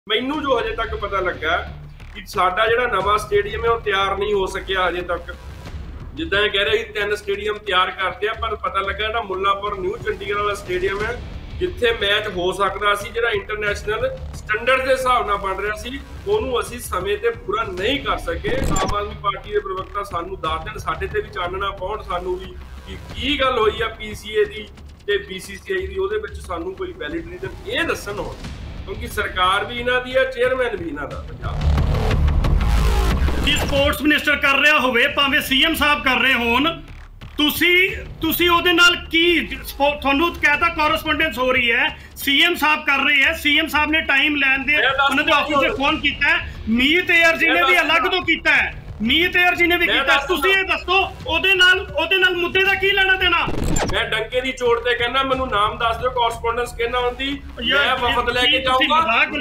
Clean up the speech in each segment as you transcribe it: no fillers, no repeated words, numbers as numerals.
मैनू जो हजे तक पता लगा कि साडा जिहड़ा नवां स्टेडियम है वो तैयार नहीं हो सकिया हजे तक। जिद्दां कह रहे 3 स्टेडियम तैयार करते हैं, पर पता लगा जिहड़ा मुल्लापुर न्यू चंडीगढ़ वाला स्टेडियम है जिथे मैच हो सकता सी, जिहड़ा इंटरनेशनल स्टैंडर्ड के हिसाब नाल बन रहा सी, ਉਹਨੂੰ ਅਸੀਂ ਸਮੇਂ ਤੇ ਪੂਰਾ नहीं कर सके। आम आदमी पार्टी के प्रवक्ता सानू दस दिन साडे ते भी चानना पाउण सानू भी कि की गल होई आ PCA दी ते BCCI दी, ਉਹਦੇ ਵਿੱਚ ਸਾਨੂੰ ਕੋਈ ਵੈਲਿਡ ਰੀਜ਼ਨ ਇਹ ਦੱਸਣ ਹੋਣ, क्योंकि सरकार भी इन्हां दी है, चेयरमैन भी इन्हां दा पंजाब। जी स्पोर्ट्स मिनिस्टर कर रहा होवे भावें CM साहब कर रहे होण, ਤੁਸੀਂ ਉਹਦੇ ਨਾਲ ਕੀ ਤੁਹਾਨੂੰ कहता ਕੋਰਸਪੋਂਡੈਂਸ हो रही है, CM साहब कर रहे हैं, CM साहब ने टाइम ਲੈਣ ਦੇ ਉਹਨਾਂ ਦੇ ਆਫਿਸ 'ਚ ਫੋਨ ਕੀਤਾ, ਮੀਤ ਏਅਰ ਜੀ ਨੇ ਵੀ ਅਲੱਗ ਤੋਂ ਕੀਤਾ ਹੈ, ਮੀਤ ਏਅਰ ਜੀ ਨੇ ਵੀ ਕੀਤਾ। ਤੁਸੀਂ ਇਹ ਦੱਸੋ ਉਹਦੇ ਨਾਲ ਮੁੱਦੇ ਦਾ ਕੀ ਲੈਣਾ ਦੇਣਾ? मैं डंके दी चोट ते कहना मैनू नाम दस दो, कोरस्पोंडेंस कहना होंदी, मैं वफद लेके जाऊंगा।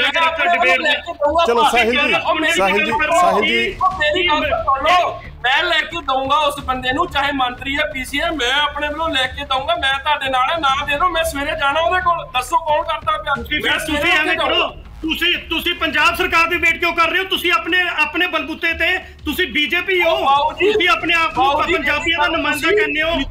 चलो साहिल जी मेरी गल सुन लो, मैं लेके दूंगा उस बंदे नू, चाहे मंत्री है PCA, मैं अपने वालों लेके दूंगा। मैं तुहाडे नाल ना दे दो, मैं सवेरे जाना ओदे कोल, दसो कौन करता पिया। मैं सवेरे एवें करो, ਤੁਸੀਂ ਪੰਜਾਬ ਸਰਕਾਰ ਦੀ ਵੇਟ ਕਿਉਂ ਕਰ ਰਹੇ ਹੋ? ਤੁਸੀਂ ਆਪਣੇ ਬਲਬੂਤੇ ਤੇ ਤੁਸੀਂ BJP ਹੋ, ਤੁਸੀਂ ਆਪਣੇ ਆਪ ਨੂੰ ਪੰਜਾਬੀਆਂ ਦਾ ਨੁਮਾਇੰਦਾ ਕਹਿੰਦੇ ਹੋ।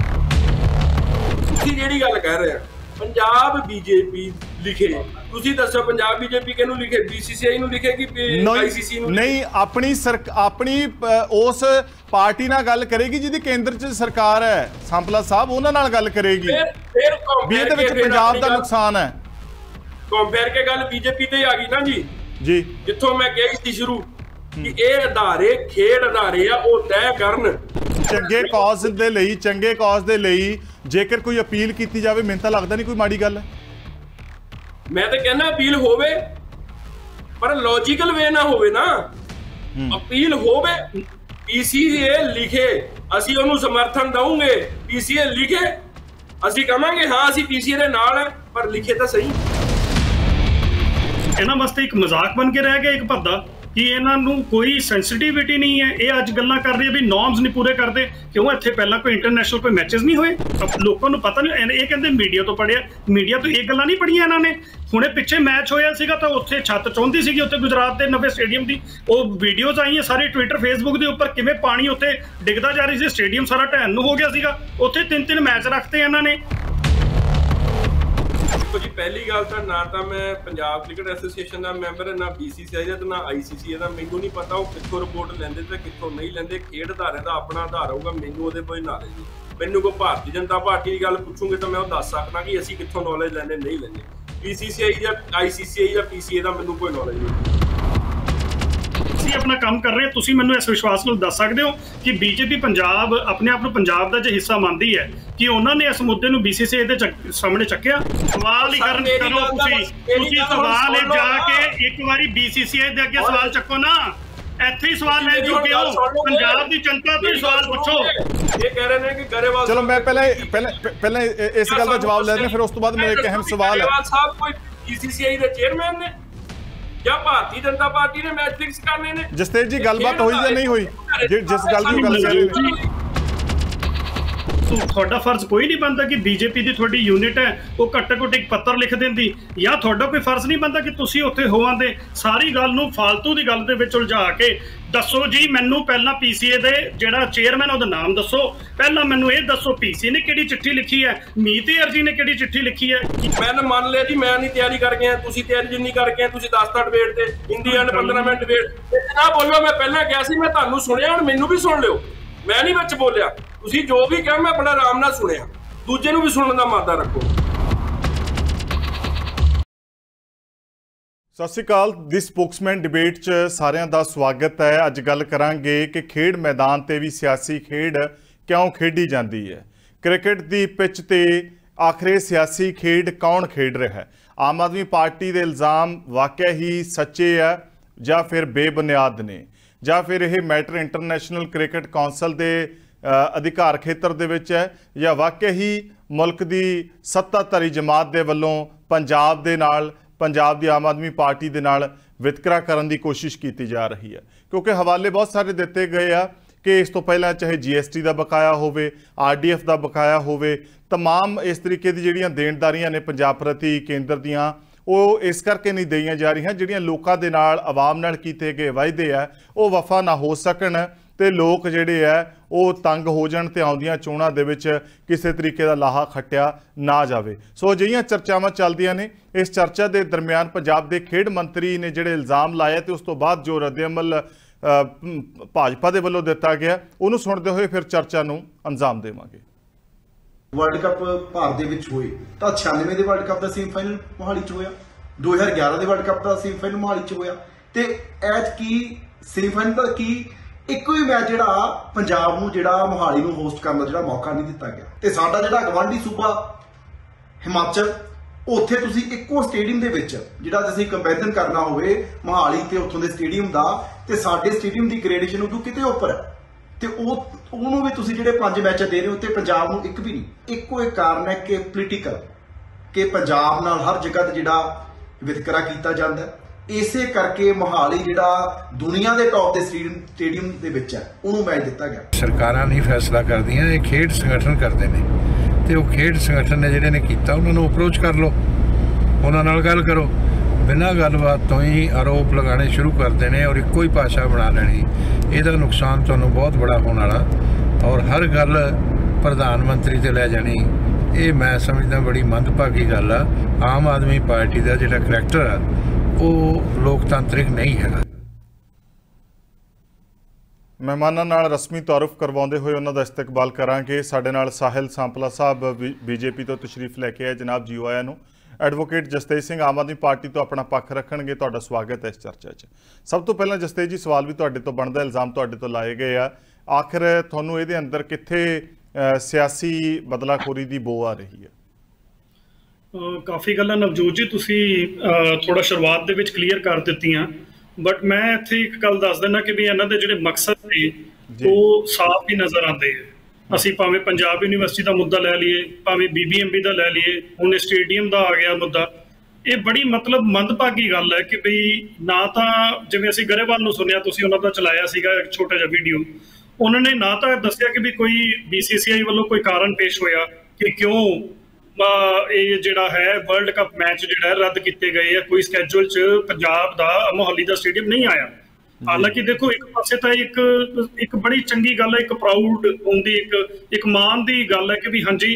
ਤੁਸੀਂ ਜਿਹੜੀ ਗੱਲ ਕਹਿ ਰਹੇ ਆ ਪੰਜਾਬ BJP ਲਿਖੇ, ਤੁਸੀਂ ਦੱਸੋ ਪੰਜਾਬ BJP ਕਿਹਨੂੰ ਲਿਖੇ? BCCI ਨੂੰ ਲਿਖੇ ਕਿ ICC ਨੂੰ? ਨਹੀਂ, ਆਪਣੀ ਉਸ ਪਾਰਟੀ ਨਾਲ ਗੱਲ ਕਰੇਗੀ ਜਿਹਦੀ ਕੇਂਦਰ 'ਚ ਸਰਕਾਰ ਹੈ, ਸੰਪਲਾ ਸਾਹਿਬ ਉਹਨਾਂ ਨਾਲ ਗੱਲ ਕਰੇਗੀ ਵੀ ਇਹਦੇ ਵਿੱਚ ਪੰਜਾਬ ਦਾ ਨੁਕਸਾਨ ਹੈ। ਕੰਪੇਅਰ ਕੇ ਗੱਲ BJP ਤੇ ਆ ਗਈ ਨਾ ਜੀ, ਜਿੱਥੋਂ ਮੈਂ ਕਹੀ ਸੀ ਸ਼ੁਰੂ ਕਿ ਇਹ ਅਦਾਰੇ ਖੇਡ ਅਦਾਰੇ ਆ, ਉਹ ਤੈਅ ਕਰਨ ਚੰਗੇ ਕੌਜ਼ ਦੇ ਲਈ ਜੇਕਰ ਕੋਈ ਅਪੀਲ ਕੀਤੀ ਜਾਵੇ, ਮੈਨੂੰ ਤਾਂ ਲੱਗਦਾ ਨਹੀਂ ਕੋਈ ਮਾੜੀ ਗੱਲ ਹੈ। ਮੈਂ ਤਾਂ ਕਹਿੰਦਾ ਅਪੀਲ ਹੋਵੇ, ਪਰ ਲੌਜੀਕਲ ਵੇ ਨਾ ਹੋਵੇ ਨਾ। ਅਪੀਲ ਹੋਵੇ, PCA ਲਿਖੇ, ਅਸੀਂ ਉਹਨੂੰ ਸਮਰਥਨ ਦਵਾਂਗੇ। PCA ਲਿਖੇ, ਅਸੀਂ ਕਹਾਂਗੇ ਹਾਂ ਅਸੀਂ PCA ਦੇ ਨਾਲ ਹੈ, ਪਰ ਲਿਖੇ ਤਾਂ ਸਹੀ। ਇਹਨਾਂ ਵਾਸਤੇ ਇੱਕ ਮਜ਼ਾਕ ਬਣ ਕੇ ਰਹਿ ਗਿਆ ਇੱਕ ਭੱਦਾ ਕਿ ਇਹਨਾਂ ਨੂੰ ਕੋਈ ਸੈਂਸਿਟੀਵਿਟੀ ਨਹੀਂ ਹੈ। ਇਹ ਅੱਜ ਗੱਲਾਂ ਕਰ ਰਹੇ ਵੀ ਨੋਰਮਸ ਨਹੀਂ ਪੂਰੇ ਕਰਦੇ, ਕਿਉਂ ਇੱਥੇ ਪਹਿਲਾਂ ਕੋਈ ਇੰਟਰਨੈਸ਼ਨਲ ਕੋਈ ਮੈਚਸ ਨਹੀਂ ਹੋਏ? ਲੋਕਾਂ ਨੂੰ ਪਤਾ ਨਹੀਂ, ਇਹ ਕਹਿੰਦੇ ਮੀਡੀਆ ਤੋਂ ਪੜ੍ਹਿਆ, ਮੀਡੀਆ ਤੋਂ ਇਹ ਗੱਲਾਂ ਨਹੀਂ ਪੜ੍ਹੀਆਂ ਇਹਨਾਂ ਨੇ। ਹੁਣੇ ਪਿੱਛੇ ਮੈਚ ਹੋਇਆ ਸੀਗਾ ਤਾਂ ਉੱਥੇ ਛੱਤ ਚੌਂਦੀ ਸੀਗੀ, ਉੱਥੇ ਗੁਜਰਾਤ ਦੇ ਨਵੇਂ ਸਟੇਡੀਅਮ ਦੀ ਉਹ ਵੀਡੀਓਜ਼ ਆਈਆਂ ਸਾਰੇ Twitter Facebook ਦੇ ਉੱਪਰ, ਕਿਵੇਂ ਪਾਣੀ ਉੱਥੇ ਡਿੱਗਦਾ ਜਾ ਰਹੀ ਸੀ, ਸਟੇਡੀਅਮ ਸਾਰਾ ਢਹਿਣ ਨੂੰ ਹੋ ਗਿਆ ਸੀਗਾ। ਉੱਥੇ 3-3 ਮੈਚ ਰੱਖਤੇ ਇਹਨਾਂ ਨੇ। ਦੇਖੋ ਜੀ, ਪਹਿਲੀ ਗੱਲ ਤਾਂ ਮੈਂ ਪੰਜਾਬ ਕ੍ਰਿਕਟ ਐਸੋਸੀਏਸ਼ਨ ਦਾ ਮੈਂਬਰ, ਨਾ BCCI ਦਾ ਤੇ ਨਾ ICC ਦਾ। ਮੈਨੂੰ ਨਹੀਂ ਪਤਾ ਉਹ ਕਿੱਥੋਂ ਰਿਪੋਰਟ ਲੈਂਦੇ ਤੇ ਕਿੱਥੋਂ ਨਹੀਂ ਲੈਂਦੇ। ਖੇਡ ਅਦਾਰੇ ਦਾ ਆਪਣਾ ਆਧਾਰ ਹੋਊਗਾ, ਮੈਨੂੰ ਉਹਦੇ ਕੋਈ ਨਾਲੇਜ ਨਹੀਂ। ਮੈਨੂੰ ਕੋਈ ਭਾਰਤੀ ਜਨਤਾ ਪਾਰਟੀ ਦੀ ਗੱਲ ਪੁੱਛੂਗੇ ਤਾਂ ਮੈਂ ਉਹ ਦੱਸ ਸਕਦਾ ਕਿ ਅਸੀਂ ਕਿੱਥੋਂ ਨੌਲੇਜ ਲੈਂਦੇ ਨਹੀਂ ਲੈਂਦੇ। BCCI ਜਾਂ ICCI ਜਾਂ PCA ਦਾ ਮੈਨੂੰ ਕੋਈ ਨੌਲੇਜ ਨਹੀਂ। ਤੁਸੀਂ ਆਪਣਾ ਕੰਮ ਕਰ ਰਹੇ ਹੋ, ਤੁਸੀਂ ਮੈਨੂੰ ਇਸ ਵਿਸ਼ਵਾਸ ਨਾਲ ਦੱਸ ਸਕਦੇ ਹੋ ਕਿ BJP ਪੰਜਾਬ ਆਪਣੇ ਆਪ ਨੂੰ ਪੰਜਾਬ ਦਾ ਜੇ ਹਿੱਸਾ ਮੰਨਦੀ ਹੈ ਕਿ ਉਹਨਾਂ ਨੇ ਇਸ ਮੁੱਦੇ ਨੂੰ BCCI ਦੇ ਸਾਹਮਣੇ ਚੱਕਿਆ? ਸਵਾਲ ਹੀ ਕਰੋ ਤੁਸੀਂ ਸਵਾਲ ਹੈ, ਜਾ ਕੇ ਇੱਕ ਵਾਰੀ BCCI ਦੇ ਅੱਗੇ ਸਵਾਲ ਚੱਕੋ ਨਾ, ਇੱਥੇ ਹੀ ਸਵਾਲ ਲੈ ਜੋ ਕਿ ਪੰਜਾਬ ਦੀ ਜਨਤਾ ਤੋਂ ਸਵਾਲ ਪੁੱਛੋ। ਇਹ ਕਹਿ ਰਹੇ ਨੇ ਕਿ ਗਰੇਵਾਲ, ਚਲੋ ਮੈਂ ਪਹਿਲਾਂ ਇਸ ਗੱਲ ਦਾ ਜਵਾਬ ਲੈ ਲੈਣਾ, ਫਿਰ ਉਸ ਤੋਂ ਬਾਅਦ ਮੇਰਾ ਇੱਕ ਅਹਿਮ ਸਵਾਲ ਹੈ। ਗਰੇਵਾਲ ਸਾਹਿਬ ਕੋਈ BCCI ਦੇ ਚੇਅਰਮੈਨ ਨੇ ਜਾਂ ਭਾਰਤੀ ਜਨਤਾ ਪਾਰਟੀ ਨੇ ਮੈਚ ਫਿਕਸ ਕਰਨੇ ਨੇ? ਜਸਤੇਜ ਜੀ, ਗੱਲਬਾਤ ਹੋਈ ਜਾਂ ਨਹੀਂ ਹੋਈ? ਜਿਸ ਗੱਲ ਦੀ ਗੱਲ ਕਰ ਰਹੇ ਨੇ, ਤੁਹਾਡਾ ਫਰਜ਼ ਕੋਈ ਨਹੀਂ ਬਣਦਾ ਕਿ BJP ਦੀ ਤੁਹਾਡੀ ਯੂਨਿਟ ਹੈ ਉਹ ਘੱਟੋ ਘੱਟ ਇੱਕ ਪੱਤਰ ਲਿਖ ਦਿੰਦੀ, ਜਾਂ ਤੁਹਾਡਾ ਕੋਈ ਫਰਜ਼ ਨਹੀਂ ਬਣਦਾ ਕਿ ਤੁਸੀਂ ਉੱਥੇ ਹੋਵਾਂਦੇ ਸਾਰੀ ਗੱਲ ਨੂੰ ਫਾਲਤੂ ਦੀ ਗੱਲ ਦੇ ਵਿੱਚ ਉਲਝਾ ਕੇ ਦੱਸੋ ਜੀ ਮੈਨੂੰ ਪਹਿਲਾਂ PCA ਦੇ ਜਿਹੜਾ ਚੇਅਰਮੈਨ ਉਹਦਾ ਨਾਮ ਦੱਸੋ, ਪਹਿਲਾਂ ਮੈਨੂੰ ਇਹ ਦੱਸੋ PCA ਨੇ ਕਿਹੜੀ ਚਿੱਠੀ ਲਿਖੀ ਹੈ, ਮੀਤ ਏਅਰ ਜੀ ਨੇ ਕਿਹੜੀ ਚਿੱਠੀ ਲਿਖੀ ਹੈ? ਮੈਂ ਮੰਨ ਲਿਆ ਜੀ, ਮੈਂ ਨਹੀਂ ਤਿਆਰੀ ਕਰਕੇ ਆਇਆ, ਤੁਸੀਂ ਤਿਆਰੀ ਜਿੰਨੀ ਕਰਕੇ ਆਏ। ਤੁਸੀਂ 10 ਮਿੰਟ ਵੇਟ ਤੇ ਇੰਡੀਆ ਨੇ 15 ਮਿੰਟ ਵੇਟ ਨਾ ਬੋਲੋ। ਮੈਂ ਪਹਿਲਾਂ ਕਿਹਾ ਸੀ ਮੈਂ ਤੁਹਾਨੂੰ ਸੁਣਿਆ, ਹੁਣ ਮੈਨੂੰ ਵੀ ਸੁਣ ਲਿਓ। ਮੈਂ ਨਹੀਂ ਵਿੱਚ ਬੋਲਿਆ, ਤੁਸੀਂ ਜੋ ਵੀ ਕਿਹਾ ਮੈਂ ਬੜਾ ਆਰਾਮ ਨਾਲ ਸੁਣਿਆ, ਦੂਜੇ ਨੂੰ ਵੀ ਸੁਣਨ ਦਾ ਮਾਦਾ ਰੱਖੋ। ਸਤਿ ਸ਼੍ਰੀ ਅਕਾਲ। ਦੀ ਸਪੋਕਸਮੈਨ ਡਿਬੇਟ 'ਚ ਸਾਰਿਆਂ ਦਾ ਸਵਾਗਤ ਹੈ। ਅੱਜ ਗੱਲ ਕਰਾਂਗੇ ਕਿ ਖੇਡ ਮੈਦਾਨ ਤੇ ਵੀ ਸਿਆਸੀ ਖੇਡ ਕਿਉਂ ਖੇਡੀ ਜਾਂਦੀ ਹੈ। ਕ੍ਰਿਕਟ ਦੀ ਪਿੱਚ ਤੇ ਆਖਰੇ ਸਿਆਸੀ ਖੇਡ ਕੌਣ ਖੇਡ ਰਿਹਾ ਹੈ? ਆਮ ਆਦਮੀ ਪਾਰਟੀ ਦੇ ਇਲਜ਼ਾਮ ਵਾਕਿਆ ਹੀ ਸੱਚੇ ਹੈ ਜਾਂ ਫਿਰ ਬੇਬੁਨਿਆਦ ਨੇ, ਜਾਂ ਫਿਰ ਇਹ ਮੈਟਰ ਇੰਟਰਨੈਸ਼ਨਲ ਕ੍ਰਿਕਟ ਕੌਂਸਲ ਦੇ ਅਧਿਕਾਰ ਖੇਤਰ ਦੇ ਵਿੱਚ ਹੈ, ਜਾਂ ਵਾਕਿਆ ਹੀ ਮੁਲਕ ਦੀ ਸੱਤਾਧਾਰੀ ਜਮਾਤ ਦੇ ਵੱਲੋਂ ਪੰਜਾਬ ਦੇ ਨਾਲ, ਪੰਜਾਬ ਦੀ ਆਮ ਆਦਮੀ ਪਾਰਟੀ ਦੇ ਨਾਲ ਵਿਤਕਰਾ ਕਰਨ ਦੀ ਕੋਸ਼ਿਸ਼ ਕੀਤੀ ਜਾ ਰਹੀ ਹੈ? ਕਿਉਂਕਿ ਹਵਾਲੇ ਬਹੁਤ ਸਾਰੇ ਦਿੱਤੇ ਗਏ ਆ ਕਿ ਇਸ ਤੋਂ ਪਹਿਲਾਂ ਚਾਹੇ GST ਦਾ ਬਕਾਇਆ ਹੋਵੇ, RDF ਦਾ ਬਕਾਇਆ ਹੋਵੇ, तमाम इस तरीके की जिहड़ियां देनदारियां ने पंजाब प्रति केंद्र दियां ਉਹ ਇਸ ਕਰਕੇ ਨਹੀਂ ਦਈਆਂ ਜਾ ਰਹੀਆਂ ਜਿਹੜੀਆਂ ਲੋਕਾਂ ਦੇ ਨਾਲ ਆਵਾਮ ਨਾਲ ਕੀਤੇ ਗਏ ਵਾਅਦੇ ਆ ਉਹ ਵਫਾ ਨਾ ਹੋ ਸਕਣ ਤੇ ਲੋਕ ਜਿਹੜੇ ਆ ਉਹ ਤੰਗ ਹੋ ਜਾਣ ਤੇ ਆਉਂਦੀਆਂ ਚੋਣਾਂ ਦੇ ਵਿੱਚ ਕਿਸੇ ਤਰੀਕੇ ਦਾ ਲਾਹਾ ਖੱਟਿਆ ਨਾ ਜਾਵੇ। ਸੋ ਅਜਿਹੀਆਂ ਚਰਚਾਵਾਂ ਚੱਲਦੀਆਂ ਨੇ। ਇਸ ਚਰਚਾ ਦੇ ਦਰਮਿਆਨ ਪੰਜਾਬ ਦੇ ਖੇਡ ਮੰਤਰੀ ਨੇ ਜਿਹੜੇ ਇਲਜ਼ਾਮ ਲਾਏ ਤੇ ਉਸ ਤੋਂ ਬਾਅਦ ਜੋ ਰੱਦ-ਏ-ਅਮਲ ਭਾਜਪਾ ਦੇ ਵੱਲੋਂ ਦਿੱਤਾ ਗਿਆ ਉਹਨੂੰ ਸੁਣਦੇ ਹੋਏ ਫਿਰ ਚਰਚਾ ਨੂੰ ਅੰਜਾਮ ਦੇਵਾਂਗੇ। ਵਰਲਡ ਕੱਪ ਭਾਰਤ ਦੇ ਵਿੱਚ ਹੋਏ ਤਾਂ 96 ਦੇ ਵਰਲਡ ਕੱਪ ਦਾ ਸੈਮੀਫਾਈਨਲ ਮੋਹਾਲੀ 'ਚ ਹੋਇਆ, 2011 ਦੇ ਵਰਲਡ ਕੱਪ ਦਾ ਸੈਮੀਫਾਈਨਲ ਮੋਹਾਲੀ 'ਚ ਹੋਇਆ ਤੇ ਐਤਕੀ ਸੈਮੀਫਾਈਨਲ ਦਾ ਕੀ ਇੱਕੋ ਹੀ ਮੈਚ ਜਿਹੜਾ ਪੰਜਾਬ ਨੂੰ ਜਿਹੜਾ ਮੋਹਾਲੀ ਨੂੰ ਹੋਸਟ ਕਰਨ ਦਾ ਜਿਹੜਾ ਮੌਕਾ ਨਹੀਂ ਦਿੱਤਾ ਗਿਆ ਤੇ ਸਾਡਾ ਜਿਹੜਾ ਗਵਾਂਢੀ ਸੂਬਾ ਹਿਮਾਚਲ ਉੱਥੇ ਤੁਸੀਂ ਇੱਕੋ ਸਟੇਡੀਅਮ ਦੇ ਵਿੱਚ ਜਿਹੜਾ ਤੁਸੀਂ ਕੰਪੈਰੀਜ਼ਨ ਕਰਨਾ ਹੋਵੇ ਮੋਹਾਲੀ ਤੇ ਉੱਥੋਂ ਦੇ ਸਟੇਡੀਅਮ ਦਾ ਤੇ ਸਾਡੇ ਸਟੇਡੀਅਮ ਦੀ ਗ੍ਰੇਡੇਸ਼ਨ ਉਦੋਂ ਕਿਤੇ ਉੱਪਰ ਹੈ ਤੇ ਉਹਨੂੰ ਵੀ ਤੁਸੀਂ ਜਿਹੜੇ 5 ਮੈਚ ਦੇ ਰਹੇ ਹੋ ਤੇ ਪੰਜਾਬ ਨੂੰ ਇੱਕ ਵੀ ਨਹੀਂ। ਇੱਕੋ ਇੱਕ ਕਾਰਨ ਹੈ ਕਿ ਪੋਲੀਟੀਕਲ ਕਿ ਪੰਜਾਬ ਨਾਲ ਹਰ ਜਗ੍ਹਾ ਤੇ ਜਿਹੜਾ ਵਿਤਕਰਾ ਕੀਤਾ ਜਾਂਦਾ ਹੈ। ਇਸੇ ਕਰਕੇ ਮੋਹਾਲੀ ਜਿਹੜਾ ਦੁਨੀਆ ਦੇ ਟੌਪ ਦੇ ਸਟੇਡੀਅਮ ਦੇ ਵਿੱਚ ਹੈ ਉਹਨੂੰ ਮੈਚ ਦਿੱਤਾ ਗਿਆ। ਸਰਕਾਰਾਂ ਨਹੀਂ ਫੈਸਲਾ ਕਰਦੀਆਂ, ਇਹ ਖੇਡ ਸੰਗਠਨ ਕਰਦੇ ਨੇ ਤੇ ਉਹ ਖੇਡ ਸੰਗਠਨ ਨੇ ਜਿਹੜੇ ਨੇ ਕੀਤਾ ਉਹਨਾਂ ਨੂੰ ਅਪਰੋਚ ਕਰ ਲਓ, ਉਹਨਾਂ ਨਾਲ ਗੱਲ ਕਰੋ। ਬਿਨਾਂ ਗੱਲਬਾਤ ਤੋਂ ਹੀ ਆਰੋਪ ਲਗਾਉਣੇ ਸ਼ੁਰੂ ਕਰਦੇ ਨੇ ਔਰ ਇੱਕੋ ਹੀ ਭਾਸ਼ਾ ਬਣਾ ਲੈਣੀ। ਇਹਦਾ ਨੁਕਸਾਨ ਤੁਹਾਨੂੰ ਬਹੁਤ ਬੜਾ ਹੋਣ ਵਾਲਾ ਔਰ ਹਰ ਗੱਲ ਪ੍ਰਧਾਨ ਮੰਤਰੀ ਤੇ ਲੈ ਜਾਣੀ, ਇਹ ਮੈਂ ਸਮਝਦਾ ਬੜੀ ਮੰਦਭਾਗੀ ਗੱਲ ਆ। ਆਮ ਆਦਮੀ ਪਾਰਟੀ ਦਾ ਜਿਹੜਾ ਕਰੈਕਟਰ ਆ ਉਹ ਲੋਕਤਾਂਤਰਿਕ ਨਹੀਂ ਹੈਗਾ। ਮਹਿਮਾਨਾਂ ਨਾਲ ਰਸਮੀ ਤਾਰਫ ਕਰਵਾਉਂਦੇ ਹੋਏ ਉਹਨਾਂ ਦਾ ਇਸਤਕਬਾਲ ਕਰਾਂਗੇ। ਸਾਡੇ ਨਾਲ ਸਾਹਿਲ ਸਾਂਪਲਾ ਸਾਹਿਬ ਬੀਜੇਪੀ ਤੋਂ ਤਸ਼ਰੀਫ ਲੈ ਕੇ ਆਏ। ਜਨਾਬ ਜੀ ਆਇਆਂ ਨੂੰ। ਐਡਵੋਕੇਟ ਜਸਤੇਜ ਸਿੰਘ ਆਮ ਆਦਮੀ ਪਾਰਟੀ ਤੋਂ ਆਪਣਾ ਪੱਖ ਰੱਖਣਗੇ। ਤੁਹਾਡਾ ਸਵਾਗਤ ਹੈ ਇਸ ਚਰਚਾ 'ਚ। ਸਭ ਤੋਂ ਪਹਿਲਾਂ ਜਸਤੇਜ ਜੀ ਸਵਾਲ ਵੀ ਤੁਹਾਡੇ ਤੋਂ ਬਣਦਾ, ਇਲਜ਼ਾਮ ਤੁਹਾਡੇ ਤੋਂ ਲਾਏ ਗਏ ਆ, ਆਖਿਰ ਤੁਹਾਨੂੰ ਇਹਦੇ ਅੰਦਰ ਕਿੱਥੇ ਸਿਆਸੀ ਬਦਲਾਖੋਰੀ ਦੀ ਬੋ ਆ ਰਹੀ ਹੈ? ਕਾਫੀ ਗੱਲਾਂ ਨਵਜੋਤ ਜੀ ਤੁਸੀਂ ਥੋੜਾ ਸ਼ੁਰੂਆਤ ਦੇ ਵਿੱਚ ਕਲੀਅਰ ਕਰ ਦਿੱਤੀਆਂ, ਬਟ ਮੈਂ ਇੱਥੇ ਇੱਕ ਗੱਲ ਦੱਸ ਦਿੰਦਾ ਕਿ ਵੀ ਇਹਨਾਂ ਦੇ ਜਿਹੜੇ ਮਕਸਦ ਨੇ ਉਹ ਸਾਫ਼ ਹੀ ਨਜ਼ਰ ਆਉਂਦੇ ਆ। ਅਸੀਂ ਭਾਵੇਂ ਪੰਜਾਬ ਯੂਨੀਵਰਸਿਟੀ ਦਾ ਮੁੱਦਾ ਲੈ ਲਈਏ, ਭਾਵੇਂ BBMP ਦਾ ਲੈ ਲਈਏ, ਹੁਣ ਸਟੇਡੀਅਮ ਦਾ ਆ ਗਿਆ ਮੁੱਦਾ। ਇਹ ਬੜੀ ਮਤਲਬ ਮੰਦਭਾਗੀ ਗੱਲ ਹੈ ਕਿ ਬਈ ਨਾ ਤਾਂ ਜਿਵੇਂ ਅਸੀਂ ਗਰੇਵਾਲ ਨੂੰ ਸੁਣਿਆ, ਤੁਸੀਂ ਉਹਨਾਂ ਦਾ ਚਲਾਇਆ ਸੀਗਾ ਇੱਕ ਛੋਟਾ ਜਿਹਾ ਵੀਡੀਓ, ਉਹਨਾਂ ਨੇ ਨਾ ਤਾਂ ਦੱਸਿਆ ਕਿ ਵੀ ਕੋਈ BCCI ਵੱਲੋਂ ਕੋਈ ਕਾਰਨ ਪੇਸ਼ ਹੋਇਆ ਕਿ ਕਿਉਂ ਇਹ ਜਿਹੜਾ ਹੈ ਵਰਲਡ ਕੱਪ ਮੈਚ ਜਿਹੜਾ ਰੱਦ ਕੀਤੇ ਗਏ ਆ, ਕੋਈ ਸਕੈਜੂਲ 'ਚ ਪੰਜਾਬ ਦਾ ਮੋਹਾਲੀ ਦਾ ਸਟੇਡੀਅਮ ਨਹੀਂ ਆਇਆ। ਹਾਲਾਂਕਿ ਦੇਖੋ ਇੱਕ ਪਾਸੇ ਤਾਂ ਇੱਕ ਬੜੀ ਚੰਗੀ ਗੱਲ ਹੈ, ਇੱਕ ਪ੍ਰਾਊਡ ਹੁੰਦੀ, ਇੱਕ ਮਾਣ ਦੀ ਗੱਲ ਹੈ ਕਿ ਵੀ ਹਾਂਜੀ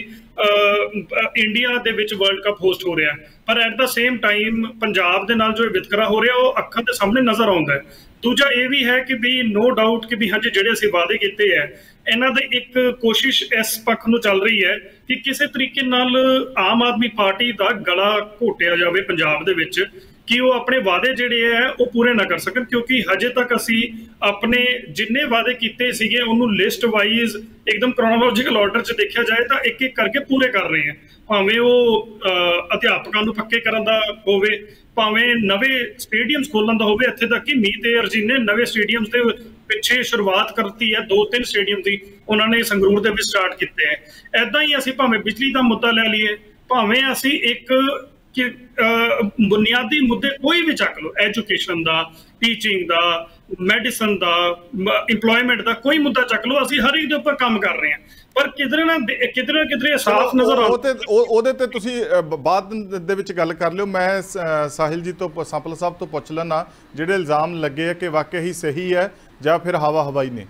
ਇੰਡੀਆ ਦੇ ਵਿੱਚ ਵਰਲਡ ਕੱਪ ਹੋਸਟ ਹੋ ਰਿਹਾ, ਪਰ at the same time Punjab ਦੇ ਨਾਲ ਜੋ ਵਿਤਕਰਾ ਹੋ ਰਿਹਾ ਉਹ ਅੱਖਾਂ ਦੇ ਸਾਹਮਣੇ ਨਜ਼ਰ ਆਉਂਦਾ ਹੈ। ਦੂਜਾ ਇਹ ਵੀ ਹੈ ਕਿ ਵੀ ਨੋ ਡਾਊਟ ਕਿ ਵੀ ਹਾਂਜੀ ਜਿਹੜੇ ਅਸੀਂ ਵਾਅਦੇ ਕੀਤੇ ਹੈ ਇਹਨਾਂ ਦੇ ਇੱਕ ਕੋਸ਼ਿਸ਼ ਇਸ ਪੱਖ ਨੂੰ ਚੱਲ ਰਹੀ ਹੈ ਕਿ ਕਿਸੇ ਤਰੀਕੇ ਨਾਲ ਆਮ ਆਦਮੀ ਪਾਰਟੀ ਦਾ ਗਲਾ ਘੋਟਿਆ ਜਾਵੇ ਪੰਜਾਬ ਦੇ ਵਿੱਚ ਕਿ ਉਹ ਆਪਣੇ ਵਾਅਦੇ ਜਿਹੜੇ ਹੈ ਉਹ ਪੂਰੇ ਨਾ ਕਰ ਸਕਣ, ਕਿਉਂਕਿ ਹਜੇ ਤੱਕ ਅਸੀਂ ਆਪਣੇ ਜਿੰਨੇ ਵਾਅਦੇ ਕੀਤੇ ਸੀਗੇ ਉਹਨੂੰ ਲਿਸਟ ਵਾਈਜ਼ ਇੱਕਦਮ ਕ੍ਰੋਨੋਲੋਜੀਕਲ ਆਰਡਰ 'ਚ ਦੇਖਿਆ ਜਾਏ ਤਾਂ ਇੱਕ ਇੱਕ ਕਰਕੇ ਪੂਰੇ ਕਰ ਰਹੇ ਹਾਂ। ਭਾਵੇਂ ਉਹ ਅਧਿਆਪਕਾਂ ਨੂੰ ਪੱਕੇ ਕਰਨ ਦਾ ਹੋਵੇ, ਭਾਵੇਂ ਨਵੇਂ ਸਟੇਡੀਅਮਸ ਖੋਲਣ ਦਾ ਹੋਵੇ। ਇੱਥੇ ਤੱਕ ਕਿ ਮੀਤ ਏਅਰਜੀ ਨੇ ਨਵੇਂ ਸਟੇਡੀਅਮਸ ਦੇ ਪਿੱਛੇ ਸ਼ੁਰੂਆਤ ਕਰਤੀ ਹੈ, 2-3 ਸਟੇਡੀਅਮ ਦੀ ਉਹਨਾਂ ਨੇ ਸੰਗਰੂਰ ਦੇ ਵਿੱਚ ਸਟਾਰਟ ਕੀਤੇ ਹੈ। ਏਦਾਂ ਹੀ ਅਸੀਂ ਭਾਵੇਂ ਬਿਜਲੀ ਦਾ ਮੁੱਦਾ ਲੈ ਲਈਏ, ਭਾਵੇਂ ਅਸੀਂ ਇੱਕ ਕਿ ਬੁਨਿਆਦੀ ਮੁੱਦੇ ਕੋਈ ਵੀ ਚੱਕ ਲਓ, ਐਜੂਕੇਸ਼ਨ ਦਾ, ਟੀਚਿੰਗ ਦਾ, ਮੈਡੀਸਨ ਦਾ, ਇੰਪਲੋਇਮੈਂਟ ਦਾ, ਕੋਈ ਮੁੱਦਾ ਚੱਕ ਲਓ, ਅਸੀਂ ਹਰ ਇੱਕ ਦੇ ਉੱਪਰ ਕੰਮ ਕਰ ਰਹੇ ਹਾਂ। ਪਰ ਕਿਧਰੇ ਨਾ ਕਿਧਰੇ ਸਾਫ਼ ਨਜ਼ਰ ਆਉਂਦਾ। ਉਹਦੇ ਤੇ ਤੁਸੀਂ ਬਾਅਦ ਦੇ ਵਿੱਚ ਗੱਲ ਕਰ ਲਿਓ। ਮੈਂ ਸਾਹਿਲ ਜੀ ਤੋਂ, ਸਾਂਪਲਾ ਸਾਹਿਬ ਤੋਂ ਪੁੱਛ ਲੈਣਾ ਜਿਹੜੇ ਇਲਜ਼ਾਮ ਲੱਗੇ ਆ ਕਿ ਵਾਕਿਆ ਹੀ ਸਹੀ ਹੈ ਜਾਂ ਫਿਰ ਹਵਾ ਹਵਾਈ ਨੇ।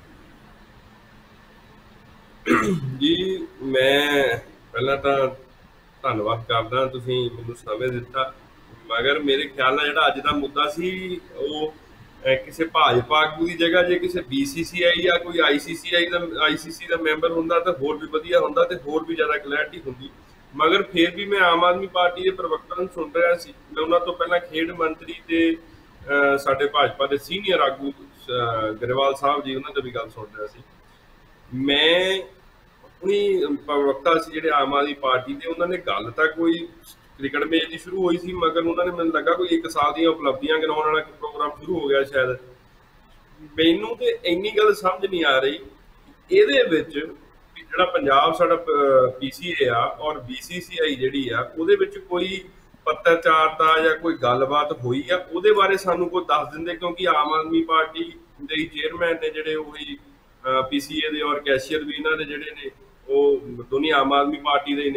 ਜੀ ਮੈਂ ਪਹਿਲਾਂ ਤਾਂ ਧੰਨਵਾਦ ਕਰਦਾ, ਤੁਸੀਂ ਮੈਨੂੰ ਸਮੇਂ ਦਿੱਤਾ, ਮਗਰ ਮੇਰੇ ਖਿਆਲ ਨਾਲ ਜਿਹੜਾ ਅੱਜ ਦਾ ਮੁੱਦਾ ਸੀ ਉਹ ਕਿਸੇ ਭਾਜਪਾ ਆਗੂ ਦੀ ਜਗ੍ਹਾ ਜੇ ਕਿਸੇ BCCI ਜਾਂ ਕੋਈ ICC ਦਾ ਮੈਂਬਰ ਹੁੰਦਾ ਤਾਂ ਹੋਰ ਵੀ ਵਧੀਆ ਹੁੰਦਾ ਤੇ ਹੋਰ ਵੀ ਜ਼ਿਆਦਾ ਕਲੈਰਿਟੀ ਹੁੰਦੀ। ਮਗਰ ਫਿਰ ਵੀ ਮੈਂ ਆਮ ਆਦਮੀ ਪਾਰਟੀ ਦੇ ਪ੍ਰਵਕਤਾ ਨੂੰ ਸੁਣ ਰਿਹਾ ਸੀ। ਮੈਂ ਉਹਨਾਂ ਤੋਂ ਪਹਿਲਾਂ ਖੇਡ ਮੰਤਰੀ ਤੇ ਸਾਡੇ ਭਾਜਪਾ ਦੇ ਸੀਨੀਅਰ ਆਗੂ ਗਰੇਵਾਲ ਸਾਹਿਬ ਜੀ ਉਹਨਾਂ ਤੋਂ ਵੀ ਗੱਲ ਸੁਣ ਰਿਹਾ ਸੀ। ਮੈਂ ਆਪਣੀ ਪ੍ਰਵਕਤਾ ਸੀ ਜਿਹੜੇ ਆਮ ਆਦਮੀ ਪਾਰਟੀ ਦੇ, ਉਹਨਾਂ ਨੇ ਗੱਲ ਤਾਂ ਕੋਈ ਕ੍ਰਿਕਟ ਮੈਚ ਦੀ ਸ਼ੁਰੂ ਹੋਈ ਸੀ, ਮਗਰ ਉਹਨਾਂ ਨੇ ਮੈਨੂੰ ਲੱਗਾ ਕੋਈ 1 ਸਾਲ ਦੀਆਂ ਉਪਲਬਧੀਆਂ ਗਿਣਾਉਣ ਵਾਲਾ ਪ੍ਰੋਗਰਾਮ ਸ਼ੁਰੂ ਹੋ ਗਿਆ ਸ਼ਾਇਦ। ਮੈਨੂੰ ਤੇ ਇੰਨੀ ਗੱਲ ਸਮਝ ਨਹੀਂ ਆ ਰਹੀ ਇਹਦੇ ਵਿੱਚ ਜਿਹੜਾ ਪੰਜਾਬ ਸਾਡਾ PCA ਆ ਔਰ BCCI ਜਿਹੜੀ ਆ ਉਹਦੇ ਵਿੱਚ ਕੋਈ ਪੱਤਰਚਾਰਤਾ ਜਾਂ ਕੋਈ ਗੱਲਬਾਤ ਹੋਈ ਆ, ਉਹਦੇ ਬਾਰੇ ਸਾਨੂੰ ਕੋਈ ਦੱਸ ਦਿੰਦੇ, ਕਿਉਂਕਿ ਆਮ ਆਦਮੀ ਪਾਰਟੀ ਦੇ ਚੇਅਰਮੈਨ ਨੇ ਜਿਹੜੇ ਉਹੀ PCA ਦੇ ਔਰ ਕੈਸ਼ੀਅਰ ਵੀ ਇਹਨਾਂ ਦੇ ਜਿਹੜੇ ਨੇ ਉਹ ਦੋਨੇ ਆਮ ਆਦਮੀ ਪਾਰਟੀ ਦੇ ਨੇ।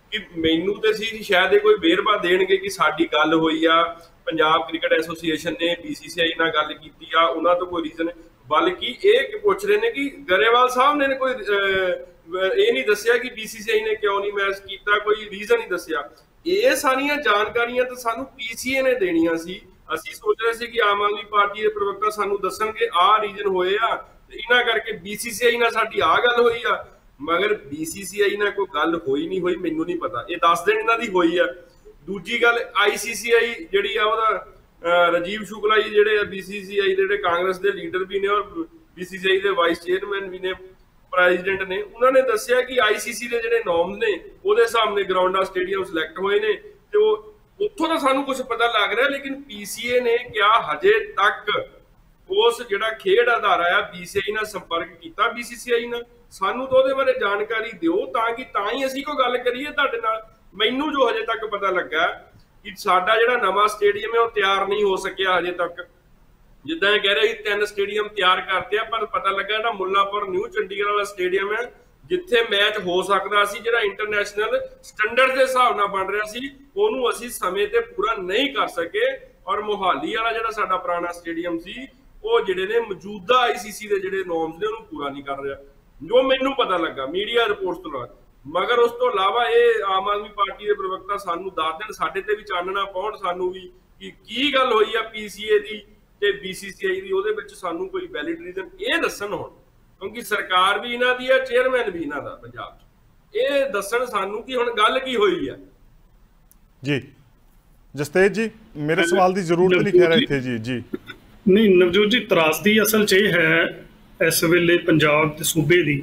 ਕਿ ਮੈਨੂੰ ਤੇ ਸੀ ਸ਼ਾਇਦ ਇਹ ਕੋਈ ਵੇਰਵਾ ਦੇਣਗੇ ਕਿ ਸਾਡੀ ਗੱਲ ਹੋਈ ਆ, ਪੰਜਾਬ ਕ੍ਰਿਕਟ ਐਸੋਸੀਏਸ਼ਨ ਨੇ BCCI ਨਾਲ ਗੱਲ ਕੀਤੀ ਆ, ਉਹਨਾਂ ਤੋਂ ਕੋਈ ਰੀਜ਼ਨ, ਬਲਕਿ ਇਹ ਪੁੱਛ ਰਹੇ ਨੇ ਕਿ ਗਰੇਵਾਲ ਸਾਹਿਬ ਨੇ ਕੋਈ ਇਹ ਨਹੀਂ ਦੱਸਿਆ ਕਿ BCCI ਨੇ ਕਿਉਂ ਨਹੀਂ ਮੈਚ ਕੀਤਾ, ਕੋਈ ਰੀਜ਼ਨ ਨਹੀਂ ਦੱਸਿਆ। ਇਹ ਸਾਰੀਆਂ ਜਾਣਕਾਰੀਆਂ ਤਾਂ ਸਾਨੂੰ PCA ਨੇ ਦੇਣੀਆਂ ਸੀ। ਅਸੀਂ ਸੋਚ ਰਹੇ ਸੀ ਕਿ ਆਮ ਆਦਮੀ ਪਾਰਟੀ ਦੇ ਪ੍ਰਵਕਤਾ ਸਾਨੂੰ ਦੱਸਣਗੇ ਆਹ ਰੀਜ਼ਨ ਹੋਏ ਆ ਤੇ ਇਹਨਾਂ ਕਰਕੇ BCCI ਨਾਲ ਸਾਡੀ ਆਹ ਗੱਲ ਹੋਈ ਆ, ਮਗਰ BCCI ਨਾਲ ਕੋਈ ਗੱਲ ਹੋਈ ਨਹੀਂ ਹੋਈ ਮੈਨੂੰ ਨਹੀਂ ਪਤਾ, ਇਹ ਦੱਸ ਦੇਣ ਇਹਨਾਂ ਦੀ ਹੋਈ ਆ। ਦੂਜੀ ਗੱਲ ICCI ਜਿਹੜੀ ਆ ਉਹਦਾ ਰਾਜੀਵ ਸ਼ੁਕਲਾ ਜੀ ਜਿਹੜੇ BCCI ਦੇ ਜਿਹੜੇ ਕਾਂਗਰਸ ਦੇ ਲੀਡਰ ਵੀ ਨੇ ਔਰ BCCI ਦੇ ਵਾਈਸ ਚੇਅਰਮੈਨ ਵੀ ਨੇ, ਪ੍ਰੈਜ਼ੀਡੈਂਟ ਨੇ, ਉਹਨਾਂ ਨੇ ਦੱਸਿਆ ਕਿ ICC ਦੇ ਜਿਹੜੇ ਨੋਰਮਸ ਨੇ ਉਹਦੇ ਸਾਹਮਣੇ ਗਰਾਊਂਡਾਂ ਸਟੇਡੀਅਮ ਸਿਲੈਕਟ ਹੋਏ ਨੇ ਤੇ ਉਹ ਉੱਥੋਂ ਦਾ ਸਾਨੂੰ ਕੁਝ ਪਤਾ ਲੱਗ ਰਿਹਾ, ਲੇਕਿਨ PCA ਨੇ ਕਿਹਾ ਹਜੇ ਤੱਕ ਉਸ ਜਿਹੜਾ ਖੇਡ ਅਦਾਰਾ ਆ BCCI ਨਾਲ ਸੰਪਰਕ ਕੀਤਾ BCCI ਨਾਲ, ਸਾਨੂੰ ਤਾਂ ਉਹਦੇ ਬਾਰੇ ਜਾਣਕਾਰੀ ਦਿਓ ਤਾਂ ਹੀ ਅਸੀਂ ਕੋਈ ਗੱਲ ਕਰੀਏ ਤੁਹਾਡੇ ਨਾਲ। ਮੈਨੂੰ ਜੋ ਹਜੇ ਤੱਕ ਪਤਾ ਲੱਗਾ ਕਿ ਸਾਡਾ ਜਿਹੜਾ ਨਵਾਂ ਸਟੇਡੀਅਮ ਹੈ ਉਹ ਤਿਆਰ ਨਹੀਂ ਹੋ ਸਕਿਆ ਹਜੇ ਤੱਕ। ਜਿੱਦਾਂ ਇਹ ਕਹਿ ਰਹੇ 3 ਸਟੇਡੀਅਮ ਤਿਆਰ ਕਰਤੇ ਆ, ਪਰ ਪਤਾ ਲੱਗਾ ਨਾ ਮੁੱਲਾਪੁਰ ਨਿਊ ਚੰਡੀਗੜ੍ਹ ਵਾਲਾ ਸਟੇਡੀਅਮ ਹੈ ਜਿੱਥੇ ਮੈਚ ਹੋ ਸਕਦਾ ਸੀ, ਜਿਹੜਾ ਇੰਟਰਨੈਸ਼ਨਲ ਸਟੈਂਡਰਡ ਦੇ ਹਿਸਾਬ ਨਾਲ ਬਣ ਰਿਹਾ ਸੀ, ਉਹਨੂੰ ਅਸੀਂ ਸਮੇਂ ਤੇ ਪੂਰਾ ਨਹੀਂ ਕਰ ਸਕੇ। ਔਰ ਮੋਹਾਲੀ ਵਾਲਾ ਜਿਹੜਾ ਸਾਡਾ ਪੁਰਾਣਾ ਸਟੇਡੀਅਮ ਸੀ ਉਹ ਜਿਹੜੇ ਨੇ ਮੌਜੂਦਾ ICC ਦੇ ਜਿਹੜੇ ਨੋਰਮਸ ਨੇ ਉਹਨੂੰ ਪੂਰਾ ਨਹੀਂ ਕਰ ਰਿਹਾ, ਜੋ ਮੈਨੂੰ ਪਤਾ ਲੱਗਾ ਮੀਡੀਆ ਰਿਪੋਰਟਸ ਤੋਂ ਬਾਅਦ। ਮਗਰ ਉਸ ਤੋਂ ਇਲਾਵਾ ਇਹ ਆਮ ਆਦਮੀ ਪਾਰਟੀ ਦੇ ਪ੍ਰਵਕਤਾ ਸਾਨੂੰ ਦੱਸ ਦੇਣ, ਸਾਡੇ ਤੇ ਵੀ ਚਾਨਣਾ ਪਾਉਣ ਸਾਨੂੰ ਵੀ ਕਿ ਕੀ ਗੱਲ ਹੋਈ ਆ PCA ਦੀ ਤੇ BCCI ਦੀ, ਉਹਦੇ ਵਿੱਚ ਸਾਨੂੰ ਕੋਈ ਵੈਲਿਡ ਰੀਜ਼ਨ ਇਹ ਦੱਸਣ ਹੁਣ, ਕਿਉਂਕਿ ਸਰਕਾਰ ਵੀ ਇਹਨਾਂ ਦੀ ਹੈ, ਚੇਅਰਮੈਨ ਵੀ ਇਹਨਾਂ ਦਾ ਪੰਜਾਬ 'ਚ, ਇਹ ਦੱਸਣ ਸਾਨੂੰ ਕਿ ਹੁਣ ਗੱਲ ਕੀ ਹੋਈ ਆ। ਜੀ ਜਸਤੇਜ ਜੀ, ਮੇਰੇ ਸਵਾਲ ਦੀ ਜ਼ਰੂਰਤ ਨਹੀਂ ਖੈਰ ਇੱਥੇ ਜੀ ਨਹੀਂ ਨਵਜੋਤ ਜੀ, ਤਰਾਸਦੀ ਅਸਲ 'ਚ ਇਹ ਹੈ ਇਸ ਵੇਲੇ ਪੰਜਾਬ ਦੇ ਸੂਬੇ ਦੀ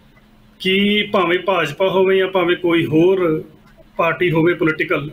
ਕਿ ਭਾਵੇਂ ਭਾਜਪਾ ਹੋਵੇ ਜਾਂ ਭਾਵੇਂ ਕੋਈ ਹੋਰ ਪਾਰਟੀ ਹੋਵੇ ਪੋਲੀਟੀਕਲ,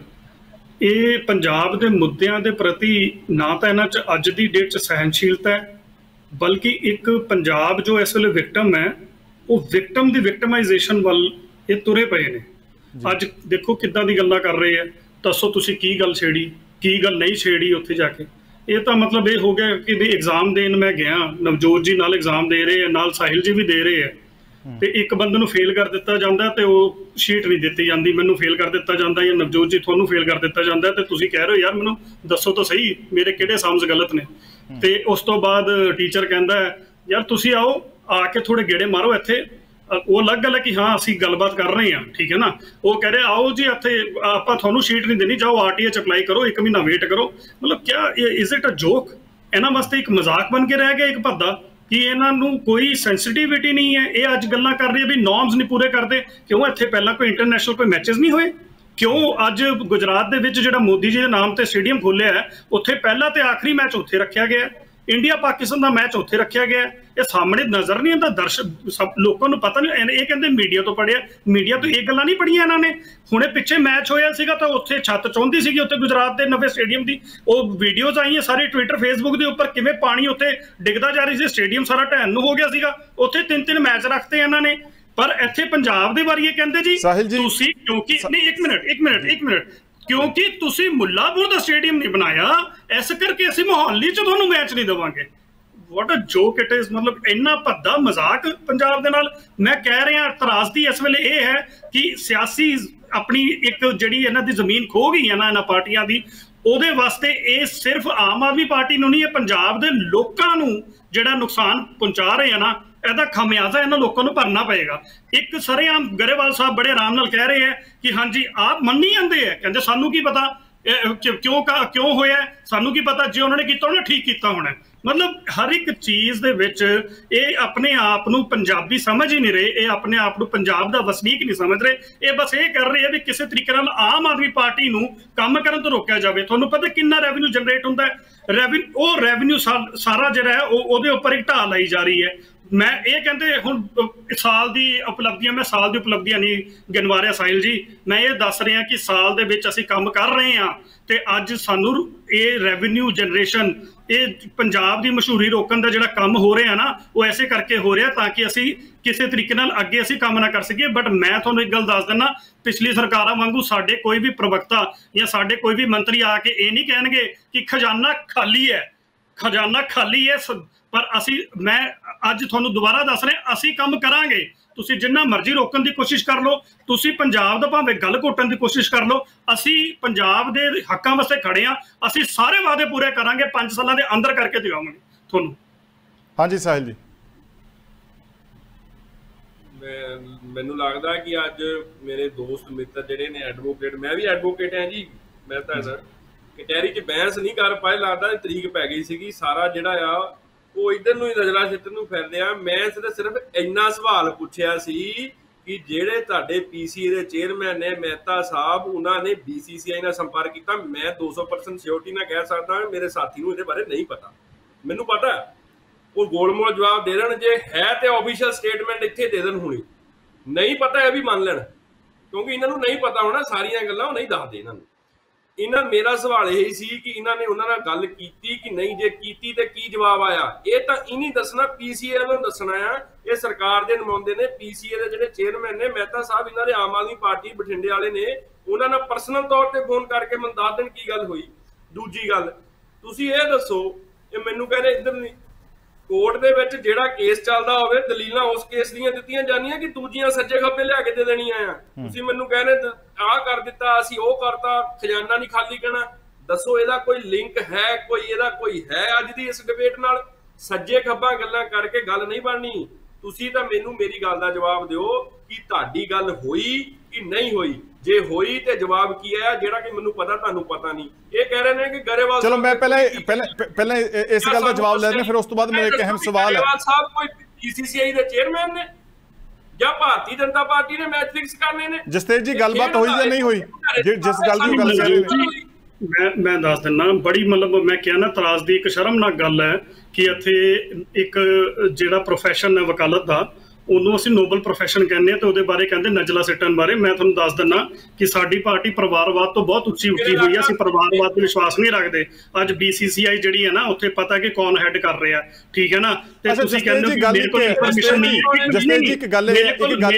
ਇਹ ਪੰਜਾਬ ਦੇ ਮੁੱਦਿਆਂ ਦੇ ਪ੍ਰਤੀ ਨਾ ਤਾਂ ਇਹਨਾਂ 'ਚ ਅੱਜ ਦੀ ਡੇਟ 'ਚ ਸਹਿਣਸ਼ੀਲਤਾ ਹੈ, ਬਲਕਿ ਇੱਕ ਪੰਜਾਬ ਜੋ ਇਸ ਵੇਲੇ ਵਿਕਟਮ ਹੈ ਉਹ ਵਿਕਟਮ ਦੀ ਵਿਕਟਮਾਈਜੇਸ਼ਨ ਵੱਲ ਇਹ ਤੁਰੇ ਪਏ ਨੇ। ਅੱਜ ਦੇਖੋ ਕਿੱਦਾਂ ਦੀ ਗੱਲਾਂ ਕਰ ਰਹੇ ਆ, ਦੱਸੋ ਤੁਸੀਂ ਕੀ ਗੱਲ ਛੇੜੀ, ਕੀ ਗੱਲ ਨਹੀਂ ਛੇੜੀ ਉੱਥੇ ਜਾ ਕੇ। ਇਹ ਤਾਂ ਮਤਲਬ ਇਹ ਹੋ ਗਿਆ ਕਿ ਵੀ ਐਗਜ਼ਾਮ ਦੇਣ ਮੈਂ ਗਿਆ, ਨਵਜੋਤ ਜੀ ਨਾਲ ਐਗਜ਼ਾਮ ਦੇ ਰਹੇ ਆ, ਨਾਲ ਸਾਹਿਲ ਜੀ ਵੀ ਦੇ ਰਹੇ ਆ, ਤੇ ਇੱਕ ਬੰਦੇ ਨੂੰ ਫੇਲ ਕਰ ਦਿੱਤਾ ਜਾਂਦਾ ਤੇ ਉਹ ਸ਼ੀਟ ਨਹੀਂ ਦਿੱਤੀ ਜਾਂਦੀ, ਮੈਨੂੰ ਫੇਲ ਕਰ ਦਿੱਤਾ ਜਾਂਦਾ ਜਾਂ ਨਵਜੋਤ ਜੀ ਤੁਹਾਨੂੰ ਫੇਲ ਕਰ ਦਿੱਤਾ ਜਾਂਦਾ, ਤੇ ਤੁਸੀਂ ਕਹਿ ਰਹੇ ਹੋ ਯਾਰ ਮੈਨੂੰ ਦੱਸੋ ਤਾਂ ਸਹੀ ਮੇਰੇ ਕਿਹੜੇ ਸਮਝ ਗਲਤ ਨੇ। ਤੇ ਉਸ ਤੋਂ ਬਾਅਦ ਟੀਚਰ ਕਹਿੰਦਾ ਯਾਰ ਤੁਸੀਂ ਆਓ, ਆ ਕੇ ਥੋੜੇ ਗੇੜੇ ਮਾਰੋ ਇੱਥੇ, ਉਹ ਅਲੱਗ ਗੱਲ ਹੈ ਕਿ ਹਾਂ ਅਸੀਂ ਗੱਲਬਾਤ ਕਰ ਰਹੇ ਹਾਂ, ਠੀਕ ਹੈ ਨਾ। ਉਹ ਕਹਿ ਰਹੇ ਆਓ ਜੀ ਇੱਥੇ ਆਪਾਂ ਤੁਹਾਨੂੰ ਸ਼ੀਟ ਨਹੀਂ ਦੇਣੀ, ਜਾਓ RTI 'ਚ ਅਪਲਾਈ ਕਰੋ, 1 ਮਹੀਨਾ ਵੇਟ ਕਰੋ। ਮਤਲਬ ਕਿਆ ਇਜ਼ ਇਟ ਅ ਜੋਕ? ਇਹਨਾਂ ਵਾਸਤੇ ਇੱਕ ਮਜ਼ਾਕ ਬਣ ਕੇ ਰਹਿ ਗਿਆ ਇੱਕ ਭੱਦਾ ਕਿ ਇਹਨਾਂ ਨੂੰ ਕੋਈ ਸੈਂਸਿਟੀਵਿਟੀ ਨਹੀਂ ਹੈ। ਇਹ ਅੱਜ ਗੱਲਾਂ ਕਰ ਰਹੀ ਹੈ ਵੀ ਨੋਰਮਸ ਨਹੀਂ ਪੂਰੇ ਕਰਦੇ, ਕਿਉਂ ਇੱਥੇ ਪਹਿਲਾਂ ਕੋਈ ਇੰਟਰਨੈਸ਼ਨਲ ਕੋਈ ਮੈਚਸ ਨਹੀਂ ਹੋਏ? ਕਿਉਂ ਅੱਜ ਗੁਜਰਾਤ ਦੇ ਵਿੱਚ ਜਿਹੜਾ ਮੋਦੀ ਜੀ ਦੇ ਨਾਮ ਤੇ ਸਟੇਡੀਅਮ ਖੋਲ੍ਹਿਆ ਹੈ ਉੱਥੇ ਪਹਿਲਾ ਤੇ ਆਖਰੀ ਮੈਚ ਉੱਥੇ ਰੱਖਿਆ ਗਿਆ, ਇੰਡੀਆ ਪਾਕਿਸਤਾਨ ਦਾ ਮੈਚ ਉੱਥੇ ਰੱਖਿਆ ਗਿਆ। ਇਹ ਸਾਹਮਣੇ ਨਜ਼ਰ ਨਹੀਂ ਆਉਂਦਾ, ਦਰਸ਼ਕ ਸਭ ਲੋਕਾਂ ਨੂੰ ਪਤਾ ਨਹੀਂ। ਇਹ ਕਹਿੰਦੇ ਮੀਡੀਆ ਤੋਂ ਪੜ੍ਹਿਆ, ਮੀਡੀਆ ਤੋਂ ਇਹ ਗੱਲਾਂ ਨਹੀਂ ਪੜ੍ਹੀਆਂ ਇਹਨਾਂ ਨੇ। ਹੁਣੇ ਪਿੱਛੇ ਮੈਚ ਹੋਇਆ ਸੀਗਾ ਤਾਂ ਉੱਥੇ ਛੱਤ ਚੌਂਦੀ ਸੀਗੀ ਉੱਥੇ ਗੁਜਰਾਤ ਦੇ ਨਵੇਂ ਸਟੇਡੀਅਮ ਦੀ, ਉਹ ਵੀਡੀਓਜ਼ ਆਈਆਂ ਸਾਰੇ ਟਵਿੱਟਰ ਫੇਸਬੁੱਕ ਦੇ ਉੱਪਰ, ਕਿਵੇਂ ਪਾਣੀ ਉੱਥੇ ਡਿੱਗਦਾ ਜਾ ਰਹੀ ਸੀ, ਸਟੇਡੀਅਮ ਸਾਰਾ ਢਹਿਣ ਨੂੰ ਹੋ ਗਿਆ ਸੀਗਾ। ਉੱਥੇ 3-3 ਮੈਚ ਰੱਖਤੇ ਇਹਨਾਂ ਨੇ। ਪਰ ਇੱਥੇ ਪੰਜਾਬ ਦੇ ਬਾਰੇ ਇਹ ਕਹਿੰਦੇ ਜੀ ਤੁਸੀਂ ਕਿਉਂਕਿ ਨਹੀਂ ਇੱਕ ਮਿੰਟ ਕਿਉਂਕਿ ਤੁਸੀਂ ਮੁੱਲਾਪੁਰ ਦਾ ਸਟੇਡੀਅਮ ਨਹੀਂ ਬਣਾਇਆ, ਇਸ ਕਰਕੇ ਅਸੀਂ ਮੁਹਾਲੀ 'ਚ ਤੁਹਾਨੂੰ ਮੈਚ ਨਹੀਂ ਦੇਵਾਂਗੇ। What a joke it is. ਮਤਲਬ ਇੰਨਾ ਭੱਦਾ ਮਜ਼ਾਕ ਪੰਜਾਬ ਦੇ ਨਾਲ। ਮੈਂ ਕਹਿ ਰਿਹਾ ਤਰਾਸਦੀ ਇਸ ਵੇਲੇ ਇਹ ਹੈ ਕਿ ਸਿਆਸੀ ਆਪਣੀ ਇੱਕ ਜਿਹੜੀ ਇਹਨਾਂ ਦੀ ਜ਼ਮੀਨ ਖੋ ਗਈ ਹੈ ਨਾ ਇਹਨਾਂ ਪਾਰਟੀਆਂ ਦੀ, ਉਹਦੇ ਵਾਸਤੇ ਇਹ ਸਿਰਫ ਆਮ ਆਦਮੀ ਪਾਰਟੀ ਨੂੰ ਨਹੀਂ, ਇਹ ਪੰਜਾਬ ਦੇ ਲੋਕਾਂ ਨੂੰ ਜਿਹੜਾ ਨੁਕਸਾਨ ਪਹੁੰਚਾ ਰਹੇ ਆ ਨਾ, ਇਹਦਾ ਖਮਿਆਜ਼ਾ ਇਹਨਾਂ ਲੋਕਾਂ ਨੂੰ ਭਰਨਾ ਪਏਗਾ। ਇੱਕ ਸਰੇਆਮ ਗਰੇਵਾਲ ਸਾਹਿਬ ਬੜੇ ਆਰਾਮ ਨਾਲ ਕਹਿ ਰਹੇ ਹੈ ਕਿ ਹਾਂਜੀ ਆਪ ਮੰਨੀ ਜਾਂਦੇ ਹੈ, ਕਹਿੰਦੇ ਸਾਨੂੰ ਕੀ ਪਤਾ ਕਿਉਂ ਹੋਇਆ, ਸਾਨੂੰ ਕੀ ਪਤਾ, ਜੇ ਉਹਨਾਂ ਨੇ ਕੀਤਾ ਉਹਨੇ ਠੀਕ ਕੀਤਾ ਹੋਣਾ। ਮਤਲਬ ਹਰ ਇੱਕ ਚੀਜ਼ ਦੇ ਵਿੱਚ ਇਹ ਆਪਣੇ ਆਪ ਨੂੰ ਪੰਜਾਬੀ ਸਮਝ ਹੀ ਨਹੀਂ ਰਹੇ, ਇਹ ਆਪਣੇ ਆਪ ਨੂੰ ਪੰਜਾਬ ਦਾ ਵਸਨੀਕ ਨਹੀਂ ਸਮਝ ਰਹੇ। ਇਹ ਬਸ ਇਹ ਕਰ ਰਹੇ ਆ ਵੀ ਕਿਸੇ ਤਰੀਕੇ ਨਾਲ ਆਮ ਆਦਮੀ ਪਾਰਟੀ ਨੂੰ ਕੰਮ ਕਰਨ ਤੋਂ ਰੋਕਿਆ ਜਾਵੇ। ਤੁਹਾਨੂੰ ਪਤਾ ਕਿੰਨਾ ਰੈਵਨਿਊ ਜਨਰੇਟ ਹੁੰਦਾ ਹੈ, ਉਹ ਰੈਵਨਿਊ ਸਾਰਾ ਜਿਹੜਾ ਹੈ ਉਹਦੇ ਉੱਪਰ ਇੱਕ ਢਾਲ ਲਾਈ ਜਾ ਰਹੀ ਹੈ। ਮੈਂ ਇਹ ਕਹਿੰਦੇ ਹੁਣ ਸਾਲ ਦੀ ਉਪਲਬਧੀਆਂ, ਮੈਂ ਸਾਲ ਦੀ ਉਪਲਬਧੀਆਂ ਨਹੀਂ ਗਿਣਵਾ ਰਿਹਾ ਸਾਹਿਲ ਜੀ, ਮੈਂ ਇਹ ਦੱਸ ਰਿਹਾ ਕਿ ਸਾਲ ਦੇ ਵਿੱਚ ਅਸੀਂ ਕੰਮ ਕਰ ਰਹੇ ਹਾਂ ਤੇ ਅੱਜ ਸਾਨੂੰ ਇਹ ਰੈਵਨਿਊ ਜਨਰੇਸ਼ਨ, ਇਹ ਪੰਜਾਬ ਦੀ ਮਸ਼ਹੂਰੀ ਰੋਕਣ ਦਾ ਜਿਹੜਾ ਕੰਮ ਹੋ ਰਿਹਾ ਨਾ, ਉਹ ਐਸੇ ਕਰਕੇ ਹੋ ਰਿਹਾ ਤਾਂ ਕਿ ਅਸੀਂ ਕਿਸੇ ਤਰੀਕੇ ਨਾਲ ਅੱਗੇ ਅਸੀਂ ਕੰਮ ਨਾ ਕਰ ਸਕੀਏ। ਬਟ ਮੈਂ ਤੁਹਾਨੂੰ ਇੱਕ ਗੱਲ ਦੱਸ ਦਿੰਦਾ, ਪਿਛਲੀ ਸਰਕਾਰਾਂ ਵਾਂਗੂ ਸਾਡੇ ਕੋਈ ਵੀ ਪ੍ਰਵਕਤਾ ਜਾਂ ਸਾਡੇ ਕੋਈ ਵੀ ਮੰਤਰੀ ਆ ਕੇ ਇਹ ਨਹੀਂ ਕਹਿਣਗੇ ਕਿ ਖਜ਼ਾਨਾ ਖਾਲੀ ਹੈ, ਖਜ਼ਾਨਾ ਖਾਲੀ ਹੈ। ਪਰ ਮੈਂ ਅੱਜ ਤੁਹਾਨੂੰ ਦੁਬਾਰਾ ਦੱਸ ਰਿਹਾ, ਅਸੀਂ ਕੰਮ ਕਰਾਂਗੇ। ਤੁਸੀਂ ਜਿੰਨਾ ਮਰਜ਼ੀ ਰੋਕਣ ਦੀ ਕੋਸ਼ਿਸ਼ ਕਰ ਲਓ, ਤੁਸੀਂ ਪੰਜਾਬ ਦਾ ਭਾਵੇਂ ਗੱਲ ਘੋਟਣ ਦੀ ਕੋਸ਼ਿਸ਼ ਕਰ ਲਓ, ਅਸੀਂ ਪੰਜਾਬ ਦੇ ਹੱਕਾਂ ਵਾਸਤੇ ਖੜੇ ਹਾਂ। ਅਸੀਂ ਸਾਰੇ ਵਾਅਦੇ ਪੂਰੇ ਕਰਾਂਗੇ, 5 ਸਾਲਾਂ ਦੇ ਅੰਦਰ ਕਰਕੇ ਦਿਖਾਵਾਂਗੇ ਤੁਹਾਨੂੰ। ਹਾਂਜੀ ਸਾਹਿਲ ਜੀ। ਮੈਨੂੰ ਲੱਗਦਾ ਕਿ ਅੱਜ ਮੇਰੇ ਦੋਸਤ ਮਿੱਤਰ ਜਿਹੜੇ ਨੇ ਐਡਵੋਕੇਟ, ਮੈਂ ਵੀ ਐਡਵੋਕੇਟ ਹਾਂ ਜੀ, ਮੈਂ ਤਾਂ ਕਟਹਿਰੀ 'ਚ ਬਹਿਸ ਨਹੀਂ ਕਰ ਪਾਏ, ਲੱਗਦਾ ਤਰੀਕ ਪੈ ਗਈ ਸੀਗੀ। ਸਾਰਾ ਜਿਹੜਾ ਆ ਉਹ ਇੱਧਰ ਨੂੰ ਹੀ ਨਜ਼ਰਾਂ ਛਿੱਤਰ ਨੂੰ ਫਿਰਦੇ ਆ। ਮੈਂ ਸਿਰਫ ਇੰਨਾ ਸਵਾਲ ਪੁੱਛਿਆ ਸੀ ਕਿ ਜਿਹੜੇ ਤੁਹਾਡੇ PCA ਦੇ ਚੇਅਰਮੈਨ ਨੇ ਮਹਿਤਾ ਸਾਹਿਬ, ਉਹਨਾਂ ਨੇ BCCI ਨਾਲ ਸੰਪਰਕ ਕੀਤਾ। ਮੈਂ 200% ਸਿਓਰਟੀ ਨਾਲ ਕਹਿ ਸਕਦਾ ਮੇਰੇ ਸਾਥੀ ਨੂੰ ਇਹਦੇ ਬਾਰੇ ਨਹੀਂ ਪਤਾ। ਮੈਨੂੰ ਪਤਾ ਉਹ ਗੋਲਮੋਲ ਜਵਾਬ ਦੇ ਦੇਣ, ਜੇ ਹੈ ਤੇ ਆਫੀਸ਼ੀਅਲ ਸਟੇਟਮੈਂਟ ਇੱਥੇ ਦੇ ਦੇਣ। ਹੁਣੀ ਨਹੀਂ ਪਤਾ ਇਹ ਵੀ ਮੰਨ ਲੈਣ, ਕਿਉਂਕਿ ਇਹਨਾਂ ਨੂੰ ਨਹੀਂ ਪਤਾ ਹੋਣਾ ਸਾਰੀਆਂ ਗੱਲਾਂ, ਉਹ ਨਹੀਂ ਦੱਸਦੇ ਇਹਨਾਂ ਨੂੰ। ਮੇਰਾ ਸਵਾਲ ਇਹ ਸੀ ਕਿ ਇਹਨਾਂ ਨੇ ਉਹਨਾਂ ਨਾਲ ਗੱਲ ਕੀਤੀ ਕਿ ਨਹੀਂ, ਜੇ ਕੀਤੀ ਤੇ ਕੀ ਜਵਾਬ ਆਇਆ? ਇਹ ਤਾਂ ਇਹ ਨਹੀਂ ਦੱਸਣਾ, PCA ਨੂੰ ਦੱਸਣਾ ਆ। ਇਹ ਸਰਕਾਰ ਦੇ ਨੁਮਾਇੰਦੇ ਨੇ, PCA ਦੇ ਜਿਹੜੇ ਚੇਅਰਮੈਨ ਨੇ ਮਹਿਤਾ ਸਾਹਿਬ, ਇਹਨਾਂ ਦੇ ਆਮ ਆਦਮੀ ਪਾਰਟੀ ਬਠਿੰਡੇ ਵਾਲੇ ਨੇ, ਉਹਨਾਂ ਨਾਲ ਪਰਸਨਲ ਤੌਰ ਤੇ ਫੋਨ ਕਰਕੇ ਮੈਨੂੰ ਦੱਸ ਦੇਣ ਕੀ ਗੱਲ ਹੋਈ। ਦੂਜੀ ਗੱਲ, ਤੁਸੀਂ ਇਹ ਦੱਸੋ, ਇਹ ਮੈਨੂੰ ਕਹਿੰਦੇ ਇੱਧਰ ਨਹੀਂ, ਕੋਰਟ ਦੇ ਵਿੱਚ ਜਿਹੜਾ ਕੇਸ ਚੱਲਦਾ ਹੋਵੇ, ਦਲੀਲਾਂ ਉਸ ਕੇਸ ਦੀਆਂ ਦਿੱਤੀਆਂ ਜਾਂਦੀਆਂ ਕਿ ਦੂਜੀਆਂ ਸੱਜੇ ਖੱਬੇ ਲਿਆ ਕੇ ਦੇ ਦੇਣੀਆਂ ਆ। ਤੁਸੀਂ ਮੈਨੂੰ ਕਹਿੰਦੇ ਆਹ ਕਰ ਦਿੱਤਾ, ਅਸੀਂ ਉਹ ਕਰਤਾ, ਖਜ਼ਾਨਾ ਨਹੀਂ ਖਾਲੀ ਕਹਿਣਾ। ਦੱਸੋ ਇਹਦਾ ਕੋਈ ਲਿੰਕ ਹੈ? ਕੋਈ ਹੈ ਅੱਜ ਦੀ ਇਸ ਡਿਬੇਟ ਨਾਲ? ਸੱਜੇ ਖੱਬਾ ਗੱਲਾਂ ਕਰਕੇ ਗੱਲ ਨਹੀਂ ਬਣਨੀ। ਤੁਸੀਂ ਤਾਂ ਮੈਨੂੰ ਮੇਰੀ ਗੱਲ ਦਾ ਜਵਾਬ ਦਿਓ ਕਿ ਤੁਹਾਡੀ ਗੱਲ ਹੋਈ ਕਿ ਨਹੀਂ ਹੋਈ। ਜੇ ਹੋਈ ਤੇ ਜਵਾਬ ਕੀ ਹੈ, ਜਿਹੜਾ ਕਿ ਮੈਨੂੰ ਪਤਾ ਤੁਹਾਨੂੰ ਪਤਾ ਨਹੀਂ। ਇਹ ਕਹਿ ਰਹੇ ਨੇ ਕਿ ਗਰੇਵਾਲ, ਚਲੋ ਮੈਂ ਪਹਿਲਾਂ ਇਸ ਗੱਲ ਦਾ ਜਵਾਬ ਲੈ ਲੈਣਾ, ਫਿਰ ਉਸ ਤੋਂ ਬਾਅਦ ਮੇਰਾ ਇੱਕ ਅਹਿਮ ਸਵਾਲ ਹੈ। ਗਰੇਵਾਲ ਸਾਹਿਬ ਕੋਈ BCCI ਦੇ ਚੇਅਰਮੈਨ ਨੇ ਜਾਂ ਭਾਰਤੀ ਜਨਤਾ ਪਾਰਟੀ ਨੇ ਮੈਚ ਫਿਕਸ ਕਰਨੇ ਨੇ? ਜਸਤੇਜ ਜੀ, ਗੱਲਬਾਤ ਹੋਈ ਜਾਂ ਨਹੀਂ ਹੋਈ? ਜਿਸ ਗੱਲ ਦੀ ਗੱਲ ਕਰ ਰਹੇ ਨੇ ਮੈਂ ਦੱਸ ਦਿੰਦਾ। ਬੜੀ ਮਤਲਬ ਮੈਂ ਕਿਹਾ ਨਾ, ਤਰਾਸ ਦੀ ਇੱਕ ਸ਼ਰਮਨਾਕ ਗੱਲ ਹੈ ਕਿ ਇੱਥੇ ਇੱਕ ਜਿਹੜਾ ਪ੍ਰੋਫੈਸ਼ਨ ਹੈ ਵਕਾਲਤ ਦਾ, ਉਹਨੂੰ ਅਸੀਂ ਨੋਬਲ ਪ੍ਰੋਫੈਸ਼ਨ ਕਹਿੰਦੇ ਹਾਂ, ਤੇ ਉਹਦੇ ਬਾਰੇ ਕਹਿੰਦੇ ਨਜਲਾ ਸਿੱਟਣ ਬਾਰੇ। ਮੈਂ ਤੁਹਾਨੂੰ ਦੱਸ ਦਿੰਦਾ ਕਿ ਸਾਡੀ ਪਾਰਟੀ ਪਰਿਵਾਰਵਾਦ ਤੋਂ ਬਹੁਤ ਉੱਚੀ ਉੱਠੀ ਹੋਈ ਹੈ। ਅਸੀਂ ਪਰਿਵਾਰਵਾਦ ਤੇ ਵਿਸ਼ਵਾਸ ਨਹੀਂ ਰੱਖਦੇ। ਅੱਜ BCCI ਜਿਹੜੀ ਹੈ ਨਾ, ਉੱਥੇ ਪਤਾ ਕਿ ਕੌਣ ਹੈਡ ਕਰ ਰਿਹਾ, ਠੀਕ ਹੈ ਨਾ। ਤੇ ਤੁਸੀਂ ਕਹਿੰਦੇ ਹੋ ਕਿ ਮੇਰੇ ਕੋਲ ਇਨਫੋਰਮੇਸ਼ਨ ਨਹੀਂ ਹੈ। ਜਸਟੇਜ ਜੀ, ਇੱਕ ਗੱਲ ਇਹ ਹੈ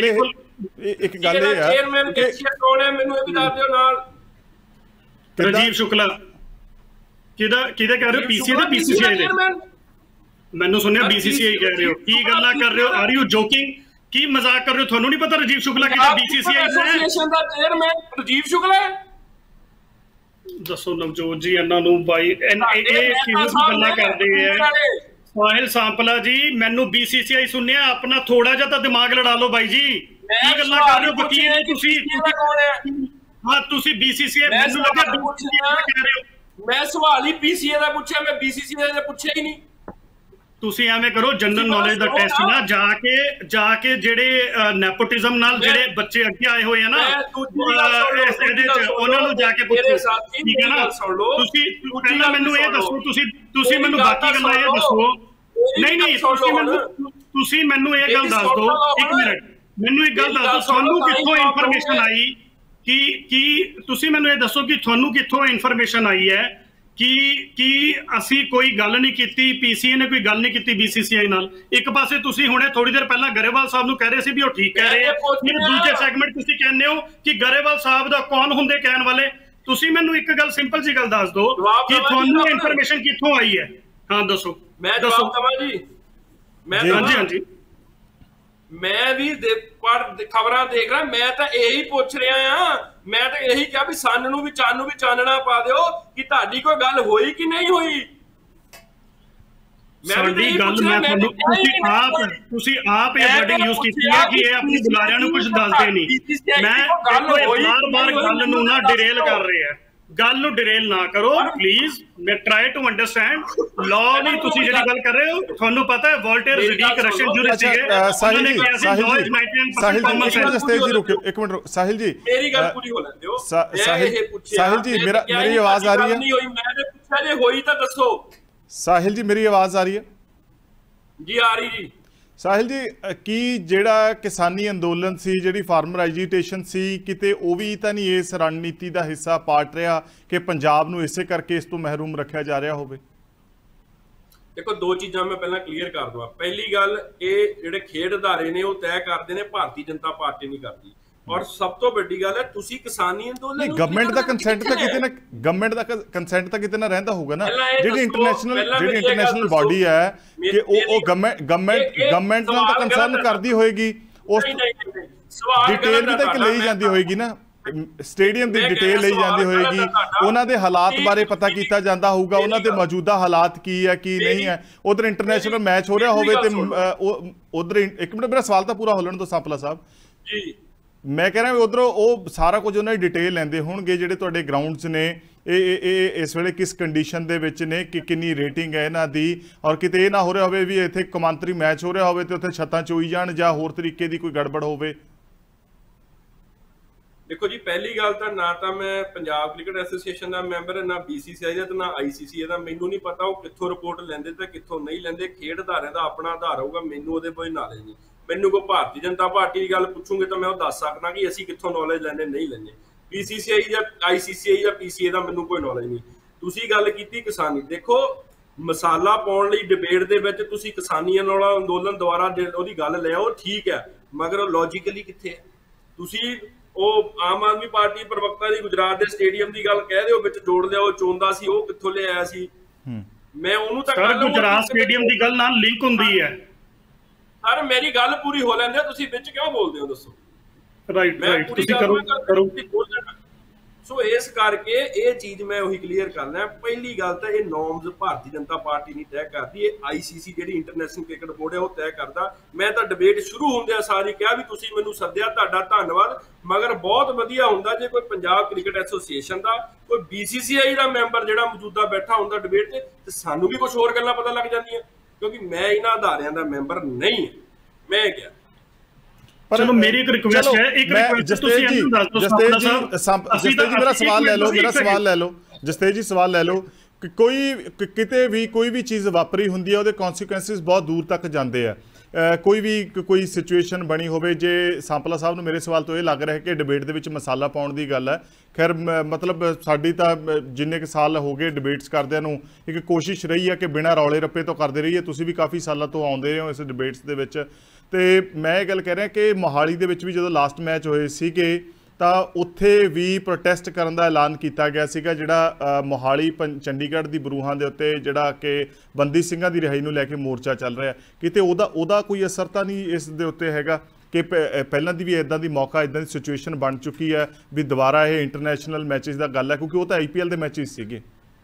ਚੇਅਰਮੈਨ ਕੌਣ ਹੈ, ਮੈਨੂੰ ਇਹ ਵੀ ਦੱਸ ਦਿਓ ਨਾਲ। ਰਾਜੀਵ ਸ਼ੁਕਲਾ। ਕਿਹਦੇ ਕਹਿ ਰਹੇ ਹੋ? PCA ਦੇ BCCI ਦੇ? ਮੈਨੂੰ ਸੁਣਿਆ BCCI ਕਹਿ ਰਹੇ ਹੋ। ਕੀ ਗੱਲਾਂ ਕਰ ਰਹੇ ਹੋ? Are you joking? ਕੀ ਮਜ਼ਾਕ ਕਰ ਰਹੇ ਹੋ? ਤੁਹਾਨੂੰ ਨਹੀਂ ਪਤਾ ਰਾਜੀਵ ਸ਼ੁਕਲਾ ਕਿਹਦਾ BCCI ਐਸੋਸੀਏਸ਼ਨ ਦਾ ਚੇਅਰਮੈਨ ਰਾਜੀਵ ਸ਼ੁਕਲਾ ਹੈ? ਦੱਸੋ ਨਵਜੋਤ ਜੀ, ਇਹਨਾਂ ਨੂੰ ਬਾਈ ਇਹ ਕਿਹੋ ਜਿਹੀ ਗੱਲਾਂ ਕਰਦੇ ਆ? ਸਾਹਿਲ ਸਾਂਪਲਾ ਜੀ, ਮੈਨੂੰ BCCI ਸੁਣਿਆ, ਆਪਣਾ ਥੋੜਾ ਜਿਹਾ ਤਾਂ ਦਿਮਾਗ ਲੜਾ ਲਓ ਬਾਈ ਜੀ। ਕੀ ਗੱਲਾਂ ਕਰ ਰਹੇ ਹੋ? ਵਕੀਲ ਤੁਸੀਂ? ਹਾਂ, ਤੁਸੀਂ BCCI ਮੈਨੂੰ ਲੱਗਾ ਕਹਿ ਰਹੇ ਹੋ। ਮੈਂ ਸਵਾਲ ਹੀ PCA ਦਾ ਪੁੱਛਿਆ, ਮੈਂ BCCI ਦਾ ਪੁੱਛਿਆ ਹੀ ਨਹੀਂ। ਤੁਸੀਂ ਐਵੇਂ ਕਰੋ, ਜਨਰਲ ਨੌਲੇਜ ਦਾ ਟੈਸਟ ਨਾ ਜਾ ਕੇ ਜਿਹੜੇ ਨੈਪੋਟਿਜ਼ਮ ਨਾਲ ਜਿਹੜੇ ਬੱਚੇ ਅੱਗੇ ਆਏ ਹੋਏ ਆ ਨਾ, ਇਹਦੇ ਚ ਉਹਨਾਂ ਨੂੰ ਜਾ ਕੇ ਪੁੱਛੋ, ਠੀਕ ਹੈ ਨਾ। ਤੁਸੀਂ ਪਹਿਲਾਂ ਮੈਨੂੰ ਇਹ ਦੱਸੋ, ਤੁਸੀਂ ਮੈਨੂੰ ਬਾਕੀ ਗੱਲਾਂ ਇਹ ਦੱਸੋ। ਨਹੀਂ, ਤੁਸੀਂ ਮੈਨੂੰ ਇਹ ਗੱਲ ਦੱਸ ਦਿਓ, ਇੱਕ ਮਿੰਟ, ਮੈਨੂੰ ਇੱਕ ਗੱਲ ਦੱਸ ਦਿਓ, ਤੁਹਾਨੂੰ ਕਿੱਥੋਂ ਇਨਫੋਰਮੇਸ਼ਨ ਆਈ ਕਿ ਤੁਸੀਂ ਮੈਨੂੰ ਇਹ ਦੱਸੋ ਕਿ ਤੁਹਾਨੂੰ ਕਿੱਥੋਂ ਇਨਫੋਰਮੇਸ਼ਨ ਆਈ ਹੈ ਕਿ ਅਸੀਂ ਕੋਈ ਗੱਲ ਨਹੀਂ ਕੀਤੀ, PCA ਨੇ ਕੋਈ ਗੱਲ ਨਹੀਂ ਕੀਤੀ BCCI ਨਾਲ? ਇੱਕ ਪਾਸੇ ਤੁਸੀਂ ਹੁਣੇ ਥੋੜੀ ਦੇਰ ਪਹਿਲਾਂ ਗਰੇਵਾਲ ਸਾਹਿਬ ਨੂੰ ਕਹਿ ਰਹੇ ਸੀ ਵੀ ਉਹ ਠੀਕ ਕਹਿ ਰਹੇ ਆ, ਦੂਜੇ ਸੈਗਮੈਂਟ ਤੁਸੀਂ ਕਹਿੰਦੇ ਹੋ ਕਿ ਗਰੇਵਾਲ ਸਾਹਿਬ ਦਾ ਕੌਣ ਹੁੰਦੇ ਕਹਿਣ ਵਾਲੇ। ਤੁਸੀਂ ਮੈਨੂੰ ਇੱਕ ਗੱਲ, ਸਿੰਪਲ ਜੀ ਗੱਲ ਦੱਸ ਦਿਓ ਕਿ ਤੁਹਾਨੂੰ ਇਨਫੋਰਮੇਸ਼ਨ ਕਿੱਥੋਂ ਆਈ ਹੈ। ਹਾਂ ਦੱਸੋ। ਮੈਂ ਜਵਾਬ ਦਵਾਂ ਜੀ? ਹਾਂਜੀ, ਮੈਂ ਵੀ ਖਬਰਾਂ ਦੇਖ ਰਿਹਾ, ਮੈਂ ਤਾਂ ਇਹੀ ਪੁੱਛ ਰਿਹਾ ਆ। ਮੈਂ ਤਾਂ ਇਹੀ ਕਿਹਾ ਵੀ ਸਾਨੂੰ ਨੂੰ ਵੀ ਚਾਨਣਾ ਪਾ ਦਿਓ ਕਿ ਤੁਹਾਡੀ ਕੋਈ ਗੱਲ ਹੋਈ ਕਿ ਨਹੀਂ ਹੋਈ। ਸਾਡੀ ਗੱਲ ਮੈਂ ਤੁਹਾਨੂੰ, ਤੁਸੀਂ ਆਪ ਇਹ ਵਰਡਿੰਗ ਯੂਜ਼ ਕੀਤੀ ਹੈ ਕਿ ਇਹ ਆਪਣੇ ਬੁਲਾਰਿਆਂ ਨੂੰ ਕੁਝ ਦੱਸਦੇ ਨਹੀਂ। ਮੈਂ ਬਾਰ-ਬਾਰ ਗੱਲ ਨੂੰ ਨਾ ਡਿਰੇਲ ਕਰ ਰਹੇ ਆ। ਗੱਲ ਨੂੰ ਡਿਰੇਲ ਨਾ ਕਰੋ ਪਲੀਜ਼। ਮੈਂ ਟਰਾਈ ਟੂ ਅੰਡਰਸਟੈਂਡ ਲਾਅ ਨਹੀਂ। ਤੁਸੀਂ ਜਿਹੜੀ ਗੱਲ ਕਰ ਰਹੇ ਹੋ, ਤੁਹਾਨੂੰ ਪਤਾ ਹੈ ਵੋਲਟੇਅਰ ਜ਼ਡੀਕ ਰਸ਼ੀਅਨ ਜੂਰਿਸਟ ਸੀਗੇ। ਸਾਹਿਲ ਜੀ ਰੁਕਿਓ ਇੱਕ ਮਿੰਟ। ਸਾਹਿਲ ਜੀ ਮੇਰੀ ਗੱਲ ਪੂਰੀ ਹੋ ਲੈਣ ਦਿਓ। ਸਾਹਿਲ ਜੀ ਮੇਰੀ ਆਵਾਜ਼ ਆ ਰਹੀ ਹੈ? ਮੈਂ ਤੇ ਪੁੱਛਿਆ ਜੇ ਹੋਈ ਤਾਂ ਦੱਸੋ। ਸਾਹਿਲ ਜੀ ਮੇਰੀ ਆਵਾਜ਼ ਆ ਰਹੀ ਹੈ? ਜੀ ਆ ਰਹੀ ਜੀ। ਸਾਹਿਲ ਜੀ, ਕੀ ਜਿਹੜਾ ਕਿਸਾਨੀ ਅੰਦੋਲਨ ਸੀ, ਜਿਹੜੀ ਫਾਰਮਰ ਐਜੀਟੇਸ਼ਨ ਸੀ, ਕਿਤੇ ਉਹ ਵੀ ਤਾਂ ਨਹੀਂ ਇਸ ਰਣਨੀਤੀ ਦਾ ਹਿੱਸਾ ਪਾਟ ਰਿਹਾ ਕਿ ਪੰਜਾਬ ਨੂੰ ਇਸੇ ਕਰਕੇ ਇਸ ਤੋਂ ਮਹਿਰੂਮ ਰੱਖਿਆ ਜਾ ਰਿਹਾ ਹੋਵੇ? ਦੇਖੋ, ਦੋ ਚੀਜ਼ਾਂ ਮੈਂ ਪਹਿਲਾਂ ਕਲੀਅਰ ਕਰ ਦਵਾਂ। ਪਹਿਲੀ ਗੱਲ, ਇਹ ਜਿਹੜੇ ਖੇਡ ਅਦਾਰੇ ਨੇ ਉਹ ਤੈਅ ਕਰਦੇ ਨੇ, ਭਾਰਤੀ ਜਨਤਾ ਪਾਰਟੀ ਨਹੀਂ ਕਰਦੀ। ਔਰ ਸਭ ਤੋਂ ਵੱਡੀ ਗੱਲ ਹੈ, ਤੁਸੀਂ ਕਿਸਾਨੀ ਅੰਦੋਲਨ, ਗਵਰਨਮੈਂਟ ਦਾ ਕੰਸੈਂਟ ਤਾਂ ਕਿਤੇ ਨਾ ਰਹਿੰਦਾ ਹੋਊਗਾ ਨਾ। ਜਿਹੜੀ ਇੰਟਰਨੈਸ਼ਨਲ ਬਾਡੀ ਹੈ ਕਿ ਉਹ ਗਵਰਨਮੈਂਟ ਨਾਲ ਤਾਂ ਕੰਸਰਨ ਕਰਦੀ ਹੋਏਗੀ। ਉਸ ਡਿਟੇਲ ਵੀ ਤਾਂ ਇੱਕ ਲਈ ਜਾਂਦੀ ਹੋਏਗੀ ਨਾ, ਸਟੇਡੀਅਮ ਦੀ ਡਿਟੇਲ ਲਈ ਜਾਂਦੀ ਹੋਏਗੀ, ਉਹਨਾਂ ਦੇ ਹਾਲਾਤ ਬਾਰੇ ਪਤਾ ਕੀਤਾ ਜਾਂਦਾ ਹੋਊਗਾ, ਉਹਨਾਂ ਦੇ ਮੌਜੂਦਾ ਹਾਲਾਤ ਕੀ ਹੈ ਕੀ ਨਹੀਂ ਹੈ। ਉਧਰ ਇੰਟਰਨੈਸ਼ਨਲ ਮੈਚ ਹੋ ਰਿਹਾ ਹੋਵੇ ਤੇ ਉਧਰ, ਇੱਕ ਮਿੰਟ ਮੇਰਾ ਸਵਾਲ ਤਾਂ ਪੂਰਾ ਹੋ ਲੈਣ ਤੋਂ ਸਾਂਪਲਾ ਸਾਹਿਬ ਜੀ, ਮੈਂ ਕਹਿ ਰਿਹਾ ਵੀ ਉਧਰੋਂ ਉਹ ਸਾਰਾ ਕੁਝ ਉਹਨਾਂ ਦੀ ਡਿਟੇਲ ਲੈਂਦੇ ਹੋਣਗੇ ਜਿਹੜੇ ਤੁਹਾਡੇ ਗਰਾਊਂਡਸ ਨੇ, ਇਹ ਇਸ ਵੇਲੇ ਕਿਸ ਕੰਡੀਸ਼ਨ ਦੇ ਵਿੱਚ ਨੇ, ਕਿ ਕਿੰਨੀ ਰੇਟਿੰਗ ਹੈ ਇਹਨਾਂ ਦੀ, ਔਰ ਕਿਤੇ ਇਹ ਨਾ ਹੋ ਰਿਹਾ ਹੋਵੇ ਵੀ ਇੱਥੇ ਕੌਮਾਂਤਰੀ ਮੈਚ ਹੋ ਰਿਹਾ ਹੋਵੇ ਤੇ ਉੱਥੇ ਛੱਤਾਂ ਚੋਈ ਜਾਣ ਜਾਂ ਹੋਰ ਤਰੀਕੇ ਦੀ ਕੋਈ ਗੜਬੜ ਹੋਵੇ। ਦੇਖੋ ਜੀ, ਪਹਿਲੀ ਗੱਲ ਤਾਂ ਨਾ ਤਾਂ ਮੈਂ ਪੰਜਾਬ ਕ੍ਰਿਕਟ ਐਸੋਸੀਏਸ਼ਨ ਦਾ ਮੈਂਬਰ, ਨਾ BCCI ਦਾ ਤੇ ਨਾ ICC ਦਾ। ਮੈਨੂੰ ਨਹੀਂ ਪਤਾ ਉਹ ਕਿੱਥੋਂ ਰਿਪੋਰਟ ਲੈਂਦੇ ਤੇ ਕਿੱਥੋਂ ਨਹੀਂ ਲੈਂਦੇ। ਖੇਡ ਅਦਾਰਿਆਂ ਦਾ ਆਪਣਾ ਆਧਾਰ ਹੋਊਗਾ, ਮੈਨੂੰ ਉਹਦੇ ਕੋਈ ਨੌਲੇਜ ਨਹੀਂ। ਮੈਨੂੰ ਕੋਈ ਭਾਰਤੀ ਜਨਤਾ ਪਾਰਟੀ ਦੀ ਗੱਲ ਪੁੱਛੂਗੇ ਤਾਂ ਮੈਂ ਉਹ ਦੱਸ ਸਕਦਾ ਕਿ ਅਸੀਂ ਕਿੱਥੋਂ ਨੌਲੇਜ ਲੈਂਦੇ ਨਹੀਂ ਲੈਂਦੇ। BCCI ਜਾਂ ICCI ਜਾਂ PCA ਦਾ ਮੈਨੂੰ ਕੋਈ ਨੌਲੇਜ ਨਹੀਂ। ਤੁਸੀਂ ਗੱਲ ਕੀਤੀ ਕਿਸਾਨੀ, ਦੇਖੋ ਮਸਾਲਾ ਪਾਉਣ ਲਈ ਡਿਬੇਟ ਦੇ ਵਿੱਚ ਤੁਸੀਂ ਕਿਸਾਨੀਆਂ ਨਾਲ ਅੰਦੋਲਨ ਦੁਆਰਾ ਉਹਦੀ ਗੱਲ ਲਿਆਓ, ਠੀਕ ਹੈ, ਮਗਰ ਲੌਜੀਕਲੀ ਕਿੱਥੇ ਹੈ? ਤੁਸੀਂ ਉਹ ਆਮ ਆਦਮੀ ਪਾਰਟੀ ਪ੍ਰਵਕਤਾ ਦੀ ਗੁਜਰਾਤ ਦੇ ਸਟੇਡੀਅਮ ਦੀ ਗੱਲ ਕਹਿ ਦਿਓ, ਵਿੱਚ ਜੋੜ ਲਿਆ ਉਹ ਚੋਂਦਾ ਸੀ, ਉਹ ਕਿੱਥੋਂ ਲਿਆਇਆ ਸੀ? ਮੈਂ ਉਹਨੂੰ ਤਾਂ ਗੁਜਰਾਤ ਸਟੇਡੀਅਮ ਦੀ ਗੱਲ ਨਾਲ ਲਿੰਕ ਹੁੰਦੀ ਹੈ। ਸਰ ਮੇਰੀ ਗੱਲ ਪੂਰੀ ਹੋ ਲੈਂਦੇ, ਤੁਸੀਂ ਵਿੱਚ ਕਿਉਂ ਬੋਲਦੇ ਹੋ ਦੱਸੋ? ਰਾਈਟ, ਤੁਸੀਂ ਕਰੋ। ਸੋ ਇਸ ਕਰਕੇ ਇਹ ਚੀਜ਼ ਮੈਂ ਉਹੀ ਕਲੀਅਰ ਕਰਨਾ, ਪਹਿਲੀ ਗੱਲ ਤਾਂ ਇਹ ਨੋਰਮਸ ਭਾਰਤੀ ਜਨਤਾ ਪਾਰਟੀ ਨਹੀਂ ਤੈਅ ਕਰਦੀ, ਇਹ ICC ਜਿਹੜੀ ਇੰਟਰਨੈਸ਼ਨਲ ਕ੍ਰਿਕਟ ਬੋਰਡ ਹੈ ਉਹ ਤੈਅ ਕਰਦਾ। ਮੈਂ ਤਾਂ ਡਿਬੇਟ ਸ਼ੁਰੂ ਹੁੰਦਿਆਂ ਸਾਰੀ ਕਿਹਾ ਵੀ ਤੁਸੀਂ ਮੈਨੂੰ ਸੱਦਿਆ, ਤੁਹਾਡਾ ਧੰਨਵਾਦ, ਮਗਰ ਬਹੁਤ ਵਧੀਆ ਹੁੰਦਾ ਜੇ ਕੋਈ ਪੰਜਾਬ ਕ੍ਰਿਕਟ ਐਸੋਸੀਏਸ਼ਨ ਦਾ, ਕੋਈ BCCI ਦਾ ਮੈਂਬਰ ਜਿਹੜਾ ਮੌਜੂਦਾ ਬੈਠਾ ਹੁੰਦਾ ਡਿਬੇਟ ਤੇ ਸਾਨੂੰ ਵੀ ਕੁਝ ਹੋਰ ਗੱਲਾਂ ਪਤਾ ਲੱਗ ਜਾਂਦੀਆਂ, ਕਿਉਂਕਿ ਮੈਂ ਇਹਨਾਂ ਅਦਾਰਿਆਂ ਦਾ ਮੈਂਬਰ ਨਹੀਂ ਹਾਂ। ਮੈਂ ਕਿਹਾ ਚਲੋ ਮੇਰੀ ਇੱਕ ਰਿਕੁਐਸਟ ਹੈ, ਇੱਕ ਰਿਕੁਐਸਟ ਤੁਸੀਂ ਇਹਨੂੰ ਦੱਸ ਦਿਓ। ਜਸਤੇਜ ਜੀ ਮੇਰਾ ਸਵਾਲ ਲੈ ਲਓ, ਜਸਤੇਜ ਜੀ ਸਵਾਲ ਲੈ ਲਓ ਕਿ ਕਿਤੇ ਵੀ ਕੋਈ ਵੀ ਚੀਜ਼ ਵਾਪਰੀ ਹੁੰਦੀ ਹੈ ਉਹਦੇ ਕੌਨਸੀਕੁਐਂਸਿਸ ਬਹੁਤ ਦੂਰ ਤੱਕ ਜਾਂਦੇ ਆ। ਕੋਈ ਸਿਚੁਏਸ਼ਨ ਬਣੀ ਹੋਵੇ, ਜੇ ਸਾਂਪਲਾ ਸਾਹਿਬ ਨੂੰ ਮੇਰੇ ਸਵਾਲ ਤੋਂ ਇਹ ਲੱਗ ਰਿਹਾ ਕਿ ਡਿਬੇਟ ਦੇ ਵਿੱਚ ਮਸਾਲਾ ਪਾਉਣ ਦੀ ਗੱਲ ਹੈ, ਖੈਰ ਮਤਲਬ ਸਾਡੀ ਤਾਂ ਜਿੰਨੇ ਕੁ ਸਾਲ ਹੋ ਗਏ ਡਿਬੇਟਸ ਕਰਦਿਆਂ ਨੂੰ ਇੱਕ ਕੋਸ਼ਿਸ਼ ਰਹੀ ਹੈ ਕਿ ਬਿਨਾਂ ਰੌਲੇ ਰੱਪੇ ਤੋਂ ਕਰਦੇ ਰਹੀਏ। ਤੁਸੀਂ ਵੀ ਕਾਫੀ ਸਾਲਾਂ ਤੋਂ ਆਉਂਦੇ ਹੋ ਇਸ ਡਿਬੇਟਸ ਦੇ ਵਿੱਚ, ਤੇ ਮੈਂ ਇਹ ਗੱਲ ਕਹਿ ਰਿਹਾ ਕਿ ਮੋਹਾਲੀ ਦੇ ਵਿੱਚ ਵੀ ਜਦੋਂ ਲਾਸਟ ਮੈਚ ਹੋਏ ਸੀਗੇ ਤਾਂ ਉੱਥੇ ਵੀ ਪ੍ਰੋਟੈਸਟ ਕਰਨ ਦਾ ਐਲਾਨ ਕੀਤਾ ਗਿਆ ਸੀਗਾ, ਜਿਹੜਾ ਮੋਹਾਲੀ ਚੰਡੀਗੜ੍ਹ ਦੀ ਬਰੂਹਾਂ ਦੇ ਉੱਤੇ ਜਿਹੜਾ ਕਿ ਬੰਦੀ ਸਿੰਘਾਂ ਦੀ ਰਿਹਾਈ ਨੂੰ ਲੈ ਕੇ ਮੋਰਚਾ ਚੱਲ ਰਿਹਾ, ਕਿਤੇ ਉਹਦਾ ਕੋਈ ਅਸਰ ਤਾਂ ਨਹੀਂ ਇਸ ਦੇ ਉੱਤੇ ਹੈਗਾ ਕਿ ਪਹਿਲਾਂ ਦੀ ਵੀ ਇੱਦਾਂ ਦੀ ਮੌਕਾ, ਇੱਦਾਂ ਦੀ ਸਿਚੁਏਸ਼ਨ ਬਣ ਚੁੱਕੀ ਹੈ ਵੀ ਦੁਬਾਰਾ ਇਹ ਇੰਟਰਨੈਸ਼ਨਲ ਮੈਚਿਸ ਦਾ ਗੱਲ ਹੈ, ਕਿਉਂਕਿ ਉਹ ਤਾਂ IPL ਦੇ ਮੈਚਿਸ ਸੀਗੇ।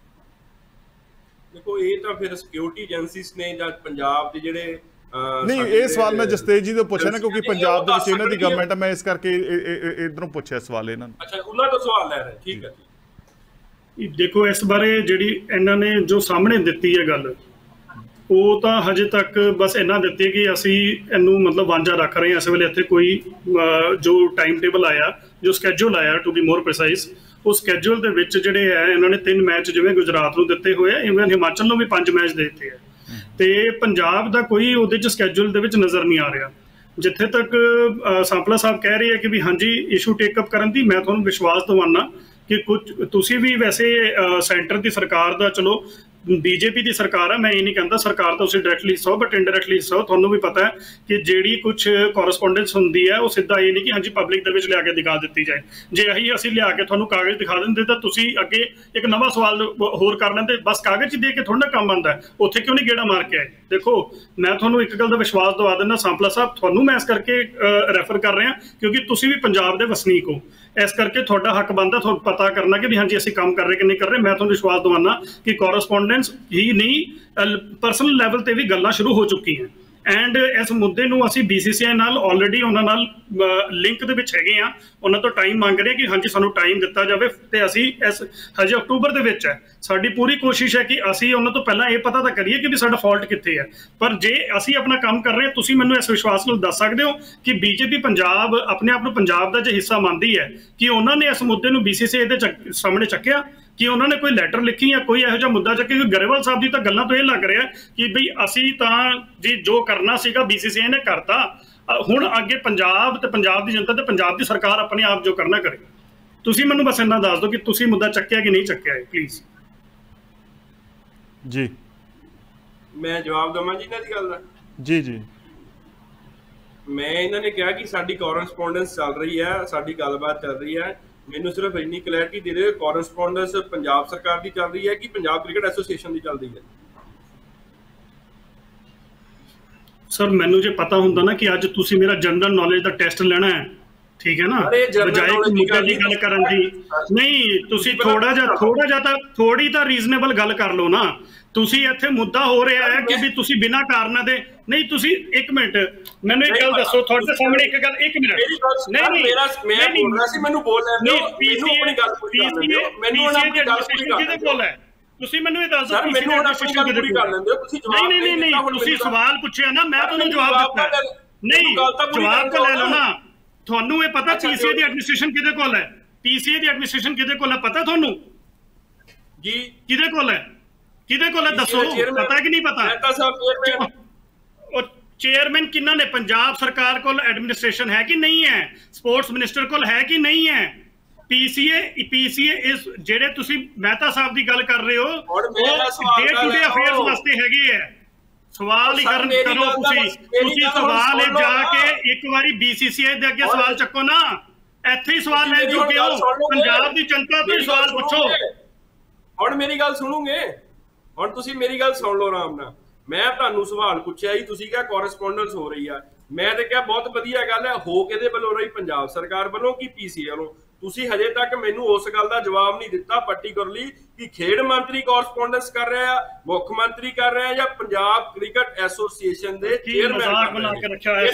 ਦੇਖੋ ਇਹ ਤਾਂ ਫਿਰ ਸਿਕਿਉਰਿਟੀ ਏਜੰਸੀਜ਼ ਨੇ ਜਾਂ ਪੰਜਾਬ ਦੇ ਜਿਹੜੇ ਨਹੀਂ, ਇਹ ਸਵਾਲ ਮੈਂ ਜਸਤੇਜ ਜੀ ਤੋਂ ਪੁੱਛਿਆ ਨਾ, ਕਿਉਂਕਿ ਪੰਜਾਬ ਦੇ ਵਿੱਚ ਇਹਨਾਂ ਦੀ ਗਵਰਨਮੈਂਟ ਹੈ, ਮੈਂ ਇਸ ਕਰਕੇ ਇਧਰੋਂ ਪੁੱਛਿਆ ਸਵਾਲ ਇਹਨਾਂ ਨੂੰ। ਅੱਛਾ, ਉਹਨਾਂ ਤੋਂ ਸਵਾਲ ਲੈ ਰਹੇ, ਠੀਕ ਹੈ ਜੀ। ਦੇਖੋ ਇਸ ਬਾਰੇ ਜਿਹੜੀ ਇਹਨਾਂ ਨੇ ਜੋ ਸਾਹਮਣੇ ਦਿੱਤੀ ਹੈ ਗੱਲ, ਉਹ ਤਾਂ ਹਜੇ ਤੱਕ ਬਸ ਇਹਨਾਂ ਦਿੱਤੀ ਕਿ ਅਸੀਂ ਇਹਨੂੰ ਮਤਲਬ ਵਾਂਝਾ ਰੱਖ ਰਹੇ ਹਾਂ ਇਸ ਵੇਲੇ। ਇੱਥੇ ਕੋਈ ਜੋ ਟਾਈਮ ਟੇਬਲ ਆਇਆ, ਜੋ ਸਕੈਜੂਲ ਆਇਆ ਟੂ ਬੀ ਮੋਰ ਪ੍ਰੀਸਾਈਜ਼, ਉਹ ਸਕੈਜੂਲ ਦੇ ਵਿੱਚ ਜਿਹੜੇ ਹੈ ਇਹਨਾਂ ਨੇ 3 ਮੈਚ ਜਿਵੇਂ ਗੁਜਰਾਤ ਨੂੰ ਦਿੱਤੇ ਹੋਏ ਆ, ਇਵਨ ਹਿਮਾਚਲ ਨੂੰ ਵੀ 5 ਮੈਚ ਦੇ ਦਿੱਤੇ ਆ, ਤੇ ਪੰਜਾਬ ਦਾ ਕੋਈ ਉਹਦੇ 'ਚ ਸਕੈਜੂਲ ਦੇ ਵਿੱਚ ਨਜ਼ਰ ਨਹੀਂ ਆ ਰਿਹਾ। ਜਿੱਥੇ ਤੱਕ ਸਾਂਪਲਾ ਸਾਹਿਬ ਕਹਿ ਰਹੇ ਆ ਕਿ ਵੀ ਹਾਂਜੀ ਇਸ਼ੂ ਟੇਕਅਪ ਕਰਨ ਦੀ, ਮੈਂ ਤੁਹਾਨੂੰ ਵਿਸ਼ਵਾਸ ਦਿਵਾਉਣਾ ਕਿ ਕੁਝ ਤੁਸੀਂ ਵੀ ਵੈਸੇ ਸੈਂਟਰ ਦੀ ਸਰਕਾਰ ਦਾ, ਚਲੋ BJP ਦੀ ਸਰਕਾਰ ਹੈ, ਮੈਂ ਇਹ ਨਹੀਂ ਕਹਿੰਦਾ ਸਰਕਾਰ ਤਾਂ ਤੁਸੀਂ ਡਾਇਰੈਕਟਲੀ ਹਿੱਸਾ ਹੋ, ਬਟ ਇਨਡਾਇਰੈਕਟਲੀ ਹਿੱਸਾ ਹੋ। ਤੁਹਾਨੂੰ ਵੀ ਪਤਾ ਹੈ ਕਿ ਜਿਹੜੀ ਕੁਝ ਕੋਰਸਪੋਂਡੈਂਸ ਹੁੰਦੀ ਹੈ ਉਹ ਸਿੱਧਾ ਇਹ ਨਹੀਂ ਕਿ ਹਾਂਜੀ ਪਬਲਿਕ ਦੇ ਵਿੱਚ ਲਿਆ ਕੇ ਦਿਖਾ ਦਿੱਤੀ ਜਾਏ। ਜੇ ਅਸੀਂ ਲਿਆ ਕੇ ਤੁਹਾਨੂੰ ਕਾਗਜ਼ ਦਿਖਾ ਦਿੰਦੇ ਤਾਂ ਤੁਸੀਂ ਅੱਗੇ ਇੱਕ ਨਵਾਂ ਸਵਾਲ ਹੋਰ ਕਰ ਲੈਂਦੇ। ਬਸ ਕਾਗਜ਼ ਹੀ ਦੇ ਕੇ ਥੋੜਾ ਨਾ ਕੰਮ ਆਉਂਦਾ, ਉੱਥੇ ਕਿਉਂ ਨਹੀਂ ਗੇੜਾ ਮਾਰ ਕੇ ਆਏ? ਦੇਖੋ ਮੈਂ ਤੁਹਾਨੂੰ ਇੱਕ ਗੱਲ ਦਾ ਵਿਸ਼ਵਾਸ ਦਵਾ ਦਿੰਦਾ ਸਾਂਪਲਾ ਸਾਹਿਬ, ਤੁਹਾਨੂੰ ਮੈਂ ਇਸ ਕਰਕੇ ਰੈਫਰ ਕਰ ਰਿਹਾ ਕਿਉਂਕਿ ਤੁਸੀਂ ਵੀ ਪੰਜਾਬ ਦੇ ਵਸਨੀਕ ਹੋ, ਇਸ ਕਰਕੇ ਤੁਹਾਡਾ ਹੱਕ ਬਣਦਾ ਤੁਹਾਨੂੰ ਪਤਾ ਕਰਨਾ ਕਿ ਵੀ ਹਾਂਜੀ ਅਸੀਂ ਕੰਮ ਕਰ ਰਹੇ ਕਿ ਨਹੀਂ ਕਰ ਰਹੇ। ਮੈਂ ਤੁਹਾਨੂੰ ਵਿਸ਼ਵਾਸ ਦਿਵਾਉਣਾ ਕਿ ਕੋਰਸਪੋਂਡੈਂਸ ਹੀ ਨਹੀਂ, ਪਰਸਨਲ ਲੈਵਲ ਤੇ ਵੀ ਗੱਲਾਂ ਸ਼ੁਰੂ ਹੋ ਚੁੱਕੀਆਂ ਐਂਡ ਇਸ ਮੁੱਦੇ ਨੂੰ ਅਸੀਂ BCCI ਨਾਲ ਆਲਰੇਡੀ ਉਹਨਾਂ ਨਾਲ ਲਿੰਕ ਦੇ ਵਿੱਚ ਹੈਗੇ ਆ, ਉਹਨਾਂ ਤੋਂ ਟਾਈਮ ਮੰਗ ਰਹੇ ਕਿ ਹਾਂਜੀ ਸਾਨੂੰ ਟਾਈਮ ਦਿੱਤਾ ਜਾਵੇ, ਤੇ ਅਸੀਂ ਇਸ ਹਜੇ ਅਕਤੂਬਰ ਦੇ ਵਿੱਚ ਹੈ, ਸਾਡੀ ਪੂਰੀ ਕੋਸ਼ਿਸ਼ ਹੈ ਕਿ ਅਸੀਂ ਉਹਨਾਂ ਤੋਂ ਪਹਿਲਾਂ ਇਹ ਪਤਾ ਤਾਂ ਕਰੀਏ ਕਿ ਵੀ ਸਾਡਾ ਫਾਲਟ ਕਿੱਥੇ ਹੈ। ਪਰ ਜੇ ਅਸੀਂ ਆਪਣਾ ਕੰਮ ਕਰ ਰਹੇ ਹਾਂ, ਤੁਸੀਂ ਮੈਨੂੰ ਇਸ ਵਿਸ਼ਵਾਸ ਨਾਲ ਦੱਸ ਸਕਦੇ ਹੋ ਕਿ BJP ਪੰਜਾਬ ਆਪਣੇ ਆਪ ਨੂੰ ਪੰਜਾਬ ਦਾ ਜੇ ਹਿੱਸਾ ਮੰਨਦੀ ਹੈ ਕਿ ਉਹਨਾਂ ਨੇ ਇਸ ਮੁੱਦੇ ਨੂੰ BCCI ਦੇ ਸਾਹਮਣੇ ਚੱਕਿਆ, ਕਿ ਉਹਨਾਂ ਨੇ ਕੋਈ ਲੈਟਰ ਲਿਖੀ ਜਾਂ ਕੋਈ ਇਹੋ ਜਿਹਾ ਮੁੱਦਾ ਚੱਕਿਆ? ਗਰੇਵਾਲ ਸਾਹਿਬ ਦੀ ਤਾਂ ਗੱਲਾਂ ਤੋਂ ਇਹ ਲੱਗ ਰਿਹਾ ਕਿ ਬਈ ਅਸੀਂ ਤਾਂ ਜੀ ਜੋ ਕਰਨਾ ਸੀਗਾ BCCI ਨੇ ਕਰਤਾ, ਹੁਣ ਅੱਗੇ ਪੰਜਾਬ ਤੇ ਪੰਜਾਬ ਦੀ ਜਨਤਾ ਤੇ ਪੰਜਾਬ ਦੀ ਸਰਕਾਰ ਆਪਣੇ ਆਪ ਜੋ ਕਰਨਾ ਕਰੇ। ਤੁਸੀਂ ਮੈਨੂੰ ਬਸ ਇੰਨਾ ਦੱਸ ਦਿਓ ਕਿ ਤੁਸੀਂ ਮੁੱਦਾ ਚੱਕਿਆ ਕਿ ਨਹੀਂ ਚੱਕਿਆ ਹੈ, ਪਲੀਜ਼। ਜੀ ਮੈਂ ਜਵਾਬ ਦਵਾਂ ਜੀ ਇਹਨਾਂ ਦੀ ਗੱਲ ਦਾ? ਜੀ ਮੈਂ ਇਹਨਾਂ ਨੇ ਕਿਹਾ ਕਿ ਸਾਡੀ ਕੋਰਸਪੋਂਡੈਂਸ ਚੱਲ ਰਹੀ ਹੈ, ਸਾਡੀ ਗੱਲਬਾਤ ਚੱਲ ਰਹੀ ਹੈ। ਮੈਨੂੰ ਸਿਰਫ ਇੰਨੀ ਕਲੈਰਿਟੀ ਦੇ ਰਹੇ, ਕੋਰਸਪੋਂਡੈਂਸ ਪੰਜਾਬ ਸਰਕਾਰ ਦੀ ਚੱਲ ਰਹੀ ਹੈ ਕਿ ਪੰਜਾਬ ਕ੍ਰਿਕਟ ਐਸੋਸੀਏਸ਼ਨ ਦੀ ਚੱਲ ਰਹੀ ਹੈ? ਸਰ ਮੈਨੂੰ ਜੇ ਪਤਾ ਹੁੰਦਾ ਨਾ ਕਿ ਅੱਜ ਤੁਸੀਂ ਮੇਰਾ ਜਨਰਲ ਨੌਲੇਜ ਦਾ ਟੈਸਟ ਲੈਣਾ ਹੈ, ਠੀਕ ਹੈ ਨਾ, ਬਜਾਏ ਕੋਈ ਮੁੱਦੇ ਦੀ ਗੱਲ ਕਰਨ ਦੀ। ਨਹੀਂ, ਤੁਸੀਂ ਥੋੜੀ ਤਾਂ ਰੀਜ਼ਨੇਬਲ ਗੱਲ ਕਰ ਲਓ ਨਾ। ਤੁਸੀਂ ਇੱਥੇ ਮੁੱਦਾ ਹੋ ਰਿਹਾ ਹੈ ਕਿ ਵੀ ਤੁਸੀਂ ਬਿਨਾਂ ਕਾਰਨਾਂ ਦੇ ਨਹੀਂ। ਤੁਸੀਂ ਇੱਕ ਮਿੰਟ ਮੈਨੂੰ ਇੱਕ ਗੱਲ ਦੱਸੋ, ਤੁਹਾਡੇ ਸਾਹਮਣੇ ਇੱਕ ਗੱਲ, ਇੱਕ ਮਿੰਟ। ਨਹੀਂ ਮੈਂ ਬੋਲ ਰਿਹਾ ਸੀ, ਮੈਨੂੰ ਬੋਲ ਲੈਣ ਦਿਓ, ਮੈਨੂੰ ਆਪਣੀ ਗੱਲ ਪੂਰੀ ਕਰ ਲੈਣ ਦਿਓ, ਮੈਨੂੰ ਆਪਣੀ ਗੱਲ ਪੂਰੀ ਕਰ ਲੈਣ ਦਿਓ। ਤੁਸੀਂ ਮੈਨੂੰ ਇਹ ਦੱਸ ਦਿਓ ਸਰ, ਮੈਨੂੰ ਆਪਣੀ ਗੱਲ ਪੂਰੀ ਕਰ ਲੈਣ ਦਿਓ। ਤੁਸੀਂ ਜਵਾਬ ਨਹੀਂ, ਤੁਸੀਂ ਸਵਾਲ ਪੁੱਛਿਆ ਨਾ, ਮੈਂ ਤੁਹਾਨੂੰ ਜਵਾਬ ਦਿੱਤਾ। ਨਹੀਂ, ਜਵਾਬ ਤਾਂ ਲੈ ਲਓ ਨਾ। ਤੁਹਾਨੂੰ ਇਹ ਪਤਾ ਪੀਸੀਏ ਦੀ ਐਡਮਿਨਿਸਟ੍ਰੇਸ਼ਨ ਕਿਹਦੇ ਕੋਲ ਹੈ? ਪੀਸੀਏ ਦੀ ਐਡਮਿਨਿਸਟ੍ਰੇਸ਼ਨ ਕਿਹਦੇ ਕੋਲ ਹੈ ਪਤਾ ਤੁਹਾਨੂੰ ਜੀ? ਕਿਹਦੇ ਕੋਲ ਹੈ? ਦੱਸੋ, ਪਤਾ ਕਿ ਨਹੀਂ ਪਤਾ? ਮਹਿਤਾ ਸਾਹਿਬ ਚੇਅਰਮੈਨ। ਉਹ ਚੇਅਰਮੈਨ ਕਿੰਨਾ ਨੇ? ਪੰਜਾਬ ਸਰਕਾਰ ਕੋਲ ਐਡਮਿਨਿਸਟ੍ਰੇਸ਼ਨ ਹੈ ਕਿ ਨਹੀਂ ਹੈ? ਸਪੋਰਟਸ ਮਿਨਿਸਟਰ ਕੋਲ ਹੈ ਕਿ ਨਹੀਂ ਹੈ? ਪੀਸੀਏ ਇਸ ਜਿਹੜੇ ਤੁਸੀਂ ਮਹਿਤਾ ਸਾਹਿਬ ਦੀ ਗੱਲ ਕਰ ਰਹੇ ਹੋ, ਉਹ ਡੇ ਟੂ ਡੇ ਅਫੇਅਰਸ ਵਾਸਤੇ ਹੈਗੇ ਹੈ। ਸਵਾਲ ਹੀ ਕਰੋ ਤੁਸੀਂ ਸਵਾਲ ਜਾ ਕੇ ਇੱਕ ਵਾਰੀ BCCI ਦੇ ਅੱਗੇ ਸਵਾਲ ਚੱਕੋ ਨਾ। ਇੱਥੇ ਹੀ ਸਵਾਲ ਲੈ ਚੁੱਕੇ ਹੋ, ਪੰਜਾਬ ਦੀ ਜਨਤਾ ਤੋਂ ਸਵਾਲ ਪੁੱਛੋ। ਹੁਣ ਮੇਰੀ ਗੱਲ ਸੁਣੋਗੇ? ਹੁਣ ਤੁਸੀਂ ਮੇਰੀ ਗੱਲ ਸੁਣ ਲਓ ਆਰਾਮ ਨਾਲ। ਮੈਂ ਤੁਹਾਨੂੰ ਸਵਾਲ ਪੁੱਛਿਆ ਜੀ, ਤੁਸੀਂ ਕਿਹਾ ਕੋਰਸਪੋਂਡੈਂਸ ਹੋ ਰਹੀ ਆ। ਮੈਂ ਤੇ ਕਿਹਾ ਬਹੁਤ ਵਧੀਆ ਗੱਲ ਹੈ, ਹੋ ਕਿਹਦੇ ਵੱਲੋਂ ਰਹੀ? ਪੰਜਾਬ ਸਰਕਾਰ ਵੱਲੋਂ ਕਿ PCA ਵੱਲੋਂ? ਤੁਸੀਂ ਹਜੇ ਤੱਕ ਮੈਨੂੰ ਉਸ ਗੱਲ ਦਾ ਜਵਾਬ ਨਹੀਂ ਦਿੱਤਾ ਪਾਰਟਿਕੂਲਰਲੀ ਕਿ ਖੇਡ ਮੰਤਰੀ ਕੋਰਸਪੋਂਡੈਂਸ ਕਰ ਰਿਹਾ, ਮੁੱਖ ਮੰਤਰੀ ਕਰ ਰਿਹਾ, ਜਾਂ ਪੰਜਾਬ ਕ੍ਰਿਕਟ ਐਸੋਸੀਏਸ਼ਨ ਦੇ ਚੇਅਰਮੈਨ ਕਰ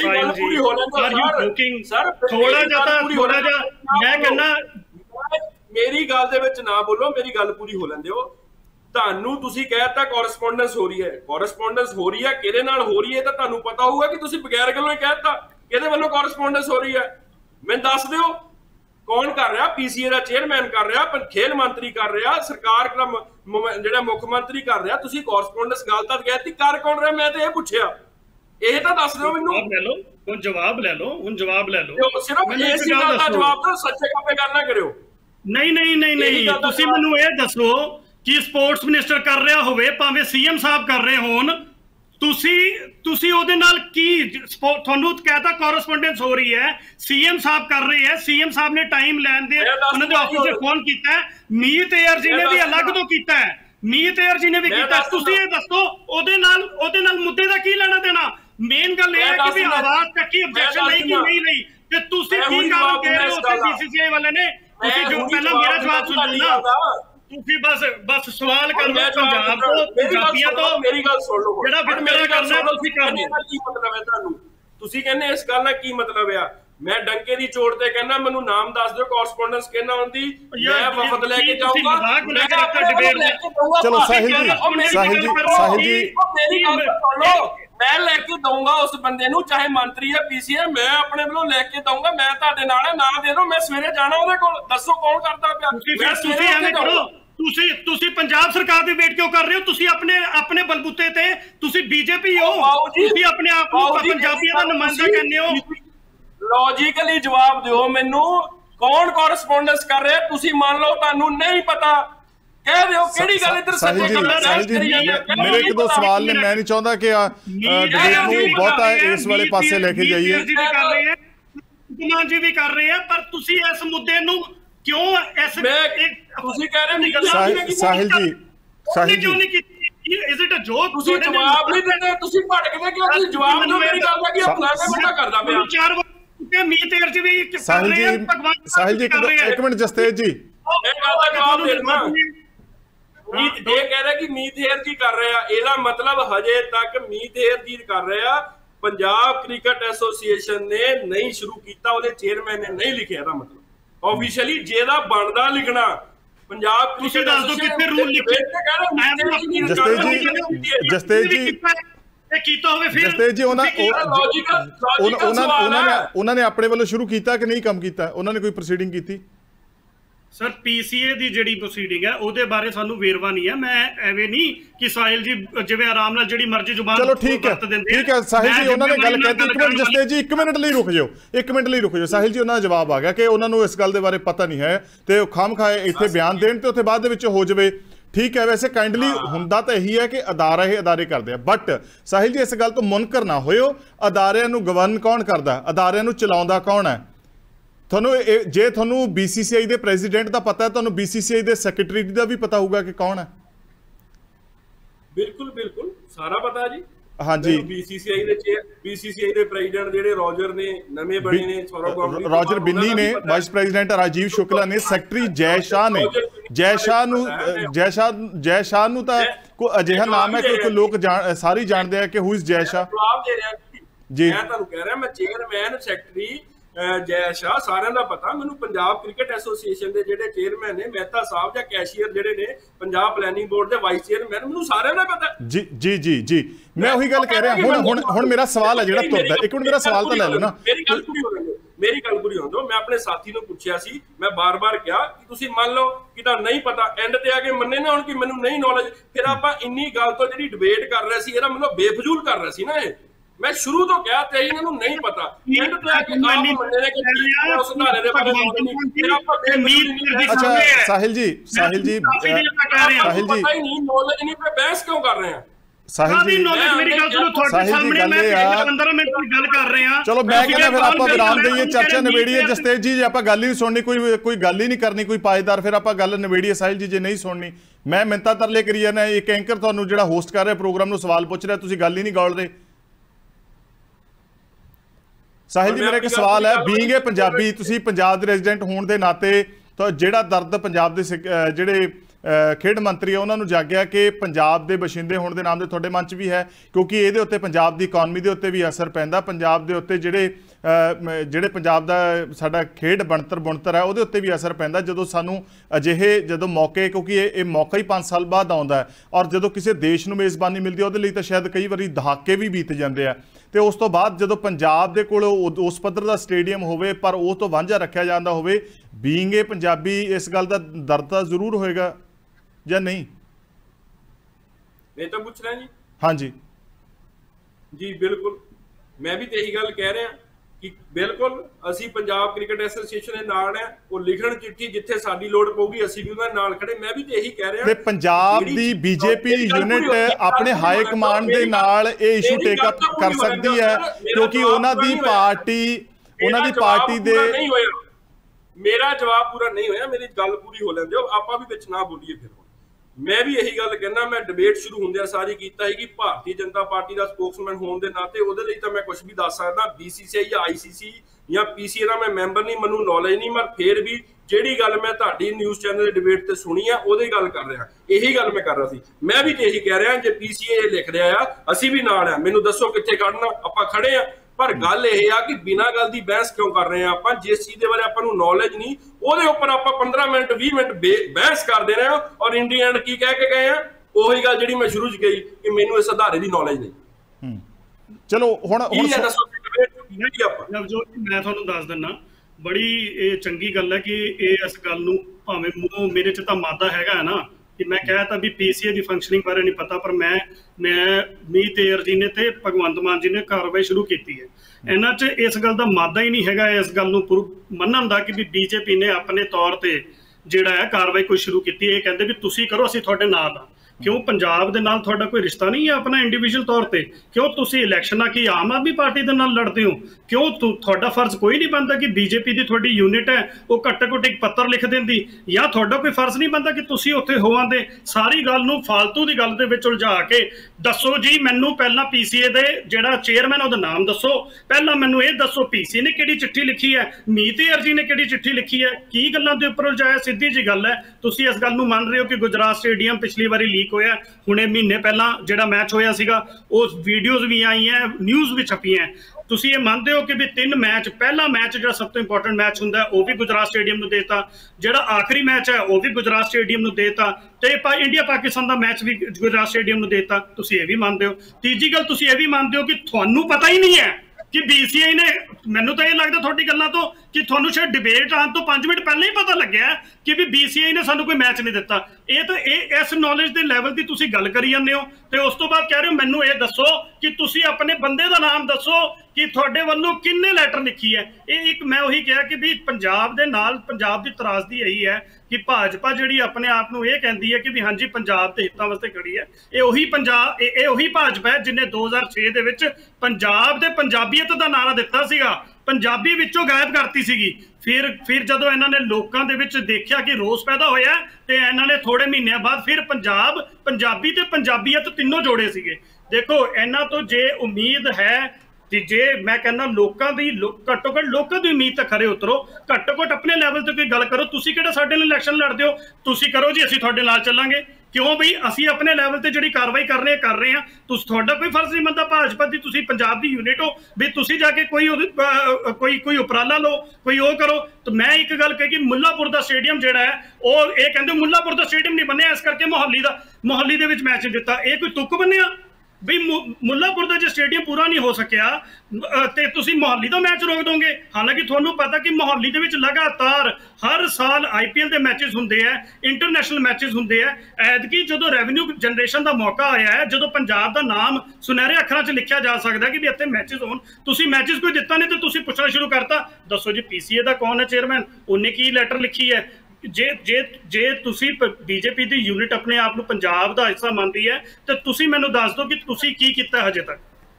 ਰਿਹਾ। ਮੈਂ ਕਹਿੰਦਾ ਮੇਰੀ ਗੱਲ ਦੇ ਵਿੱਚ ਨਾ ਬੋਲੋ, ਮੇਰੀ ਗੱਲ ਪੂਰੀ ਹੋ ਲੈਣ ਦਿਓ। ਤੁਹਾਨੂੰ ਤੁਸੀਂ ਕਹਿਤਾ ਕੋਰਸਪੋਂਡੈਂਸ ਹੋ ਰਹੀ ਹੈ। ਕੋਰਸਪੋਂਡੈਂਸ ਹੋ ਰਹੀ ਹੈ, ਕਿਹਦੇ ਨਾਲ ਹੋ ਰਹੀ ਹੈ ਤਾਂ ਤੁਹਾਨੂੰ ਪਤਾ ਹੋਊਗਾ ਕਿ ਤੁਸੀਂ ਬਗੈਰ ਗੱਲੋਂ ਹੀ ਕਹਿਤਾ ਕਿਹਦੇ ਵੱਲੋਂ ਕੋਰਸਪੋਂਡੈਂਸ ਹੋ ਰਹੀ ਹੈ। ਮੈਨੂੰ ਦੱਸ ਦਿਓ ਕੌਣ ਕਰ ਰਿਹਾ? PCA ਦਾ ਚੇਅਰਮੈਨ ਕਰ ਰਿਹਾ, ਖੇਡ ਮੰਤਰੀ ਕਰ ਰਿਹਾ, ਸਰਕਾਰ ਦਾ ਜਿਹੜਾ ਮੁੱਖ ਮੰਤਰੀ ਕਰ ਰਿਹਾ। ਤੁਸੀਂ ਕੋਰਸਪੋਂਡੈਂਸ ਗੱਲ ਤਾਂ ਕਹਿਤੀ, ਕਰ ਕੌਣ ਰਿਹਾ? ਮੈਂ ਤੇ ਇਹ ਪੁੱਛਿਆ, ਇਹ ਤਾਂ ਦੱਸ ਦਿਓ ਮੈਨੂੰ। ਜਵਾਬ ਲੈ ਲਓ। ਸਿਰਫ ਇਸੇ ਗੱਲ ਦਾ ਜਵਾਬ ਦਿਓ, ਸੱਚੇ ਖੱਬੇ ਗੱਲ ਨਾ ਕਰਿਓ। ਨਹੀਂ, ਤੁਸੀਂ ਮੈਨੂੰ ਇਹ ਦੱਸੋ ਕਿ ਸਪੋਰਟਸ ਮਿਨਿਸਟਰ ਕਰ ਰਿਹਾ ਹੋਵੇ, ਭਾਵੇਂ CM ਸਾਹਿਬ ਕਰ ਰਹੇ ਹੋਣ, ਤੁਸੀਂ ਉਹਦੇ ਨਾਲ ਕੀ? ਤੁਹਾਨੂੰ ਕਹਿਤਾ ਕੋਰਸਪੋਂਡੈਂਸ ਹੋ ਰਹੀ ਹੈ, CM ਸਾਹਿਬ ਕਰ ਰਹੇ ਹੈ। CM ਸਾਹਿਬ ਨੇ ਟਾਈਮ ਲੈਣ ਦੇ ਉਹਨਾਂ ਦੇ ਆਫਿਸ 'ਚ ਫੋਨ ਕੀਤਾ, ਮੀਤ ਏਅਰ ਜੀ ਨੇ ਵੀ ਅਲੱਗ ਤੋਂ ਕੀਤਾ, ਮੀਤ ਏਅਰ ਜੀ ਨੇ ਵੀ ਕੀਤਾ। ਤੁਸੀਂ ਇਹ ਦੱਸੋ ਉਹਦੇ ਨਾਲ ਮੁੱਦੇ ਦਾ ਕੀ ਲੈਣਾ ਦੇਣਾ? ਮੇਨ ਗੱਲ ਇਹ ਹੈ ਕਿ ਵੀ ਆਵਾਜ਼ ਚੱਕੀ, ਆਬਜੈਕਸ਼ਨ ਲਈ ਕਿ ਨਹੀਂ ਲਈ, ਤੇ ਤੁਸੀਂ ਕੀ ਕਾਰਨ ਕਹਿ ਰਹੇ ਹੋ? BCCI ਵਾਲੇ ਨੇ ਤੁਸੀਂ ਜੋ ਪਹਿਲਾਂ ਮੇਰਾ ਜਵਾਬ ਸੁਣ ਲਓ ਨਾ। ਤੁਸੀਂ ਬਸ ਸਵਾਲ ਕਰ ਲਓ ਪੰਜਾਬ ਤੋਂ, ਪੰਜਾਬੀਆਂ ਤੋਂ। ਮੇਰੀ ਗੱਲ ਸੁਣ ਲਓ, ਜਿਹੜਾ ਵਿਤਕਰਾ ਕਰਨਾ ਤੁਸੀਂ ਕਰ ਲਓ। ਕੀ ਮਤਲਬ ਹੈ ਤੁਹਾਨੂੰ? ਤੁਸੀਂ ਕਹਿੰਦੇ ਇਸ ਗੱਲ ਦਾ ਕੀ ਮਤਲਬ ਆ? ਮੈਂ ਡੰਕੇ ਦੀ ਚੋਟ ਤੇ ਕਹਿੰਦਾ ਮੈਨੂੰ ਨਾਮ ਦੱਸ ਦਿਓ ਕੋਰਸਪੋਂਡੈਂਸ ਕਿਹਨਾਂ ਹੁੰਦੀ, ਮੈਂ ਵਫਦ ਲੈ ਕੇ ਜਾਊਂਗਾ। ਚਲੋ ਸਾਹਿਲ ਜੀ ਮੇਰੀ ਗੱਲ ਸੁਣ ਲਓ, ਮੈਂ ਲੈ ਕੇ ਦਊਂਗਾ ਉਸ ਬੰਦੇ ਨੂੰ, ਚਾਹੇ ਮੰਤਰੀ ਹੈ PCA, ਮੈਂ ਆਪਣੇ ਵੱਲੋਂ ਲੈ ਕੇ ਦਊਂਗਾ। ਮੈਂ ਤੁਹਾਡੇ ਨਾਲ ਹੈ, ਨਾ ਦੇ ਦਿਓ, ਮੈਂ ਸਵੇਰੇ ਜਾਣਾ ਉਹਦੇ ਕੋਲ। ਦੱਸੋ ਕੌਣ ਕਰਦਾ ਪਿਆ? ਤੁਸੀਂ ਐਵੇਂ ਕਰੋ, ਤੁਸੀਂ ਪੰਜਾਬ ਸਰਕਾਰ ਦੀ ਵੇਟ ਕਿਉਂ ਕਰ ਰਹੇ ਹੋ? ਤੁਸੀਂ ਆਪਣੇ ਬਲਬੂਤੇ ਤੇ ਤੁਸੀਂ BJP ਹੋ, ਤੁਸੀਂ ਆਪਣੇ ਆਪ ਨੂੰ ਪੰਜਾਬੀਆਂ ਦਾ ਨੁਮਾਇੰਦਾ ਕਹਿੰਦੇ ਹੋ। ਲੌਜੀਕਲੀ ਜਵਾਬ ਦਿਓ ਮੈਨੂੰ, ਕੌਣ ਕੋਰਸਪੋਂਡੈਂਸ ਕਰ ਰਿਹਾ? ਤੁਸੀਂ ਮੰਨ ਲਓ ਤੁਹਾਨੂੰ ਨਹੀਂ ਪਤਾ, ਕਹਿ ਦਿਓ ਕਿਹੜੀ ਗੱਲ ਇੱਧਰ ਸੱਚੇ ਮੇਰੇ ਇੱਕ ਦੋ ਸਵਾਲ ਨੇ, ਮੈਂ ਨਹੀਂ ਚਾਹੁੰਦਾ ਕਿ ਡਿਬੇਟ ਨੂੰ ਬਹੁਤਾ ਇਸ ਵਾਲੇ ਪਾਸੇ ਲੈ ਕੇ ਜਾਈਏ। ਹੁਕਮਾਨ ਜੀ ਵੀ ਕਰ ਰਹੇ ਆ, ਪਰ ਤੁਸੀਂ ਇਸ ਮੁੱਦੇ ਨੂੰ ਕਿਉਂ ਤੁਸੀਂ ਕਹਿ ਰਹੇ ਹੋ ਸਾਹਿਲ ਜੀ ਕਿਉਂ ਨਹੀਂ ਕੀਤੀ? Is it a joke? ਤੁਸੀਂ ਜਵਾਬ ਨਹੀਂ ਦਿੰਦੇ, ਤੁਸੀਂ ਭਟਕਦੇ ਕਿਉਂ? ਤੁਸੀਂ ਜਵਾਬ ਦਿਓ ਮੇਰੀ ਗੱਲ ਦਾ ਕਿ ਫਲਾਣਾ ਬੰਦਾ ਕਰਦਾ ਪਿਆ। 4 ਵਾਰ ਮੀਤ ਏਅਰ ਜੀ ਵੀ ਸਾਹਿਲ ਜੀ ਇੱਕ ਮਿੰਟ ਜਸਤੇਜ ਜੀ, ਇਹ ਗੱਲ ਦਾ ਜਵਾਬ ਦੇ ਦੇਣਾ। ਇਹ ਕਹਿ ਰਿਹਾ ਕਿ ਮੀਤ ਏਅਰ ਜੀ ਕਰ ਰਿਹਾ, ਇਹਦਾ ਮਤਲਬ ਹਜੇ ਤੱਕ ਮੀਤ ਏਅਰ ਜੀ ਕਰ ਰਿਹਾ, ਪੰਜਾਬ ਕ੍ਰਿਕਟ ਐਸੋਸੀਏਸ਼ਨ ਨੇ ਨਹੀਂ ਸ਼ੁਰੂ ਕੀਤਾ, ਉਹਦੇ ਚੇਅਰਮੈਨ ਨੇ ਨਹੀਂ ਲਿਖਿਆ। ਇਹਦਾ ਮਤਲਬ ਆਫੀਸ਼ੀਅਲੀ ਜਿਹਦਾ ਬਣਦਾ ਲਿਖਣਾ ਪੰਜਾਬ ਕ੍ਰਿਕਟ ਐਸੋਸੀਏਸ਼ਨ ਕਿੱਥੇ ਰੂਲ ਲਿਖੇ? ਜਸਤੇਜ ਜੀ ਇਹ ਕੀਤਾ ਹੋਵੇ ਫਿਰ ਜਸਤੇਜ ਜੀ ਉਹਨਾਂ ਨੇ ਆਪਣੇ ਵੱਲੋਂ ਸ਼ੁਰੂ ਕੀਤਾ ਕਿ ਨਹੀਂ ਕੰਮ ਕੀਤਾ? ਉਹਨਾਂ ਨੇ ਕੋਈ ਪ੍ਰੋਸੀਡਿੰਗ ਕੀਤੀ? ਸਰ PCA ਦੀ ਜਿਹੜੀ ਪ੍ਰੋਸੀਡਿੰਗ ਹੈ ਉਹਦੇ ਬਾਰੇ ਸਾਨੂੰ ਵੇਰਵਾ ਨਹੀਂ ਹੈ। ਮੈਂ ਐਵੇਂ ਨਹੀਂ ਕਿ ਸਾਹਿਲ ਜੀ ਜਿਵੇਂ ਆਰਾਮ ਨਾਲ ਜਿਹੜੀ ਮਰਜ਼ੀ ਜ਼ੁਬਾਨ ਚਲੋ ਠੀਕ ਹੈ ਸਾਹਿਲ ਜੀ, ਉਹਨਾਂ ਨੇ ਗੱਲ ਕਹਿਤੀ। ਇੱਕ ਮਿੰਟ ਜਸਤੇਜ ਜੀ, 1 ਮਿੰਟ ਲਈ ਰੁਕ ਜਾਓ। ਸਾਹਿਲ ਜੀ ਉਹਨਾਂ ਦਾ ਜਵਾਬ ਆ ਗਿਆ ਕਿ ਉਹਨਾਂ ਨੂੰ ਇਸ ਗੱਲ ਦੇ ਬਾਰੇ ਪਤਾ ਨਹੀਂ ਹੈ ਤੇ ਉਹ ਖਾਮਖਾਏ ਇੱਥੇ ਬਿਆਨ ਦੇਣ ਤੇ ਉੱਥੇ ਬਾਅਦ ਦੇ ਵਿੱਚ ਹੋ ਜਾਵੇ। ਠੀਕ ਹੈ, ਵੈਸੇ ਕਾਈਂਡਲੀ ਹੁੰਦਾ ਤਾਂ ਇਹੀ ਹੈ ਕਿ ਅਦਾਰੇ ਕਰਦੇ ਆ, ਬਟ ਸਾਹਿਲ ਜੀ ਇਸ ਗੱਲ ਤੋਂ ਮੁਨਕਰ ਨਾ ਹੋਇਓ। ਅਦਾਰਿਆਂ ਨੂੰ ਗਵਰਨ ਕੌਣ ਕਰਦਾ? ਅਦਾਰਿਆਂ ਨੂੰ ਚਲਾਉਂਦਾ ਕੌਣ ਹੈ? ਜੇ ਤੁਹਾਨੂੰ BCCI ਦੇ ਪ੍ਰੈਜ਼ੀਡੈਂਟ ਦਾ ਪਤਾ ਹੈ, ਤੁਹਾਨੂੰ BCCI ਦੇ ਸੈਕਟਰੀ ਦਾ ਵੀ ਪਤਾ ਹੋਊਗਾ ਕਿ ਕੌਣ ਹੈ। ਬਿਲਕੁਲ ਸਾਰਾ ਪਤਾ ਜੀ। हाँ जी BCCI ਦੇ ਪ੍ਰੈਜ਼ੀਡੈਂਟ ਜਿਹੜੇ ਰੋਜਰ ਨੇ ਨਵੇਂ ਬਣੇ ਨੇ ਸੌਰਵ ਗਾਂਗੁਲੀ ਰੋਜਰ ਬਿੰਨੀ ਨੇ ਵਾਈਸ ਪ੍ਰੈਜ਼ੀਡੈਂਟ ਰਾਜੀਵ ਸ਼ੁਕਲਾ ਨੇ ਸੈਕਟਰੀ ਜੈ ਸ਼ਾਹ ਨੇ ਜੈ ਸ਼ਾਹ ਨੂੰ ਤਾਂ ਕੋਈ ਅਜਿਹਾ ਨਾਮ ਹੈ ਕਿ ਲੋਕ ਸਾਰੇ ਜਾਣਦੇ ਆ ਕਿ ਹੂ ਇਜ਼ ਜੈ ਸ਼ਾਹ ਜਵਾਬ ਦੇ ਰਿਹਾ ਜੀ ਮੈਂ ਤੁਹਾਨੂੰ ਕਹਿ ਰਿਹਾ ਮੈਂ ਚੇਅਰਮੈਨ ਸੈਕਟਰੀ ਜੈ ਸ਼ਾਹ ਸਾਰਿਆਂ ਦਾ ਪਤਾ ਮੈਨੂੰ ਪੰਜਾਬ ਕ੍ਰਿਕਟ ਐਸੋਸੀਏਸ਼ਨ ਦੇ ਜਿਹੜੇ ਚੇਅਰਮੈਨ ਨੇ ਮਹਿਤਾ ਸਾਹਿਬ ਜਾਂ ਕੈਸ਼ੀਅਰ ਜਿਹੜੇ ਨੇ ਪੰਜਾਬ ਪਲੈਨਿੰਗ ਬੋਰਡ ਦੇ ਵਾਈਸ ਚੇਅਰਮੈਨ ਮੈਨੂੰ ਸਾਰਿਆਂ ਦਾ ਪਤਾ ਜੀ ਮੈਂ ਉਹੀ ਗੱਲ ਕਹਿ ਰਿਹਾ ਹੁਣ ਮੇਰਾ ਸਵਾਲ ਹੈ ਜਿਹੜਾ ਤੁਰਦਾ ਇੱਕ ਮਿੰਟ ਮੇਰਾ ਸਵਾਲ ਤਾਂ ਲੈ ਲਓ ਨਾ ਮੇਰੀ ਗੱਲ ਪੂਰੀ ਹੋਣ ਦਿਓ ਮੈਂ ਆਪਣੇ ਸਾਥੀ ਨੂੰ ਪੁੱਛਿਆ ਸੀ ਮੈਂ ਬਾਰ-ਬਾਰ ਕਿਹਾ ਕਿ ਤੁਸੀਂ ਮੰਨ ਲਓ ਕਿ ਤਾਂ ਨਹੀਂ ਪਤਾ ਐਂਡ ਤੇ ਆ ਕੇ ਮੰਨੇ ਨਾ ਹੁਣ ਕਿ ਮੈਨੂੰ ਨਹੀਂ ਨੌਲੇਜ ਫਿਰ ਆਪਾਂ ਇੰਨੀ ਗੱਲ ਤੋਂ ਜਿਹੜੀ ਡਿਬੇਟ ਕਰ ਰਹੇ ਸੀ ਇਹਦਾ ਮਤਲਬ ਬੇਫਜ਼ੂਲ ਕਰ ਰਹੇ ਸੀ ਨਾ ਇਹ ਮੈਂ ਸ਼ੁਰੂ ਤੋਂ ਕਿਹਾ ਤੇ ਇਹਨਾਂ ਨੂੰ ਨਹੀਂ ਪਤਾ ਐਂਡ ਤੇ ਆ ਕੇ ਆਪ ਮੰਨੇ ਨੇ ਕਿ ਉਸ ਧਾਰੇ ਦੇ ਬਾਰੇ ਫਿਰ ਆਪਾਂ ਅੱਛਾ ਸਾਹਿਲ ਜੀ ਪਤਾ ਹੀ ਨਹੀਂ ਨੌਲੇਜ ਨਹੀਂ ਫਿਰ ਬਹਿਸ ਕਿਉਂ ਕਰ ਰਹੇ ਆ ਸਾਹਿਲ ਜੀ ਮੇਰੀ ਗੱਲ ਸੁਣੋ ਤੁਹਾਡੇ ਸਾਹਮਣੇ ਮੈਂ 15 ਮਿੰਟ ਦੀ ਗੱਲ ਕਰ ਰਹੇ ਹਾਂ ਚਲੋ ਮੈਂ ਕਹਿੰਦਾ ਫਿਰ ਆਪਾਂ ਵਿਰਾਮ ਦਈਏ ਚਰਚਾ ਨਿਬੇੜੀਏ ਜਸਤੇਜ ਜੀ ਜੇ ਆਪਾਂ ਗੱਲ ਹੀ ਨਹੀਂ ਸੁਣਨੀ ਕੋਈ ਗੱਲ ਹੀ ਨਹੀਂ ਕਰਨੀ ਕੋਈ ਪਾਏਦਾਰ ਫਿਰ ਆਪਾਂ ਗੱਲ ਨਿਬੇੜੀਏ ਸਾਹਿਲ ਜੀ ਜੇ ਨਹੀਂ ਸੁਣਨੀ ਮੈਂ ਮਿੰਤਾ ਤਰਲੇ ਕਰੀ ਜਾਂਦਾ ਇੱਕ ਐਂਕਰ ਤੁਹਾਨੂੰ ਜਿਹੜਾ ਹੋਸਟ ਕਰ ਰਿਹਾ ਪ੍ਰੋਗਰਾਮ ਨੂੰ ਸਵਾਲ ਪੁੱਛ ਰਿਹਾ ਤੁਸੀਂ ਗੱਲ ਹੀ ਨਹੀਂ ਗੋਲ ਰਹੇ ਸਾਹਿਲ ਜੀ ਮੇਰਾ ਇੱਕ ਸਵਾਲ ਹੈ ਬੀਇੰਗ ਏ ਪੰਜਾਬੀ ਤੁਸੀਂ ਪੰਜਾਬ ਦੇ ਰੈਜ਼ੀਡੈਂਟ ਹੋਣ ਦੇ ਨਾਤੇ ਤਾਂ ਜਿਹੜਾ ਦਰਦ ਪੰਜਾਬ ਦੇ ਜਿਹੜੇ ਖੇਡ ਮੰਤਰੀ ਆ ਉਹਨਾਂ ਨੂੰ ਜਾਗਿਆ ਕਿ ਪੰਜਾਬ ਦੇ ਬਸ਼ਿੰਦੇ ਹੋਣ ਦੇ ਨਾਮ ਦੇ ਤੁਹਾਡੇ ਮਨ 'ਚ ਵੀ ਹੈ ਕਿਉਂਕਿ ਇਹਦੇ ਉੱਤੇ ਪੰਜਾਬ ਦੀ ਇਕਨੋਮੀ ਦੇ ਉੱਤੇ ਵੀ ਅਸਰ ਪੈਂਦਾ ਪੰਜਾਬ ਦੇ ਉੱਤੇ ਜਿਹੜੇ ਪੰਜਾਬ ਦਾ ਸਾਡਾ ਖੇਡ ਬਣਤਰ ਹੈ ਉਹਦੇ ਉੱਤੇ ਵੀ ਅਸਰ ਪੈਂਦਾ ਜਦੋਂ ਸਾਨੂੰ ਅਜਿਹੇ ਜਦੋਂ ਮੌਕੇ ਕਿਉਂਕਿ ਇਹ ਮੌਕਾ ਹੀ 5 ਸਾਲ ਬਾਅਦ ਆਉਂਦਾ ਹੈ ਔਰ ਜਦੋਂ ਕਿਸੇ ਦੇਸ਼ ਨੂੰ ਮੇਜ਼ਬਾਨੀ ਮਿਲਦੀ ਹੈ ਉਹਦੇ ਲਈ ਤਾਂ ਸ਼ਾਇਦ ਕਈ ਵਾਰੀ ਦਹਾਕੇ ਵੀ ਬੀਤ ਜਾਂਦੇ ਆ ਤੇ ਉਸ ਤੋਂ ਬਾਅਦ ਜਦੋਂ ਪੰਜਾਬ ਦੇ ਕੋਲ ਉਸ ਪੱਧਰ ਦਾ ਸਟੇਡੀਅਮ ਹੋਵੇ ਪਰ ਉਹ ਤੋਂ ਵਾਂਝਾ ਰੱਖਿਆ ਜਾਂਦਾ ਹੋਵੇ ਬੀਇੰਗ ਏ ਪੰਜਾਬੀ ਇਸ ਗੱਲ ਦਾ ਦਰਦ ਤਾਂ ਜ਼ਰੂਰ ਹੋਏਗਾ ਜਾਂ ਨਹੀਂ ਮੈਂ ਤਾਂ ਪੁੱਛ ਰਿਹਾ ਜੀ ਜੀ ਬਿਲਕੁਲ ਮੈਂ ਵੀ ਤੇ ਇਹੀ ਗੱਲ ਕਹਿ ਰਿਹਾ ਕਿ ਬਿਲਕੁਲ ਅਸੀਂ ਪੰਜਾਬ ਕ੍ਰਿਕਟ ਐਸੋਸੀਏਸ਼ਨ ਦੇ ਨਾਲ ਹੈ ਉਹ ਲਿਖਣ ਚਿੱਠੀ ਜਿੱਥੇ ਸਾਡੀ ਲੋੜ ਪਊਗੀ ਅਸੀਂ ਵੀ ਉਹਨਾਂ ਨਾਲ ਖੜੇ ਮੈਂ ਵੀ ਤੇ ਇਹੀ ਕਹਿ ਰਿਹਾ ਤੇ ਪੰਜਾਬ ਦੀ ਬੀਜੇਪੀ ਯੂਨਿਟ ਆਪਣੇ ਹਾਈ ਕਮਾਂਡ ਦੇ ਨਾਲ ਇਹ ਇਸ਼ੂ ਟੇਕ ਅਪ ਕਰ ਸਕਦੀ ਹੈ ਕਿਉਂਕਿ ਉਹਨਾਂ ਦੀ ਪਾਰਟੀ ਦੇ ਮੇਰਾ ਜਵਾਬ ਪੂਰਾ ਨਹੀਂ ਹੋਇਆ ਮੇਰੀ ਗੱਲ ਪੂਰੀ ਹੋ ਲੈਂਦੇ ਹੋ ਆਪਾਂ ਵੀ ਵਿੱਚ ਨਾ ਬੋਲੀਏ ਫਿਰ ਮੈਂ ਵੀ ਇਹੀ ਗੱਲ ਕਹਿੰਦਾ ਮੈਂ ਡਿਬੇਟ ਸ਼ੁਰੂ ਹੁੰਦਿਆਂ ਸਾਰੀ ਕੀਤਾ ਹੈ ਕਿ ਭਾਰਤੀ ਜਨਤਾ ਪਾਰਟੀ ਦਾ ਸਪੋਕਸਮੈਨ ਹੋਣ ਦੇ ਨਾਤੇ ਉਹਦੇ ਲਈ ਤਾਂ ਮੈਂ ਕੁਝ ਵੀ ਦੱਸ ਸਕਦਾ BCCI ਜਾਂ ICC ਜਾਂ PCA ਦਾ ਮੈਂ ਮੈਂਬਰ ਨਹੀਂ ਮੈਨੂੰ ਨੌਲੇਜ ਨਹੀਂ ਪਰ ਫਿਰ ਵੀ ਜਿਹੜੀ ਗੱਲ ਮੈਂ ਤੁਹਾਡੀ ਨਿਊਜ਼ ਚੈਨਲ ਦੇ ਡਿਬੇਟ ਤੇ ਸੁਣੀ ਆ ਉਹਦੀ ਗੱਲ ਕਰ ਰਿਹਾ ਇਹੀ ਗੱਲ ਮੈਂ ਕਰ ਰਿਹਾ ਸੀ ਮੈਂ ਵੀ ਤੇ ਇਹੀ ਕਹਿ ਰਿਹਾ ਜੇ PCA ਲਿਖ ਰਿਹਾ ਆ ਅਸੀਂ ਵੀ ਨਾਲ ਆ ਮੈਨੂੰ ਦੱਸੋ ਕਿੱਥੇ ਕੱਢਣਾ ਆਪਾਂ ਖੜੇ ਆ ਪਰ ਗੱਲ ਇਹ ਆ ਕਿ ਬਿਨਾਂ ਗੱਲ ਦੀ ਬਹਿਸ ਕਿਉਂ ਕਰ ਰਹੇ ਆ ਆਪਾਂ ਜਿਸ ਚੀਜ਼ ਦੇ ਬਾਰੇ ਆਪਾਂ ਨੂੰ ਨੌਲੇਜ ਨਹੀਂ ਉਹਦੇ ਉੱਪਰ ਆਪਾਂ 15 ਮਿੰਟ 20 ਮਿੰਟ ਬਹਿਸ ਕਰਦੇ ਰਹੇ ਔਰ ਇੰਡੀਅਨ ਕੀ ਕਹਿ ਕੇ ਗਏ ਆ ਉਹੀ ਗੱਲ ਜਿਹੜੀ ਮੈਂ ਸ਼ੁਰੂ 'ਚ ਕਹੀ ਕਿ ਮੈਨੂੰ ਇਸ ਅਧਾਰੇ ਦੀ ਨੌਲੇਜ ਨਹੀਂ ਚਲੋ ਹੁਣ ਮੈਂ ਤੁਹਾਨੂੰ ਦੱਸ ਦਿੰਦਾ ਬੜੀ ਇਹ ਚੰਗੀ ਗੱਲ ਹੈ ਕਿ ਇਹ ਇਸ ਗੱਲ ਨੂੰ ਭਾਵੇਂ ਮੂੰਹ ਮੇਰੇ 'ਚ ਤਾਂ ਮਾਦਾ ਹੈਗਾ ਨਾ ਕਿ ਮੈਂ ਕਹਿ ਤਾ ਵੀ PCA ਦੀ ਫੰਕਸ਼ਨਿੰਗ ਬਾਰੇ ਨਹੀਂ ਪਤਾ ਪਰ ਮੈਂ ਮੀਤ ਏਅਰ ਜੀ ਨੇ ਤੇ ਭਗਵੰਤ ਮਾਨ ਜੀ ਨੇ ਕਾਰਵਾਈ ਸ਼ੁਰੂ ਕੀਤੀ ਹੈ ਇਹਨਾਂ 'ਚ ਇਸ ਗੱਲ ਦਾ ਮਾਦਾ ਹੀ ਨਹੀਂ ਹੈਗਾ ਇਸ ਗੱਲ ਨੂੰ ਮੰਨਣ ਦਾ ਕਿ ਵੀ BJP ਨੇ ਆਪਣੇ ਤੌਰ ਤੇ ਜਿਹੜਾ ਹੈ ਕਾਰਵਾਈ ਕੋਈ ਸ਼ੁਰੂ ਕੀਤੀ ਇਹ ਕਹਿੰਦੇ ਵੀ ਤੁਸੀਂ ਕਰੋ ਅਸੀਂ ਤੁਹਾਡੇ ਨਾਲ ਆ ਕਿਉਂ ਪੰਜਾਬ ਦੇ ਨਾਲ ਤੁਹਾਡਾ ਕੋਈ ਰਿਸ਼ਤਾ ਨਹੀਂ ਹੈ ਆਪਣਾ ਇੰਡੀਵਿਜੂਅਲ ਤੌਰ ਤੇ ਕਿਉਂ ਤੁਸੀਂ ਇਲੈਕਸ਼ਨਾਂ ਕੀ ਆਮ ਆਦਮੀ ਪਾਰਟੀ ਦੇ ਨਾਲ ਲੜਦੇ ਹੋ ਕਿਉਂ ਤੁਹਾਡਾ ਫਰਜ਼ ਕੋਈ ਨਹੀਂ ਬਣਦਾ ਕਿ BJP ਦੀ ਤੁਹਾਡੀ ਯੂਨਿਟ ਹੈ ਉਹ ਘੱਟੋ ਘੱਟ ਇੱਕ ਪੱਤਰ ਲਿਖ ਦਿੰਦੀ ਜਾਂ ਤੁਹਾਡਾ ਕੋਈ ਫਰਜ਼ ਨਹੀਂ ਬਣਦਾ ਕਿ ਤੁਸੀਂ ਉੱਥੇ ਹੋਵਾਂਦੇ ਸਾਰੀ ਗੱਲ ਨੂੰ ਫਾਲਤੂ ਦੀ ਗੱਲ ਦੇ ਵਿੱਚ ਉਲਝਾ ਕੇ ਦੱਸੋ ਜੀ ਮੈਨੂੰ ਪਹਿਲਾਂ PCA ਦੇ ਜਿਹੜਾ ਚੇਅਰਮੈਨ ਉਹਦਾ ਨਾਮ ਦੱਸੋ ਪਹਿਲਾਂ ਮੈਨੂੰ ਇਹ ਦੱਸੋ PCA ਨੇ ਕਿਹੜੀ ਚਿੱਠੀ ਲਿਖੀ ਹੈ ਮੀਤ ਏਅਰ ਜੀ ਨੇ ਕਿਹੜੀ ਚਿੱਠੀ ਲਿਖੀ ਹੈ ਕੀ ਗੱਲਾਂ ਦੇ ਉੱਪਰ ਉਲਝਾਇਆ ਸਿੱਧੀ ਜੀ ਗੱਲ ਹੈ ਤੁਸੀਂ ਇਸ ਗੱਲ ਨੂੰ ਮੰਨ ਰਹੇ ਹੋ ਕਿ ਗੁਜਰਾਤ ਸਟੇਡੀਅਮ ਪਿਛਲੀ ਵਾਰੀ ਹੋਇਆ ਹੁਣੇ ਮਹੀਨੇ ਪਹਿਲਾਂ ਜਿਹੜਾ ਮੈਚ ਹੋਇਆ ਸੀਗਾ ਉਸ ਵੀਡੀਓਜ਼ ਵੀ ਆਈਆਂ ਨਿਊਜ਼ ਵੀ ਛਪੀਆਂ ਤੁਸੀਂ ਇਹ ਮੰਨਦੇ ਹੋ ਕਿ ਵੀ 3 ਮੈਚ ਪਹਿਲਾ ਮੈਚ ਜਿਹੜਾ ਸਭ ਤੋਂ ਇੰਪੋਰਟੈਂਟ ਮੈਚ ਹੁੰਦਾ ਉਹ ਵੀ ਗੁਜਰਾਤ ਸਟੇਡੀਅਮ ਨੂੰ ਦੇਤਾ ਜਿਹੜਾ ਆਖਰੀ ਮੈਚ ਹੈ ਉਹ ਵੀ ਗੁਜਰਾਤ ਸਟੇਡੀਅਮ ਨੂੰ ਦੇਤਾ ਤੇ ਇੰਡੀਆ ਪਾਕਿਸਤਾਨ ਦਾ ਮੈਚ ਵੀ ਗੁਜਰਾਤ ਸਟੇਡੀਅਮ ਨੂੰ ਦੇਤਾ ਤੁਸੀਂ ਇਹ ਵੀ ਮੰਨਦੇ ਹੋ ਤੀਜੀ ਗੱਲ ਤੁਸੀਂ ਇਹ ਵੀ ਮੰਨਦੇ ਹੋ ਕਿ ਤੁਹਾਨੂੰ ਪਤਾ ਹੀ ਨਹੀਂ ਹੈ ਕਿ BCA ਨੇ ਮੈਨੂੰ ਤਾਂ ਇਹ ਲੱਗਦਾ ਤੁਹਾਡੀ ਗੱਲਾਂ ਤੋਂ ਕਿ ਤੁਹਾਨੂੰ ਸ਼ਾਇਦ ਡਿਬੇਟ ਆਉਣ ਤੋਂ 5 ਮਿੰਟ ਪਹਿਲਾਂ ਹੀ ਪਤਾ ਲੱਗਿਆ ਕਿ ਵੀ BCA ਨੇ ਸਾਨੂੰ ਕੋਈ ਮੈਚ ਨਹੀਂ ਦਿੱਤਾ ਇਹ ਇਸ ਨੌਲੇਜ ਦੇ ਲੈਵਲ ਦੀ ਤੁਸੀਂ ਗੱਲ ਕਰੀ ਜਾਂਦੇ ਹੋ ਤੇ ਉਸ ਤੋਂ ਬਾਅਦ ਕਹਿ ਰਹੇ ਹੋ ਮੈਨੂੰ ਇਹ ਦੱਸੋ ਕਿ ਤੁਸੀਂ ਆਪਣੇ ਬੰਦੇ ਦਾ ਨਾਮ ਦੱਸੋ ਕਿ ਤੁਹਾਡੇ ਵੱਲੋਂ ਕਿੰਨੇ ਲੈਟਰ ਲਿਖੀ ਹੈ ਇਹ ਇੱਕ ਮੈਂ ਉਹੀ ਕਿਹਾ ਕਿ ਵੀ ਪੰਜਾਬ ਦੇ ਨਾਲ ਪੰਜਾਬ ਦੀ ਤਰਾਸਦੀ ਇਹੀ ਹੈ ਕਿ ਭਾਜਪਾ ਜਿਹੜੀ ਆਪਣੇ ਆਪ ਨੂੰ ਇਹ ਕਹਿੰਦੀ ਹੈ ਕਿ ਵੀ ਹਾਂਜੀ ਪੰਜਾਬ ਦੇ ਹਿੱਤਾਂ ਵਾਸਤੇ ਖੜੀ ਹੈ ਇਹ ਉਹੀ ਭਾਜਪਾ ਹੈ ਜਿਹਨੇ 2006 ਦੇ ਵਿੱਚ ਪੰਜਾਬ ਦੇ ਪੰਜਾਬੀਅਤ ਦਾ ਨਾਰਾ ਦਿੱਤਾ ਸੀਗਾ ਪੰਜਾਬੀ ਵਿੱਚੋਂ ਗਾਇਬ ਕਰਤੀ ਸੀਗੀ। ਫਿਰ ਜਦੋਂ ਇਹਨਾਂ ਨੇ ਲੋਕਾਂ ਦੇ ਵਿੱਚ ਦੇਖਿਆ ਕਿ ਰੋਸ ਪੈਦਾ ਹੋਇਆ ਤੇ ਇਹਨਾਂ ਨੇ ਥੋੜੇ ਮਹੀਨਿਆਂ ਬਾਅਦ ਫਿਰ ਪੰਜਾਬੀ ਤੇ ਪੰਜਾਬੀਅਤ ਤਿੰਨੋਂ ਜੋੜੇ ਸੀਗੇ। ਦੇਖੋ ਇਹਨਾਂ ਤੋਂ ਜੇ ਉਮੀਦ ਹੈ ਤੇ ਜੇ ਮੈਂ ਕਹਿੰਦਾ ਲੋਕਾਂ ਦੀ ਘੱਟੋ ਘੱਟ ਲੋਕਾਂ ਦੀ ਉਮੀਦ ਤਾਂ ਖਰੇ ਉਤਰੋ, ਘੱਟੋ ਘੱਟ ਆਪਣੇ ਲੈਵਲ ਤੇ ਕੋਈ ਗੱਲ ਕਰੋ। ਤੁਸੀਂ ਕਿਹੜਾ ਸਾਡੇ ਨਾਲ ਇਲੈਕਸ਼ਨ ਲੜਦੇ ਹੋ? ਤੁਸੀਂ ਕਰੋ ਜੀ, ਅਸੀਂ ਤੁਹਾਡੇ ਨਾਲ ਚੱਲਾਂਗੇ। ਕਿਉਂ ਬਈ ਅਸੀਂ ਆਪਣੇ ਲੈਵਲ ਤੇ ਜਿਹੜੀ ਕਾਰਵਾਈ ਕਰ ਰਹੇ ਹਾਂ। ਤੁਸੀਂ ਤੁਹਾਡਾ ਕੋਈ ਫਰਜ਼ ਨਹੀਂ ਬਣਦਾ ਭਾਜਪਾ ਦੀ, ਤੁਸੀਂ ਪੰਜਾਬ ਦੀ ਯੂਨਿਟ ਹੋ ਵੀ ਤੁਸੀਂ ਜਾ ਕੇ ਕੋਈ ਉਪਰਾਲਾ ਲਓ, ਕੋਈ ਉਹ ਕਰੋ। ਤਾਂ ਮੈਂ ਇੱਕ ਗੱਲ ਕਹੀ ਕਿ ਮੁੱਲਾਪੁਰ ਦਾ ਸਟੇਡੀਅਮ ਜਿਹੜਾ ਹੈ ਉਹ ਇਹ ਕਹਿੰਦੇ ਮੁੱਲਾਪੁਰ ਦਾ ਸਟੇਡੀਅਮ ਨਹੀਂ ਬਣਿਆ ਇਸ ਕਰਕੇ ਮੋਹਾਲੀ ਦੇ ਵਿੱਚ ਮੈਚ ਦਿੱਤਾ। ਇਹ ਕੋਈ ਤੁੱਕ ਬਣਿਆ ਬਈ ਮੁੱਲਾਪੁਰ ਦਾ ਜੇ ਸਟੇਡੀਅਮ ਪੂਰਾ ਨਹੀਂ ਹੋ ਸਕਿਆ ਤੇ ਤੁਸੀਂ ਮੋਹਾਲੀ ਦਾ ਮੈਚ ਰੋਕ ਦੋਗੇ। ਹਾਲਾਂਕਿ ਤੁਹਾਨੂੰ ਪਤਾ ਕਿ ਮੋਹਾਲੀ ਦੇ ਵਿੱਚ ਲਗਾਤਾਰ ਹਰ ਸਾਲ IPL ਦੇ ਮੈਚਸ ਹੁੰਦੇ ਆ, ਇੰਟਰਨੈਸ਼ਨਲ ਮੈਚਸ ਹੁੰਦੇ ਆ। ਐਤਕੀ ਜਦੋਂ ਰੈਵਨਿਊ ਜਨਰੇਸ਼ਨ ਦਾ ਮੌਕਾ ਆਇਆ ਹੈ, ਜਦੋਂ ਪੰਜਾਬ ਦਾ ਨਾਮ ਸੁਨਹਿਰੇ ਅੱਖਰਾਂ 'ਚ ਲਿਖਿਆ ਜਾ ਸਕਦਾ ਕਿ ਵੀ ਇੱਥੇ ਮੈਚਸ ਹੋਣ, ਤੁਸੀਂ ਮੈਚਸ ਕੋਈ ਦਿੱਤਾ ਨਹੀਂ ਤੇ ਤੁਸੀਂ ਪੁੱਛਣਾ ਸ਼ੁਰੂ ਕਰਤਾ ਦੱਸੋ ਜੀ PCA ਦਾ ਕੌਣ ਹੈ ਚੇਅਰਮੈਨ, ਉਹਨੇ ਕੀ ਲੈਟਰ ਲਿਖੀ ਹੈ। ਜੇ ਤੁਸੀਂ BJP ਦੀ ਯੂਨਿਟ ਆਪਣੇ ਆਪ ਨੂੰ ਪੰਜਾਬ ਦਾ ਹਿੱਸਾ ਮੰਨਦੀ ਹੈ ਤੇ ਤੁਸੀਂ ਮੈਨੂੰ ਦੱਸ ਦਿਓ ਕਿ ਤੁਸੀਂ ਕੀ ਕੀਤਾ ਹਜੇ ਤੱਕ।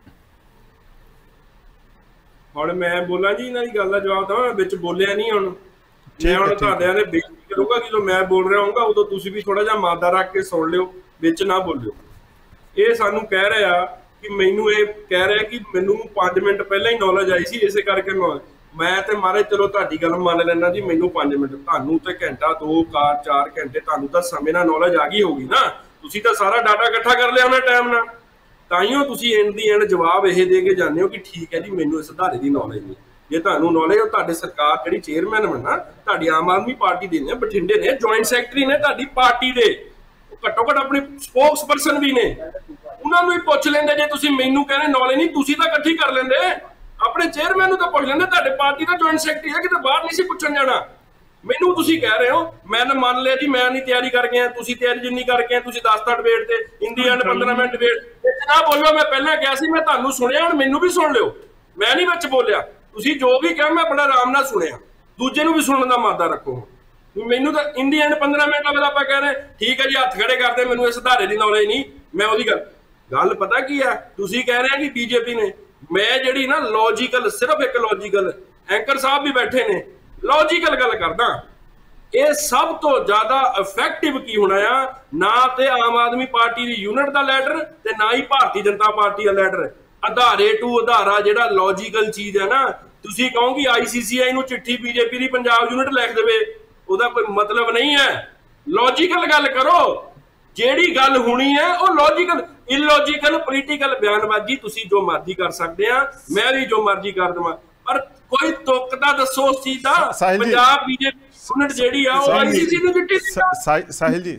ਹੁਣ ਮੈਂ ਬੋਲਾਂ ਜੀ, ਇਹਨਾਂ ਦੀ ਗੱਲ ਦਾ ਜਵਾਬ ਦਵਾਂ, ਵਿੱਚ ਬੋਲਿਆ ਨਹੀਂ। ਹੁਣ ਤੁਹਾਡਿਆਂ ਨੇ ਬੇਇੱਜ਼ਤੀ ਕਰੂਗਾ ਜਦੋਂ ਮੈਂ ਬੋਲ ਰਿਹਾ ਹੋਊਗਾ, ਉਦੋਂ ਤੁਸੀਂ ਵੀ ਥੋੜਾ ਜਿਹਾ ਮਾਦਾ ਰੱਖ ਕੇ ਸੁਣ ਲਿਓ, ਵਿੱਚ ਨਾ ਬੋਲਿਓ। ਇਹ ਸਾਨੂੰ ਕਹਿ ਰਿਹਾ ਕਿ ਮੈਨੂੰ ਇਹ ਕਹਿ ਰਿਹਾ ਕਿ ਮੈਨੂੰ 5 ਮਿੰਟ ਪਹਿਲਾਂ ਹੀ ਨੌਲੇਜ ਆਈ ਸੀ, ਇਸੇ ਕਰਕੇ ਮੈਂ ਤੇ ਮਾਰੇ ਚਲੋ ਤੁਹਾਡੀ ਗੱਲ ਮੰਨ ਲੈਣਾ ਜੀ, ਮੈਨੂੰ 5 ਮਿੰਟ, ਤੁਹਾਨੂੰ ਤੇ ਘੰਟਾ 2 4 ਘੰਟੇ ਤੁਹਾਨੂੰ ਤਾਂ ਸਮੇਂ ਨਾਲ ਨੌਲੇਜ ਆ ਗਈ ਹੋਗੀ ਨਾ। ਤੁਸੀਂ ਤਾਂ ਸਾਰਾ ਡਾਟਾ ਇਕੱਠਾ ਕਰ ਲਿਆ ਹੋਣਾ ਟਾਈਮ ਨਾਲ, ਤਾਈਓ ਤੁਸੀਂ ਐਂਡ ਜਵਾਬ ਇਹ ਦੇ ਕੇ ਜਾਂਦੇ ਹੋ ਕਿ ਠੀਕ ਹੈ ਜੀ ਮੈਨੂੰ ਇਸ ਅਧਾਰੇ ਦੀ ਨੌਲੇਜ ਨਹੀਂ। ਜੇ ਤੁਹਾਨੂੰ ਨੌਲੇਜ ਹੋ, ਤੁਹਾਡੇ ਸਰਕਾਰ ਜਿਹੜੀ ਚੇਅਰਮੈਨ ਬਣਾ ਤੁਹਾਡੀ ਆਮ ਆਦਮੀ ਪਾਰਟੀ ਦੇ ਨੇ, ਬਠਿੰਡੇ ਨੇ, ਜੁਆਇੰਟ ਸੈਕਟਰੀ ਨੇ ਤੁਹਾਡੀ ਪਾਰਟੀ ਦੇ, ਘੱਟੋ ਘੱਟ ਆਪਣੇ ਸਪੋਕਸ ਪਰਸਨ ਵੀ ਨੇ, ਉਹਨਾਂ ਨੂੰ ਹੀ ਪੁੱਛ ਲੈਂਦੇ। ਜੇ ਤੁਸੀਂ ਮੈਨੂੰ ਕਹਿੰਦੇ ਨੌਲੇਜ ਨਹੀਂ, ਤੁਸੀਂ ਤਾਂ ਇਕੱਠੀ ਕਰ ਲੈਂਦੇ, ਆਪਣੇ ਚੇਅਰਮੈਨ ਨੂੰ ਤਾਂ ਪੁੱਛ ਲੈਂਦੇ। ਤੁਹਾਡੇ ਪਾਰਟੀ ਦਾ ਜੁਆਇੰਟ ਸੈਕਟਰੀ ਹੈ, ਕਿਤੇ ਬਾਹਰ ਨਹੀਂ ਸੀ ਪੁੱਛਣ ਜਾਣਾ। ਮੈਨੂੰ ਤੁਸੀਂ ਕਹਿ ਰਹੇ ਹੋ ਮੈਂ ਮੰਨ ਲਿਆ ਜੀ, ਮੈਂ ਨਹੀਂ ਤਿਆਰੀ ਕਰ ਗਿਆ, ਤੁਸੀਂ ਤਿਆਰੀ ਜਿੰਨੀ ਕਰ ਗਏ, ਤੁਸੀਂ 10 ਡਿਬੇਟ ਤੇ ਇੰਡੀਆ 15 ਮਿੰਟ ਡਿਬੇਟ ਵਿੱਚ ਨਾ ਬੋਲਿਓ। ਮੈਂ ਪਹਿਲਾਂ ਕਿਹਾ ਸੀ ਮੈਂ ਤੁਹਾਨੂੰ ਸੁਣਿਆ, ਹੁਣ ਮੈਨੂੰ ਵੀ ਸੁਣ ਲਿਓ, ਮੈਂ ਨਹੀਂ ਵਿੱਚ ਬੋਲਿਆ। ਤੁਸੀਂ ਜੋ ਵੀ ਕਿਹਾ ਮੈਂ ਬੜਾ ਆਰਾਮ ਨਾਲ ਸੁਣਿਆ, ਦੂਜੇ ਨੂੰ ਵੀ ਸੁਣਨ ਦਾ ਮਾਦਾ ਰੱਖੋ। ਮੈਨੂੰ ਤਾਂ ਇੰਡੀਆ 15 ਮਿੰਟ ਬਾਅਦ ਆਪਾਂ ਕਹਿ ਰਹੇ ਠੀਕ ਹੈ ਜੀ, ਹੱਥ ਖੜੇ ਕਰਦੇ, ਮੈਨੂੰ ਇਸ ਅਧਾਰੇ ਦੀ ਨੌਲੇਜ ਨਹੀਂ। ਮੈਂ ਉਹਦੀ ਗੱਲ ਪਤਾ ਕੀ ਆ, ਤੁਸੀਂ ਕਹਿ ਰਹੇ ਕਿ BJP ਨੇ, ਮੈਂ ਜਿਹੜੀ ਨਾ ਲੌਜੀਕਲ, ਸਿਰਫ ਇੱਕ ਲੌਜੀਕਲ, ਐਂਕਰ ਸਾਹਿਬ ਵੀ ਬੈਠੇ ਨੇ, ਲੌਜੀਕਲ ਗੱਲ ਕਰਦਾ। ਇਹ ਸਭ ਤੋਂ ਜ਼ਿਆਦਾ ਇਫੈਕਟਿਵ ਕੀ ਹੋਣਾ ਆ, ਨਾ ਤੇ ਆਮ ਆਦਮੀ ਪਾਰਟੀ ਦੀ ਯੂਨਿਟ ਦਾ ਲੈਟਰ ਤੇ ਨਾ ਹੀ ਭਾਰਤੀ ਜਨਤਾ ਪਾਰਟੀ ਦਾ ਲੈਟਰ। ਅਧਾਰੇ ਟੂ ਅਧਾਰਾ ਜਿਹੜਾ ਲੌਜੀਕਲ ਚੀਜ਼ ਹੈ ਨਾ, ਤੁਸੀਂ ਕਹੋ ਕਿ ICCI ਨੂੰ ਚਿੱਠੀ BJP ਦੀ ਪੰਜਾਬ ਯੂਨਿਟ ਲਿਖ ਦੇਵੇ, ਉਹਦਾ ਕੋਈ ਮਤਲਬ ਨਹੀਂ ਹੈ। ਲੌਜੀਕਲ ਗੱਲ ਕਰੋ, ਜਿਹੜੀ ਗੱਲ ਹੋਣੀ ਹੈ ਉਹ ਲੌਜੀਕਲ। ਇਲੌਜੀਕਲ ਪੋਲੀਟੀਕਲ ਬਿਆਨਬਾਜ਼ੀ ਤੁਸੀਂ ਜੋ ਮਰਜ਼ੀ ਕਰ ਸਕਦੇ ਆ, ਮੈਂ ਵੀ ਜੋ ਮਰਜ਼ੀ ਕਰ ਦੇਵਾਂ, ਪਰ ਕੋਈ ਤੁੱਕ ਤਾਂ ਦੱਸੋ ਉਸ ਚੀਜ਼ ਦਾ। ਪੰਜਾਬ BJP ਯੂਨਿਟ ਜਿਹੜੀ ਆ ਉਹ ICC ਨੂੰ ਚਿੱਠੀ ਸਾਹਿਲ ਜੀ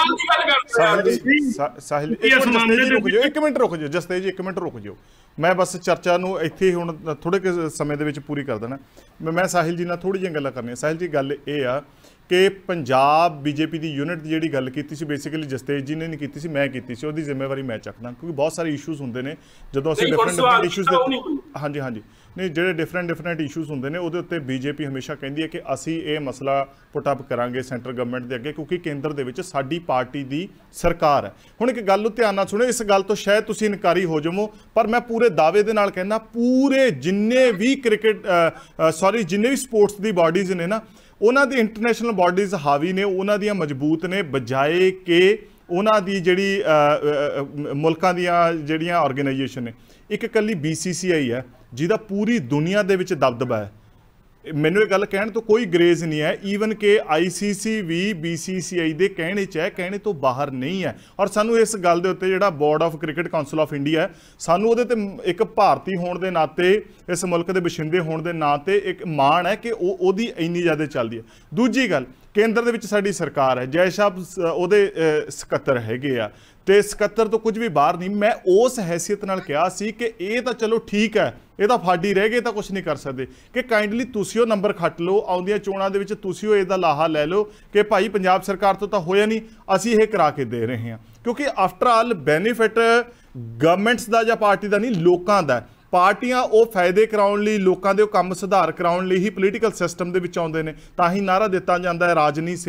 ਇੱਕ ਮਿੰਟ ਰੁਕ ਜਾਓ ਜਸਤੇਜ ਜੀ, ਇੱਕ ਮਿੰਟ ਰੁਕ ਜਾਓ। ਮੈਂ ਬਸ ਚਰਚਾ ਨੂੰ ਇੱਥੇ ਹੁਣ ਥੋੜੇ ਸਮੇਂ ਦੇ ਵਿੱਚ ਪੂਰੀ ਕਰ ਦੇਣਾ। ਮੈਂ ਸਾਹਿਲ ਜੀ ਨਾਲ ਥੋੜੀ ਜਿਹੀਆਂ ਗੱਲਾਂ ਕਰਨੀਆਂ। ਸਾਹਿਲ ਜੀ, ਗੱਲ ਇਹ ਆ ਕਿ ਪੰਜਾਬ BJP ਦੀ ਯੂਨਿਟ ਦੀ ਜਿਹੜੀ ਗੱਲ ਕੀਤੀ ਸੀ, ਬੇਸਿਕਲੀ ਜਸਤੇਜ ਜੀ ਨੇ ਨਹੀਂ ਕੀਤੀ ਸੀ, ਮੈਂ ਕੀਤੀ ਸੀ। ਉਹਦੀ ਜ਼ਿੰਮੇਵਾਰੀ ਮੈਂ ਚੱਕਦਾ, ਕਿਉਂਕਿ ਬਹੁਤ ਸਾਰੇ ਇਸ਼ੂਜ਼ ਹੁੰਦੇ ਨੇ ਜਦੋਂ ਅਸੀਂ ਡਿਫਰੈਂਟ ਇਸ਼ੂਜ਼ ਹਾਂਜੀ ਨਹੀਂ, ਜਿਹੜੇ ਡਿਫਰੈਂਟ ਇਸ਼ੂਜ਼ ਹੁੰਦੇ ਨੇ ਉਹਦੇ ਉੱਤੇ BJP ਹਮੇਸ਼ਾ ਕਹਿੰਦੀ ਹੈ ਕਿ ਅਸੀਂ ਇਹ ਮਸਲਾ ਪੁੱਟ ਅਪ ਕਰਾਂਗੇ ਸੈਂਟਰ ਗਵਰਨਮੈਂਟ ਦੇ ਅੱਗੇ, ਕਿਉਂਕਿ ਕੇਂਦਰ ਦੇ ਵਿੱਚ ਸਾਡੀ ਪਾਰਟੀ ਦੀ ਸਰਕਾਰ ਹੈ। ਹੁਣ ਇੱਕ ਗੱਲ ਨੂੰ ਧਿਆਨ ਨਾਲ ਸੁਣੋ, ਇਸ ਗੱਲ ਤੋਂ ਸ਼ਾਇਦ ਤੁਸੀਂ ਇਨਕਾਰੀ ਹੋ ਜਾਵੋ, ਪਰ ਮੈਂ ਪੂਰੇ ਦਾਅਵੇ ਦੇ ਨਾਲ ਕਹਿੰਦਾ, ਪੂਰੇ ਜਿੰਨੇ ਵੀ ਜਿੰਨੇ ਵੀ ਸਪੋਰਟਸ ਦੀ ਬਾਡੀਜ਼ ਨੇ ਨਾ, ਉਹਨਾਂ ਦੀ ਇੰਟਰਨੈਸ਼ਨਲ ਬਾਡੀਜ਼ ਹਾਵੀ ਨੇ, ਉਹਨਾਂ ਦੀਆਂ ਮਜ਼ਬੂਤ ਨੇ, ਬਜਾਏ ਕਿ ਉਹਨਾਂ ਦੀ ਜਿਹੜੀ ਮੁਲਕਾਂ ਦੀਆਂ ਜਿਹੜੀਆਂ ਆਰਗੇਨਾਈਜੇਸ਼ਨ ਨੇ। ਇੱਕ ਇਕੱਲੀ BCCI ਹੈ ਜਿਹਦਾ ਪੂਰੀ ਦੁਨੀਆ ਦੇ ਵਿੱਚ ਦਬਦਬਾ ਹੈ। ਮੈਨੂੰ ਇਹ ਗੱਲ ਕਹਿਣ ਤੋਂ ਕੋਈ ਗਰੇਜ਼ ਨਹੀਂ ਹੈ, ਈਵਨ ਕਿ ICC ਵੀ BCCI ਦੇ ਕਹਿਣੇ 'ਚ ਹੈ, ਕਹਿਣੇ ਤੋਂ ਬਾਹਰ ਨਹੀਂ ਹੈ। ਔਰ ਸਾਨੂੰ ਇਸ ਗੱਲ ਦੇ ਉੱਤੇ ਜਿਹੜਾ board of cricket council of India ਹੈ, ਸਾਨੂੰ ਉਹਦੇ ਤੇ ਇੱਕ ਭਾਰਤੀ ਹੋਣ ਦੇ ਨਾਤੇ, ਇਸ ਮੁਲਕ ਦੇ ਵਸਿੰਦੇ ਹੋਣ ਦੇ ਨਾਤੇ ਇੱਕ ਮਾਣ ਹੈ ਕਿ ਉਹਦੀ ਇੰਨੀ ਜ਼ਿਆਦਾ ਚੱਲਦੀ ਹੈ। ਦੂਜੀ ਗੱਲ, ਕੇਂਦਰ ਦੇ ਵਿੱਚ ਸਾਡੀ ਸਰਕਾਰ ਹੈ, ਜੈ ਸਾਹਿਬ ਉਹਦੇ ਸਕੱਤਰ ਹੈਗੇ ਆ, ਤੇ ਸਕੱਤਰ ਤੋਂ ਕੁਝ ਵੀ ਬਾਹਰ ਨਹੀਂ। ਮੈਂ ਉਸ ਹੈਸੀਅਤ ਨਾਲ ਕਿਹਾ ਸੀ ਕਿ ਇਹ ਤਾਂ ਚਲੋ ਠੀਕ ਹੈ, ਇਹ ਤਾਂ ਫਾਡੀ ਰਹਿ ਗਏ, ਤਾਂ ਕੁਝ ਨਹੀਂ ਕਰ ਸਕਦੇ, ਕਿ ਕਾਈਂਡਲੀ ਤੁਸੀਂ ਉਹ ਨੰਬਰ ਖੱਟ ਲਓ, ਆਉਂਦੀਆਂ ਚੋਣਾਂ ਦੇ ਵਿੱਚ ਤੁਸੀਂ ਉਹ ਇਹਦਾ ਲਾਹਾ ਲੈ ਲਓ ਕਿ ਭਾਈ ਪੰਜਾਬ ਸਰਕਾਰ ਤੋਂ ਤਾਂ ਹੋਇਆ ਨਹੀਂ, ਅਸੀਂ ਇਹ ਕਰਾ ਕੇ ਦੇ ਰਹੇ ਹਾਂ। ਕਿਉਂਕਿ ਆਫਟਰ ਆਲ ਬੈਨੀਫਿਟ ਗਵਰਨਮੈਂਟਸ ਦਾ ਜਾਂ ਪਾਰਟੀ ਦਾ ਨਹੀਂ, ਲੋਕਾਂ ਦਾ। ਪਾਰਟੀਆਂ ਉਹ ਫਾਇਦੇ ਕਰਾਉਣ ਲਈ, ਲੋਕਾਂ ਦੇ ਉਹ ਕੰਮ ਸੁਧਾਰ ਕਰਾਉਣ ਲਈ ਹੀ ਪੋਲੀਟੀਕਲ ਸਿਸਟਮ ਦੇ ਵਿੱਚ ਆਉਂਦੇ ਨੇ, ਤਾਂ ਹੀ ਨਾਰਾ ਦਿੱਤਾ ਜਾਂਦਾ ਹੈ ਰਾਜਨੀਤੀ ਸੇਵਾ।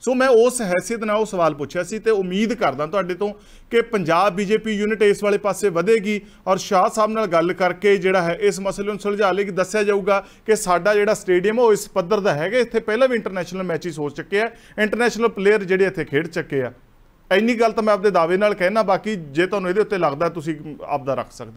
ਸੋ ਮੈਂ ਉਸ ਹੈਸੀਅਤ ਨਾਲ ਉਹ ਸਵਾਲ ਪੁੱਛਿਆ ਸੀ ਤੇ ਉਮੀਦ ਕਰਦਾ ਤੁਹਾਡੇ ਤੋਂ ਕਿ ਪੰਜਾਬ ਬੀਜੇਪੀ ਯੂਨਿਟ ਇਸ ਵਾਲੇ ਪਾਸੇ ਵਧੇਗੀ ਔਰ ਸ਼ਾਹ ਸਾਹਿਬ ਨਾਲ ਗੱਲ ਕਰਕੇ ਜਿਹੜਾ ਹੈ ਇਸ ਮਸਲੇ ਨੂੰ ਸੁਲਝਾ ਲੇਗੀ। ਦੱਸਿਆ ਜਾਊਗਾ ਕਿ ਸਾਡਾ ਜਿਹੜਾ ਸਟੇਡੀਅਮ ਉਹ ਇਸ ਪੱਧਰ ਦਾ ਹੈਗਾ, ਇੱਥੇ ਪਹਿਲਾਂ ਵੀ ਇੰਟਰਨੈਸ਼ਨਲ ਮੈਚਿਸ ਹੋ ਚੁੱਕੇ ਆ, ਇੰਟਰਨੈਸ਼ਨਲ ਪਲੇਅਰ ਜਿਹੜੇ ਇੱਥੇ ਖੇਡ ਚੁੱਕੇ ਆ। ਇੰਨੀ ਗੱਲ ਤਾਂ ਮੈਂ ਆਪਦੇ ਦਾਅਵੇ ਨਾਲ ਕਹਿਣਾ, ਬਾਕੀ ਜੇ ਤੁਹਾਨੂੰ ਇਹਦੇ ਉੱਤੇ ਲੱਗਦਾ ਤੁਸੀਂ ਆਪਦਾ ਰੱਖ ਸਕਦੇ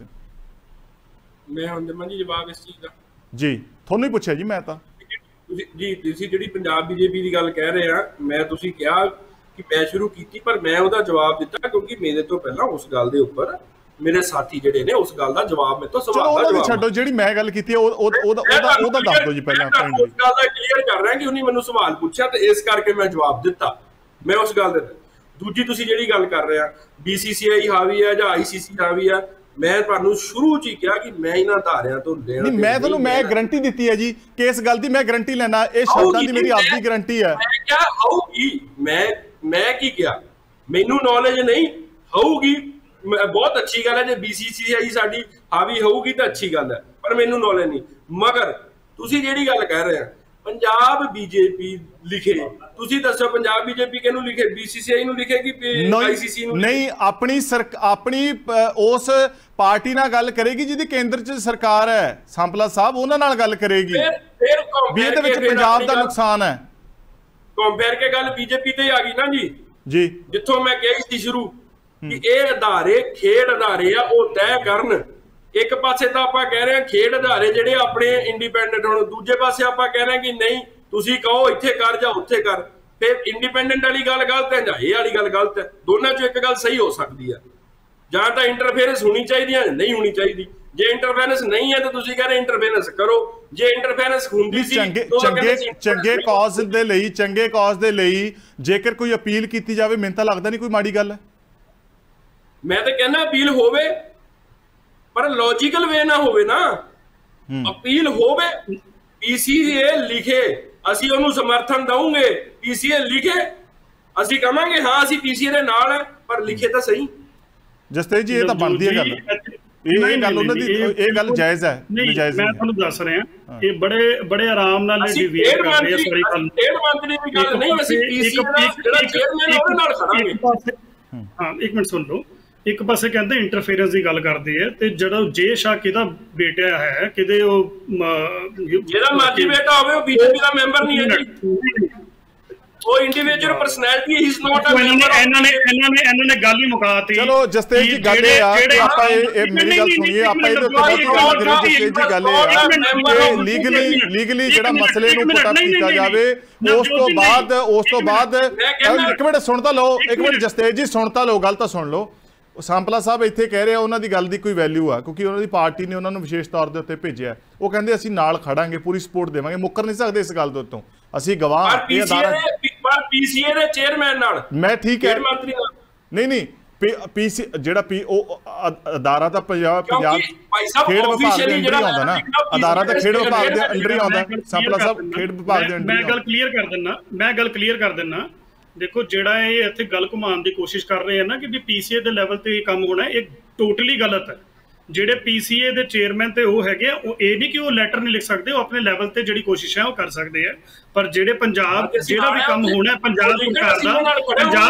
ਹੋ। ਮੈਂ ਹੁਣ ਦੇਵਾਂ ਜੀ ਜਵਾਬ ਇਸ ਚੀਜ਼ ਦਾ? ਜੀ ਤੁਹਾਨੂੰ ਹੀ ਪੁੱਛਿਆ ਜੀ ਮੈਂ ਤਾਂ। ਜੀ ਤੁਸੀਂ ਜਿਹੜੀ ਪੰਜਾਬ ਬੀਜੇਪੀ ਦੀ ਗੱਲ ਕਹਿ ਰਹੇ ਆ, ਮੈਂ ਤੁਸੀਂ ਕਿਹਾ ਕਿ ਮੈਂ ਸ਼ੁਰੂ ਕੀਤੀ, ਪਰ ਮੈਂ ਉਹਦਾ ਜਵਾਬ ਦਿੱਤਾ ਕਿਉਂਕਿ ਮੇਰੇ ਤੋਂ ਪਹਿਲਾਂ ਉਸ ਗੱਲ ਦੇ ਉੱਪਰ ਮੇਰੇ ਸਾਥੀ ਜਿਹੜੇ ਨੇ ਉਸ ਗੱਲ ਦਾ ਜਵਾਬ ਮੇਰੇ ਤੋਂ ਸਵਾਲ ਦਾ ਜਵਾਬ ਛੱਡੋ। ਜਿਹੜੀ ਮੈਂ ਗੱਲ ਕੀਤੀ ਹੈ ਉਹਦਾ ਦੱਸ ਦਿਓ ਜੀ ਪਹਿਲਾਂ। ਉਸ ਗੱਲ ਦਾ ਕਲੀਅਰ ਕਰ ਰਿਹਾ ਕਿ ਉਹਨੇ ਮੈਨੂੰ ਸਵਾਲ ਪੁੱਛਿਆ ਤੇ ਇਸ ਕਰਕੇ ਮੈਂ ਜਵਾਬ ਦਿੱਤਾ, ਮੈਂ ਉਸ ਗੱਲ ਦੇ। ਦੂਜੀ ਤੁਸੀਂ ਜਿਹੜੀ ਗੱਲ ਕਰ ਰਹੇ ਆ BCCI ਹਾਵੀ ਹੈ ਜਾਂ ICC ਹਾਵੀ ਹੈ, ਮੈਂ ਤੁਹਾਨੂੰ ਸ਼ੁਰੂ ਚ ਹੀ ਕਿਹਾ ਕਿ ਮੈਂ ਇਹਨਾਂ ਧਾਰਿਆਂ ਤੋਂ ਲੈਣਾ ਨਹੀਂ। ਮੈਂ ਤੁਹਾਨੂੰ ਮੈਂ ਗਾਰੰਟੀ ਦਿੱਤੀ ਹੈ ਜੀ ਕਿ ਇਸ ਗੱਲ ਦੀ ਮੈਂ ਗਾਰੰਟੀ ਲੈਣਾ, ਇਹ ਸ਼ਬਦਾਂ ਦੀ ਮੇਰੀ ਆਪਦੀ ਗਾਰੰਟੀ ਹੈ। ਮੈਂ ਕਿਹਾ ਹੋਊਗੀ, ਮੈਂ ਕੀ ਕਿਹਾ ਮੈਨੂੰ ਨੌਲੇਜ ਨਹੀਂ, ਹੋਊਗੀ ਬਹੁਤ ਅੱਛੀ ਗੱਲ ਹੈ। ਜੇ BCCI ਸਾਡੀ ਹਾਵੀ ਹੋਊਗੀ ਤਾਂ ਅੱਛੀ ਗੱਲ ਹੈ, ਪਰ ਮੈਨੂੰ ਨੌਲੇਜ ਨਹੀਂ। ਮਗਰ ਤੁਸੀਂ ਜਿਹੜੀ ਗੱਲ ਕਹਿ ਰਹੇ ਆ ਪੰਜਾਬ ਬੀਜੇਪੀ ਲਿਖੇ, ਤੁਸੀਂ ਦੱਸੋ ਪੰਜਾਬ ਬੀਜੇਪੀ ਕਿਹਨੂੰ ਲਿਖੇ? BCCI ਨੂੰ ਲਿਖੇਗੀ, ICC ਨੂੰ? ਨਹੀਂ, ਆਪਣੀ ਉਸ ਪਾਰਟੀ ਨਾਲ ਗੱਲ ਕਰੇਗੀ ਜਿਹਦੀ ਕੇਂਦਰ 'ਚ ਸਰਕਾਰ ਹੈ, ਸੰਪਲਾ ਸਾਹਿਬ, ਉਹਨਾਂ ਨਾਲ ਗੱਲ ਕਰੇਗੀ ਵੀ ਇਹਦੇ ਵਿੱਚ ਪੰਜਾਬ ਦਾ ਨੁਕਸਾਨ ਹੈ। ਕੰਪੇਅਰ ਕੇ ਗੱਲ ਬੀਜੇਪੀ ਤੇ ਆ ਗਈ ਨਾ ਜੀ, ਜਿੱਥੋਂ ਮੈਂ ਕਹੀ ਸੀ ਸ਼ੁਰੂ ਕਿ ਇਹ ਅਦਾਰੇ ਖੇਡ ਅਦਾਰੇ ਆ, ਉਹ ਤੈਅ ਕਰਨ। ਇੱਕ ਪਾਸੇ ਤਾਂ ਆਪਾਂ ਕਹਿ ਰਹੇ ਹਾਂ ਖੇਡ ਅਦਾਰੇ ਜਿਹੜੇ ਆਪਣੇ ਇੰਡੀਪੈਂਡੈਂਟ ਹੋਣ, ਦੂਜੇ ਪਾਸੇ ਆਪਾਂ ਕਹਿ ਰਹੇ ਹਾਂ ਕਿ ਨਹੀਂ ਤੁਸੀਂ ਕਹੋ ਇੱਥੇ ਕਰ ਜਾਂ ਉੱਥੇ ਕਰ। ਫਿਰ ਇੰਡੀਪੈਂਡੈਂਟ ਵਾਲੀ ਗੱਲ ਗਲਤ ਹੈ ਜਾਂ ਇਹ ਵਾਲੀ ਗੱਲ ਗਲਤ ਹੈ? ਦੋਨਾਂ ਚੋਂ ਇੱਕ ਗੱਲ ਸਹੀ ਹੋ ਸਕਦੀ ਹੈ, ਜਾਂ ਤਾਂ ਇੰਟਰਫੇਰੈਂਸ ਹੋਣੀ ਚਾਹੀਦੀ ਹੈ, ਨਹੀਂ ਹੋਣੀ ਚਾਹੀਦੀ। ਜੇ ਇੰਟਰਫੇਰੈਂਸ ਨਹੀਂ ਹੈ ਤਾਂ ਤੁਸੀਂ ਕਹਿ ਰਹੇ ਇੰਟਰਫੇਰੈਂਸ ਕਰੋ, ਜੇ ਇੰਟਰਫੇਰੈਂਸ ਹੁੰਦੀ ਸੀ ਚੰਗੇ ਕਾਜ਼ ਦੇ ਲਈ ਜੇਕਰ ਕੋਈ ਅਪੀਲ ਕੀਤੀ ਜਾਵੇ, ਮੈਨੂੰ ਤਾਂ ਲੱਗਦਾ ਨਹੀਂ ਕੋਈ ਮਾੜੀ ਗੱਲ ਹੈ। ਮੈਂ ਤਾਂ ਕਹਿੰਦਾ ਅਪੀਲ ਹੋਵੇ ਪਰ ਲੌਜੀਕਲ ਵੇ ਨਾ ਹੋਵੇ ਨਾ। ਅਪੀਲ ਹੋਵੇ, PCA ਲਿਖੇ, ਅਸੀਂ ਉਹਨੂੰ ਸਮਰਥਨ ਦਵਾਂਗੇ। PCA ਲਿਖੇ, ਅਸੀਂ ਕਹਾਂਗੇ ਹਾਂ ਅਸੀਂ PCA ਦੇ ਨਾਲ ਹੈ, ਪਰ ਲਿਖੇ ਤਾਂ ਸਹੀ। ਜਸਤੇਜ ਜੀ ਇਹ ਤਾਂ ਬਣਦੀ ਹੈ ਗੱਲ, ਇਹ ਗੱਲ ਉਹਨਾਂ ਦੀ, ਇਹ ਗੱਲ ਜਾਇਜ਼ ਹੈ। ਮੈਂ ਤੁਹਾਨੂੰ ਦੱਸ ਰਿਹਾ ਇਹ ਬੜੇ ਆਰਾਮ ਨਾਲ ਡਿਬੇਟ ਕਰ ਰਹੇ ਆ ਸਾਰੀ ਗੱਲ। ਸਟੇਟ ਮੰਤਰੀ ਦੀ ਗੱਲ ਨਹੀਂ, ਅਸੀਂ PCA ਦਾ ਜਿਹੜਾ ਚੇਅਰਮੈਨ ਉਹਦੇ ਨਾਲ ਖੜਾਂਗੇ। ਹਾਂ ਇੱਕ ਮਿੰਟ ਸੁਣ ਲਓ। ਇੱਕ ਪਾਸੇ ਕਹਿੰਦੇ ਇੰਟਰਫੇਰੈਂਸ ਦੀ ਗੱਲ ਕਰਦੇ ਆ, ਤੇ ਜਿਹੜਾ ਜੇ ਸ਼ਾਹ ਕਿਹਦਾ ਬੇਟਾ ਹੈ, ਕਿਤੇ ਉਹ ਜਿਹੜਾ ਮਰਜ਼ੀ ਬੇਟਾ ਹੋਵੇ, ਉਹ BJP ਦਾ ਮੈਂਬਰ ਨਹੀਂ ਹੈ ਜੀ, ਉਹ ਇੰਡੀਵਿਜੂਅਲ ਪਰਸਨੈਲਿਟੀ ਹੀ ਇਜ਼ ਨਾਟ ਅ ਮੈਂਬਰ। ਇਹਨਾਂ ਨੇ ਗੱਲ ਹੀ ਮੁਕਾਤੀ। ਚਲੋ ਜਸਤੇਜ ਜੀ ਗੱਲ ਇਹ ਆ ਕਿ ਆਪਾਂ ਇਹ ਮੇਰੀ ਗੱਲ ਸੁਣੀਏ, ਆਪਾਂ ਇਹਦੇ ਉੱਤੇ ਜਸਤੇਜ ਜੀ ਗੱਲ ਇਹ ਆ ਕਿ ਲੀਗਲੀ ਜਿਹੜਾ ਮਸਲੇ ਨੂੰ ਪੁੱਟ ਅਪ ਕੀਤਾ ਜਾਵੇ। ਉਸ ਤੋਂ ਬਾਅਦ ਇੱਕ ਮਿੰਟ ਸੁਣ ਤਾਂ ਲਓ, ਇੱਕ ਮਿੰਟ ਜਸਤੇਜ ਜੀ ਸੁਣ ਤਾਂ ਲਓ, ਗੱਲ ਤਾਂ ਸੁਣ ਲਓ। ਸੰਪਲਾ ਸਾਹਿਬ ਇੱਥੇ ਕਹਿ ਰਹੇ ਆ ਉਹਨਾਂ ਦੀ ਗੱਲ ਦੀ ਕੋਈ ਵੈਲਿਊ ਆ, ਕਿਉਂਕਿ ਉਹਨਾਂ ਦੀ ਪਾਰਟੀ ਨੇ ਉਹਨਾਂ ਨੂੰ ਵਿਸ਼ੇਸ਼ ਤੌਰ ਦੇ ਉੱਤੇ ਭੇਜਿਆ। ਉਹ ਕਹਿੰਦੇ ਅਸੀਂ ਨਾਲ ਖੜਾਂਗੇ, ਪੂਰੀ ਸਪੋਰਟ ਦੇਵਾਂਗੇ, ਮੁੱਕਰ ਨਹੀਂ ਸਕਦੇ ਇਸ ਗੱਲ ਦੇ ਉੱਤੋਂ। ਅਸੀਂ ਗਵਾਹ ਇਹ ਅਦਾਰਾ PCA ਦੇ ਚੇਅਰਮੈਨ ਨਾਲ ਮੈਂ ਠੀਕ ਹੈ ਨਹੀਂ PC ਜਿਹੜਾ ਅਦਾਰਾ ਤਾਂ ਪੰਜਾਬ ਖੇਡ ਵਿਭਾਗ ਦੇ ਅੰਦਰ ਹੀ ਆਉਂਦਾ ਨਾ, ਅਦਾਰਾ ਤਾਂ ਖੇਡ ਵਿਭਾਗ ਦੇ ਅੰਦਰ ਹੀ ਆਉਂਦਾ। ਸੰਪਲਾ ਸਾਹਿਬ ਖੇਡ ਵਿਭਾਗ ਦੇ ਅੰਦਰ। ਮੈਂ ਗੱਲ ਕਲੀਅਰ ਕਰ ਦਿੰਦਾ। ਦੇਖੋ ਜਿਹੜਾ ਇਹ ਇੱਥੇ ਗੱਲ ਘੁਮਾਉਣ ਦੀ ਕੋਸ਼ਿਸ਼ ਕਰ ਰਹੇ ਆ ਨਾ ਕਿ ਵੀ PCA ਦੇ ਲੈਵਲ ਤੇ ਇਹ ਕੰਮ ਹੋਣਾ, ਇਹ ਟੋਟਲੀ ਗਲਤ ਹੈ। ਜਿਹੜੇ PCA ਦੇ ਚੇਅਰਮੈਨ ਤੇ ਉਹ ਹੈਗੇ ਆ, ਉਹ ਇਹ ਨਹੀਂ ਕਿ ਉਹ ਲੈਟਰ ਨਹੀਂ ਲਿਖ ਸਕਦੇ, ਉਹ ਆਪਣੇ ਲੈਵਲ ਤੇ ਜਿਹੜੀ ਕੋਸ਼ਿਸ਼ ਹੈ ਉਹ ਕਰ ਸਕਦੇ ਆ। ਪਰ ਜਿਹੜੇ ਪੰਜਾਬ ਜਿਹੜਾ ਵੀ ਕੰਮ ਹੋਣਾ ਪੰਜਾਬ ਸਰਕਾਰ ਦਾ,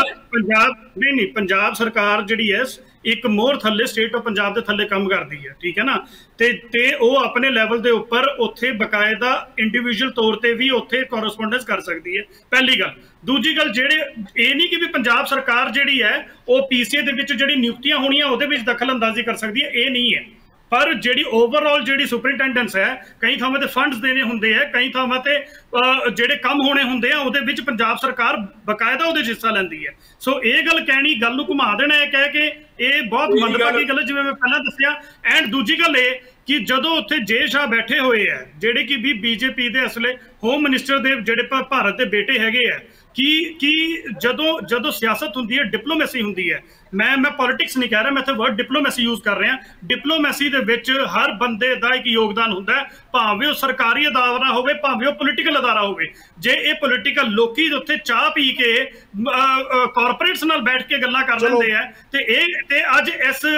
ਪੰਜਾਬ ਸਰਕਾਰ ਜਿਹੜੀ ਹੈ ਇੱਕ ਮੋਹਰ ਥੱਲੇ ਸਟੇਟ ਆਫ ਪੰਜਾਬ ਦੇ ਥੱਲੇ ਕੰਮ ਕਰਦੀ ਹੈ, ਠੀਕ ਹੈ ਨਾ। ਤੇ ਉਹ ਆਪਣੇ ਲੈਵਲ ਦੇ ਉੱਪਰ ਉੱਥੇ ਬਕਾਇਦਾ ਇੰਡੀਵਿਜੂਅਲ ਤੌਰ ਤੇ ਵੀ ਉੱਥੇ ਕੋਰਸਪੋਂਡੈਂਸ ਕਰ ਸਕਦੀ ਹੈ, ਪਹਿਲੀ ਗੱਲ। ਦੂਜੀ ਗੱਲ, ਜਿਹੜੇ ਇਹ ਨਹੀਂ ਕਿ ਵੀ ਪੰਜਾਬ ਸਰਕਾਰ ਜਿਹੜੀ ਹੈ ਉਹ PCA ਦੇ ਵਿੱਚ ਜਿਹੜੀ ਨਿਯੁਕਤੀਆਂ ਹੋਣੀਆਂ ਉਹਦੇ ਵਿੱਚ ਦਖਲ ਅੰਦਾਜ਼ੀ ਕਰ ਸਕਦੀ ਹੈ, ਇਹ ਨਹੀਂ ਹੈ। ਪਰ ਜਿਹੜੀ ਓਵਰਆਲ ਜਿਹੜੀ ਸੁਪਰਿੰਟੈਂਡੈਂਸ ਹੈ, ਕਈ ਥਾਵਾਂ ਤੇ ਫੰਡਸ ਦੇਣੇ ਹੁੰਦੇ ਆ, ਕਈ ਥਾਵਾਂ ਤੇ ਜਿਹੜੇ ਕੰਮ ਹੋਣੇ ਹੁੰਦੇ ਆ, ਉਹਦੇ ਵਿੱਚ ਪੰਜਾਬ ਸਰਕਾਰ ਬਕਾਇਦਾ ਉਹਦੇ 'ਚ ਹਿੱਸਾ ਲੈਂਦੀ ਹੈ। ਸੋ ਇਹ ਗੱਲ ਕਹਿਣੀ, ਗੱਲ ਨੂੰ ਘੁਮਾ ਦੇਣਾ ਇਹ ਕਹਿ ਕੇ, ਇਹ ਬਹੁਤ ਮੰਦਭਾਗੀ ਗੱਲ ਹੈ, ਜਿਵੇਂ ਮੈਂ ਪਹਿਲਾਂ ਦੱਸਿਆ। ਐਂਡ ਦੂਜੀ ਗੱਲ ਇਹ ਕਿ ਜਦੋਂ ਉੱਥੇ ਜੇ ਸ਼ਾਹ ਬੈਠੇ ਹੋਏ ਆ, ਜਿਹੜੇ ਕਿ ਵੀ BJP ਦੇ ਅਸਲੇ ਹੋਮ ਮਿਨਿਸਟਰ ਦੇ ਜਿਹੜੇ ਭਾਰਤ ਦੇ ਬੇਟੇ ਹੈਗੇ ਆ, ਕਿ ਜਦੋਂ ਸਿਆਸਤ ਹੁੰਦੀ ਹੈ, ਡਿਪਲੋਮੇਸੀ ਹੁੰਦੀ ਹੈ, मैं ਪੋਲਿਟਿਕਸ ਨਹੀਂ ਕਹਿ ਰਿਹਾ, ਮੈਂ ਇੱਥੇ ਵਰਡ ਡਿਪਲੋਮੈਸੀ ਯੂਜ਼ ਕਰ ਰਿਹਾ। ਡਿਪਲੋਮੈਸੀ ਦੇ ਵਿੱਚ ਹਰ ਬੰਦੇ ਦਾ ਇੱਕ ਯੋਗਦਾਨ ਹੁੰਦਾ, ਭਾਵੇਂ ਉਹ ਸਰਕਾਰੀ ਅਦਾਰਾ ਹੋਵੇ ਭਾਵੇਂ ਉਹ ਪੋਲੀਟੀਕਲ ਅਦਾਰਾ ਹੋਵੇ। ਜੇ ਇਹ ਪੋਲੀਟੀਕਲ ਲੋਕੀ ਉੱਥੇ ਚਾਹ ਪੀ ਕੇ ਕਾਰਪੋਰੇਟਸ ਨਾਲ ਬੈਠ ਕੇ ਗੱਲਾਂ ਕਰ ਲੈਂਦੇ ਆ ਤੇ ਅੱਜ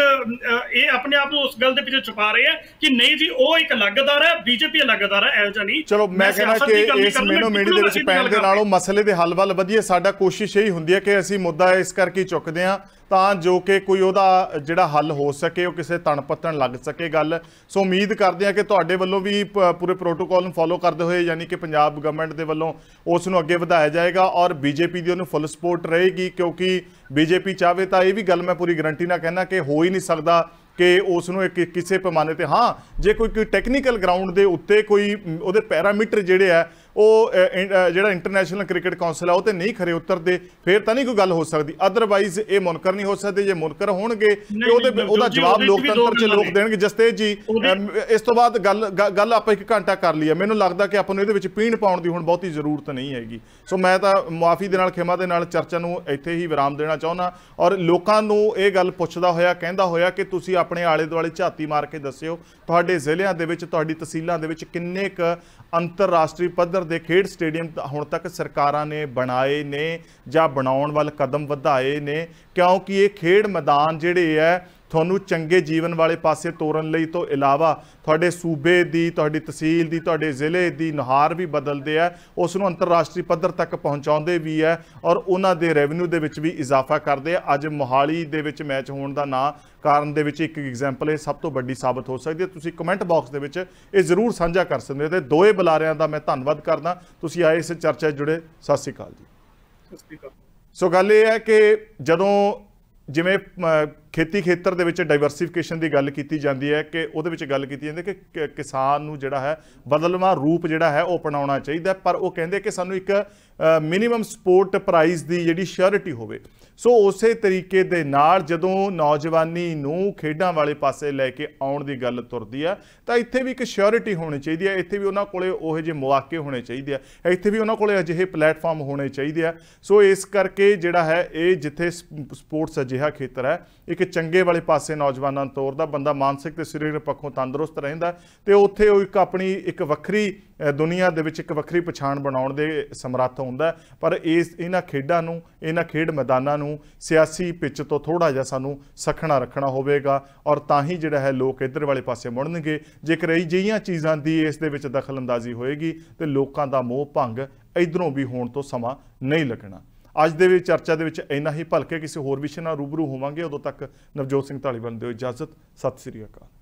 ਇਹ ਆਪਣੇ ਆਪ ਨੂੰ ਉਸ ਗੱਲ ਦੇ ਪਿੱਛੇ ਛੁਪਾ ਰਹੇ ਆ ਕਿ ਨਹੀਂ ਜੀ ਉਹ ਇੱਕ ਅਲੱਗ ਅਦਾਰਾ ਹੈ, ਬੀਜੇਪੀ ਅਲੱਗ ਅਦਾਰਾ ਹੈ। ਇਹੋ ਜਿਹਾ ਨਹੀਂ। ਚਲੋ ਮੈਂ ਕਹਿੰਦਾ ਕਿ ਇਸ ਮੇਨੋ-ਮੇਣੀ ਦੇ ਵਿੱਚ ਪੈਣ ਦੇ ਨਾਲੋਂ ਮਸਲੇ ਦੇ ਹੱਲ ਵੱਲ ਵਧੀਏ। ਸਾਡਾ ਕੋਸ਼ਿਸ਼ ਇਹੀ ਹੁੰਦੀ ਹੈ ਕਿ ਅਸੀਂ ਮੁੱਦਾ ਇਸ ਕਰਕੇ ਚੁੱਕਦੇ ਹਾਂ ਤਾਂ ਜੋ ਕਿ ਕੋਈ ਉਹਦਾ ਜਿਹੜਾ ਹੱਲ ਹੋ ਸਕੇ, ਉਹ ਕਿਸੇ ਤਣ ਪੱਤਣ ਲੱਗ ਸਕੇ ਗੱਲ। ਸੋ ਉਮੀਦ ਕਰਦੇ ਹਾਂ ਕਿ ਤੁਹਾਡੇ ਵੱਲੋਂ ਵੀ ਪੂਰੇ ਪ੍ਰੋਟੋਕਾਲ ਨੂੰ ਫੋਲੋ ਕਰਦੇ ਹੋਏ, ਯਾਨੀ ਕਿ ਪੰਜਾਬ ਗਵਰਨਮੈਂਟ ਦੇ ਵੱਲੋਂ ਉਸ ਨੂੰ ਅੱਗੇ ਵਧਾਇਆ ਜਾਏਗਾ ਔਰ ਬੀਜੇਪੀ ਦੀ ਉਹਨੂੰ ਫੁੱਲ ਸਪੋਰਟ ਰਹੇਗੀ, ਕਿਉਂਕਿ ਬੀਜੇਪੀ ਚਾਹਵੇ ਤਾਂ ਇਹ ਵੀ ਗੱਲ ਮੈਂ ਪੂਰੀ ਗਰੰਟੀ ਨਾਲ ਕਹਿਣਾ ਕਿ ਹੋ ਹੀ ਨਹੀਂ ਸਕਦਾ ਕਿ ਉਸ ਨੂੰ ਕਿਸੇ ਪੈਮਾਨੇ ਤੇ, ਹਾਂ ਜੇ ਕੋਈ ਟੈਕਨੀਕਲ ਗਰਾਊਂਡ ਦੇ ਉੱਤੇ ਕੋਈ ਉਹਦੇ ਪੈਰਾਮੀਟਰ ਜਿਹੜੇ ਆ ਉਹ ਜਿਹੜਾ ਇੰਟਰਨੈਸ਼ਨਲ ਕ੍ਰਿਕਟ ਕਾਉਂਸਲ ਆ ਉਹ ਤੇ ਨਹੀਂ ਖਰੇ ਉਤਰਦੇ, ਫਿਰ ਤਾਂ ਨਹੀਂ ਕੋਈ ਗੱਲ ਹੋ ਸਕਦੀ। ਅਦਰਵਾਈਜ਼ ਇਹ ਮੁਨਕਰ ਨਹੀਂ ਹੋ ਸਕਦੇ। ਜੇ ਮੁਨਕਰ ਹੋਣਗੇ ਤੇ ਉਹਦਾ ਜਵਾਬ ਲੋਕਤੰਤਰ 'ਚ ਲੋਕ ਦੇਣਗੇ। ਜਸਤੇਜ ਜੀ, ਇਸ ਤੋਂ ਬਾਅਦ ਗੱਲ ਆਪਾਂ 1 ਘੰਟਾ ਕਰ ਲਈ ਹੈ। ਮੈਨੂੰ ਲੱਗਦਾ ਕਿ ਆਪਾਂ ਨੂੰ ਇਹਦੇ ਵਿੱਚ ਪੀਣ ਪਾਉਣ ਦੀ ਹੁਣ ਬਹੁਤੀ ਜ਼ਰੂਰਤ ਨਹੀਂ ਹੈਗੀ। ਸੋ ਮੈਂ ਤਾਂ ਮੁਆਫੀ ਦੇ ਨਾਲ, ਖਿਮਾ ਦੇ ਨਾਲ ਚਰਚਾ ਨੂੰ ਇੱਥੇ ਹੀ ਵਿਰਾਮ ਦੇਣਾ ਚਾਹੁੰਦਾ ਔਰ ਲੋਕਾਂ ਨੂੰ ਇਹ ਗੱਲ ਪੁੱਛਦਾ ਹੋਇਆ, ਕਹਿੰਦਾ ਹੋਇਆ ਕਿ ਤੁਸੀਂ ਆਪਣੇ ਆਲੇ ਦੁਆਲੇ ਝਾਤੀ ਮਾਰ ਕੇ ਦੱਸਿਓ ਤੁਹਾਡੇ ਜ਼ਿਲ੍ਹਿਆਂ ਦੇ ਵਿੱਚ, ਤੁਹਾਡੀ ਤਹਿਸੀਲਾਂ ਦੇ ਵਿੱਚ ਕਿੰਨੇ ਕੁ ਅੰਤਰਰਾਸ਼ਟਰੀ ਪੱਧਰ ਦੇ ਖੇਡ ਸਟੇਡੀਅਮ ਹੁਣ ਤੱਕ ਸਰਕਾਰਾਂ ਨੇ ਬਣਾਏ ਨੇ ਜਾਂ ਬਣਾਉਣ ਵੱਲ ਕਦਮ ਵਧਾਏ ਨੇ, ਕਿਉਂਕਿ ਇਹ ਖੇਡ ਮੈਦਾਨ ਜਿਹੜੇ ਹੈ ਤੁਹਾਨੂੰ ਚੰਗੇ ਜੀਵਨ ਵਾਲੇ ਪਾਸੇ ਤੋਰਨ ਲਈ ਤੋਂ ਇਲਾਵਾ ਤੁਹਾਡੇ ਸੂਬੇ ਦੀ, ਤੁਹਾਡੀ ਤਹਿਸੀਲ ਦੀ, ਤੁਹਾਡੇ ਜ਼ਿਲ੍ਹੇ ਦੀ ਨੁਹਾਰ ਵੀ ਬਦਲਦੇ ਆ, ਉਸ ਨੂੰ ਅੰਤਰਰਾਸ਼ਟਰੀ ਪੱਧਰ ਤੱਕ ਪਹੁੰਚਾਉਂਦੇ ਵੀ ਹੈ ਔਰ ਉਹਨਾਂ ਦੇ ਰੈਵਨਿਊ ਦੇ ਵਿੱਚ ਵੀ ਇਜ਼ਾਫਾ ਕਰਦੇ ਆ। ਅੱਜ ਮੋਹਾਲੀ ਦੇ ਵਿੱਚ ਮੈਚ ਹੋਣ ਦਾ ਨਾਂ ਕਾਰਨ ਦੇ ਵਿੱਚ ਇੱਕ ਐਗਜ਼ਾਮਪਲ ਇਹ ਸਭ ਤੋਂ ਵੱਡੀ ਸਾਬਤ ਹੋ ਸਕਦੀ ਹੈ। ਤੁਸੀਂ ਕਮੈਂਟ ਬਾਕਸ ਦੇ ਵਿੱਚ ਇਹ ਜ਼ਰੂਰ ਸਾਂਝਾ ਕਰ ਸਕਦੇ ਹੋ। ਤੇ ਦੋਏ ਬੁਲਾਰਿਆਂ ਦਾ ਮੈਂ ਧੰਨਵਾਦ ਕਰਦਾ, ਤੁਸੀਂ ਆਏ ਇਸ ਚਰਚਾ 'ਚ ਜੁੜੇ। ਸਤਿ ਸ਼੍ਰੀ ਅਕਾਲ ਜੀ। ਸਤਿ ਸ਼੍ਰੀ ਅਕਾਲ। ਸੋ ਗੱਲ ਇਹ ਹੈ ਕਿ ਜਦੋਂ ਜਿਵੇਂ ਖੇਤੀ ਖੇਤਰ ਦੇ ਵਿੱਚ ਡਾਈਵਰਸੀਫਿਕੇਸ਼ਨ ਦੀ ਗੱਲ ਕੀਤੀ ਜਾਂਦੀ ਹੈ ਕਿ ਉਹਦੇ ਵਿੱਚ ਗੱਲ ਕੀਤੀ ਜਾਂਦੀ ਹੈ ਕਿ ਕਿਸਾਨ ਨੂੰ ਜਿਹੜਾ ਹੈ ਬਦਲਵਾਂ ਰੂਪ ਜਿਹੜਾ ਹੈ ਉਹ ਅਪਣਾਉਣਾ ਚਾਹੀਦਾ, ਪਰ ਉਹ ਕਹਿੰਦੇ ਕਿ ਸਾਨੂੰ ਇੱਕ ਮਿਨੀਮਮ ਸਪੋਰਟ ਪ੍ਰਾਈਸ ਦੀ ਜਿਹੜੀ ਸ਼ੋਰਿਟੀ ਹੋਵੇ। ਸੋ ਉਸੇ ਤਰੀਕੇ ਦੇ ਨਾਲ ਜਦੋਂ ਨੌਜਵਾਨੀ ਨੂੰ ਖੇਡਾਂ ਵਾਲੇ ਪਾਸੇ ਲੈ ਕੇ ਆਉਣ ਦੀ ਗੱਲ ਤੁਰਦੀ ਹੈ ਤਾਂ ਇੱਥੇ ਵੀ ਇੱਕ ਸ਼ੋਰਿਟੀ ਹੋਣੀ ਚਾਹੀਦੀ ਹੈ, ਇੱਥੇ ਵੀ ਉਹਨਾਂ ਕੋਲੇ ਉਹੋ ਜਿਹੇ ਮੌਕੇ ਹੋਣੇ ਚਾਹੀਦੇ ਆ, ਇੱਥੇ ਵੀ ਉਹਨਾਂ ਕੋਲੇ ਅਜਿਹੇ ਪਲੇਟਫਾਰਮ ਹੋਣੇ ਚਾਹੀਦੇ ਆ। ਸੋ ਇਸ ਕਰਕੇ ਜਿਹੜਾ ਹੈ ਇਹ ਜਿੱਥੇ ਸਪੋਰਟਸ ਅਜਿਹਾ ਖੇਤਰ ਹੈ ਇੱਕ ਚੰਗੇ ਵਾਲੇ ਪਾਸੇ ਨੌਜਵਾਨਾਂ ਨੂੰ ਤੋਰਦਾ, ਬੰਦਾ ਮਾਨਸਿਕ ਤੇ ਸਰੀਰਕ ਪੱਖੋਂ ਤੰਦਰੁਸਤ ਰਹਿੰਦਾ ਤੇ ਉੱਥੇ ਉਹ ਇੱਕ ਆਪਣੀ ਇੱਕ ਵੱਖਰੀ ਦੁਨੀਆ ਦੇ ਵਿੱਚ ਇੱਕ ਵੱਖਰੀ ਪਛਾਣ ਬਣਾਉਣ ਦੇ ਸਮਰੱਥ ਹੁੰਦਾ। ਪਰ ਇਹਨਾਂ ਖੇਡਾਂ ਨੂੰ, ਇਹਨਾਂ ਖੇਡ ਮੈਦਾਨਾਂ ਨੂੰ ਸਿਆਸੀ ਪਿੱਚ ਤੋਂ ਥੋੜ੍ਹਾ ਜਿਹਾ ਸਾਨੂੰ ਸਖਣਾ ਰੱਖਣਾ ਹੋਵੇਗਾ ਔਰ ਤਾਂ ਹੀ ਜਿਹੜਾ ਹੈ ਲੋਕ ਇੱਧਰ ਵਾਲੇ ਪਾਸੇ ਮੁੜਨਗੇ। ਜੇਕਰ ਅਜਿਹੀਆਂ ਚੀਜ਼ਾਂ ਦੀ ਇਸ ਦੇ ਵਿੱਚ ਦਖਲ ਅੰਦਾਜ਼ੀ ਹੋਏਗੀ ਤੇ ਲੋਕਾਂ ਦਾ ਮੋਹ ਭੰਗ ਇੱਧਰੋਂ ਵੀ ਹੋਣ ਤੋਂ ਸਮਾਂ ਨਹੀਂ ਲੱਗਣਾ। ਅੱਜ ਦੇ ਵਿੱਚ ਚਰਚਾ ਦੇ ਵਿੱਚ ਇੰਨਾ ਹੀ, ਭਲਕੇ ਕਿਸੇ ਹੋਰ ਵਿਸ਼ੇ ਨਾਲ ਰੂਬਰੂ ਹੋਵਾਂਗੇ। ਉਦੋਂ ਤੱਕ ਨਵਜੋਤ ਸਿੰਘ ਧਾਲੀਵਾਲ ਦਿਓ ਇਜਾਜ਼ਤ। ਸਤਿ ਸ੍ਰੀ ਅਕਾਲ।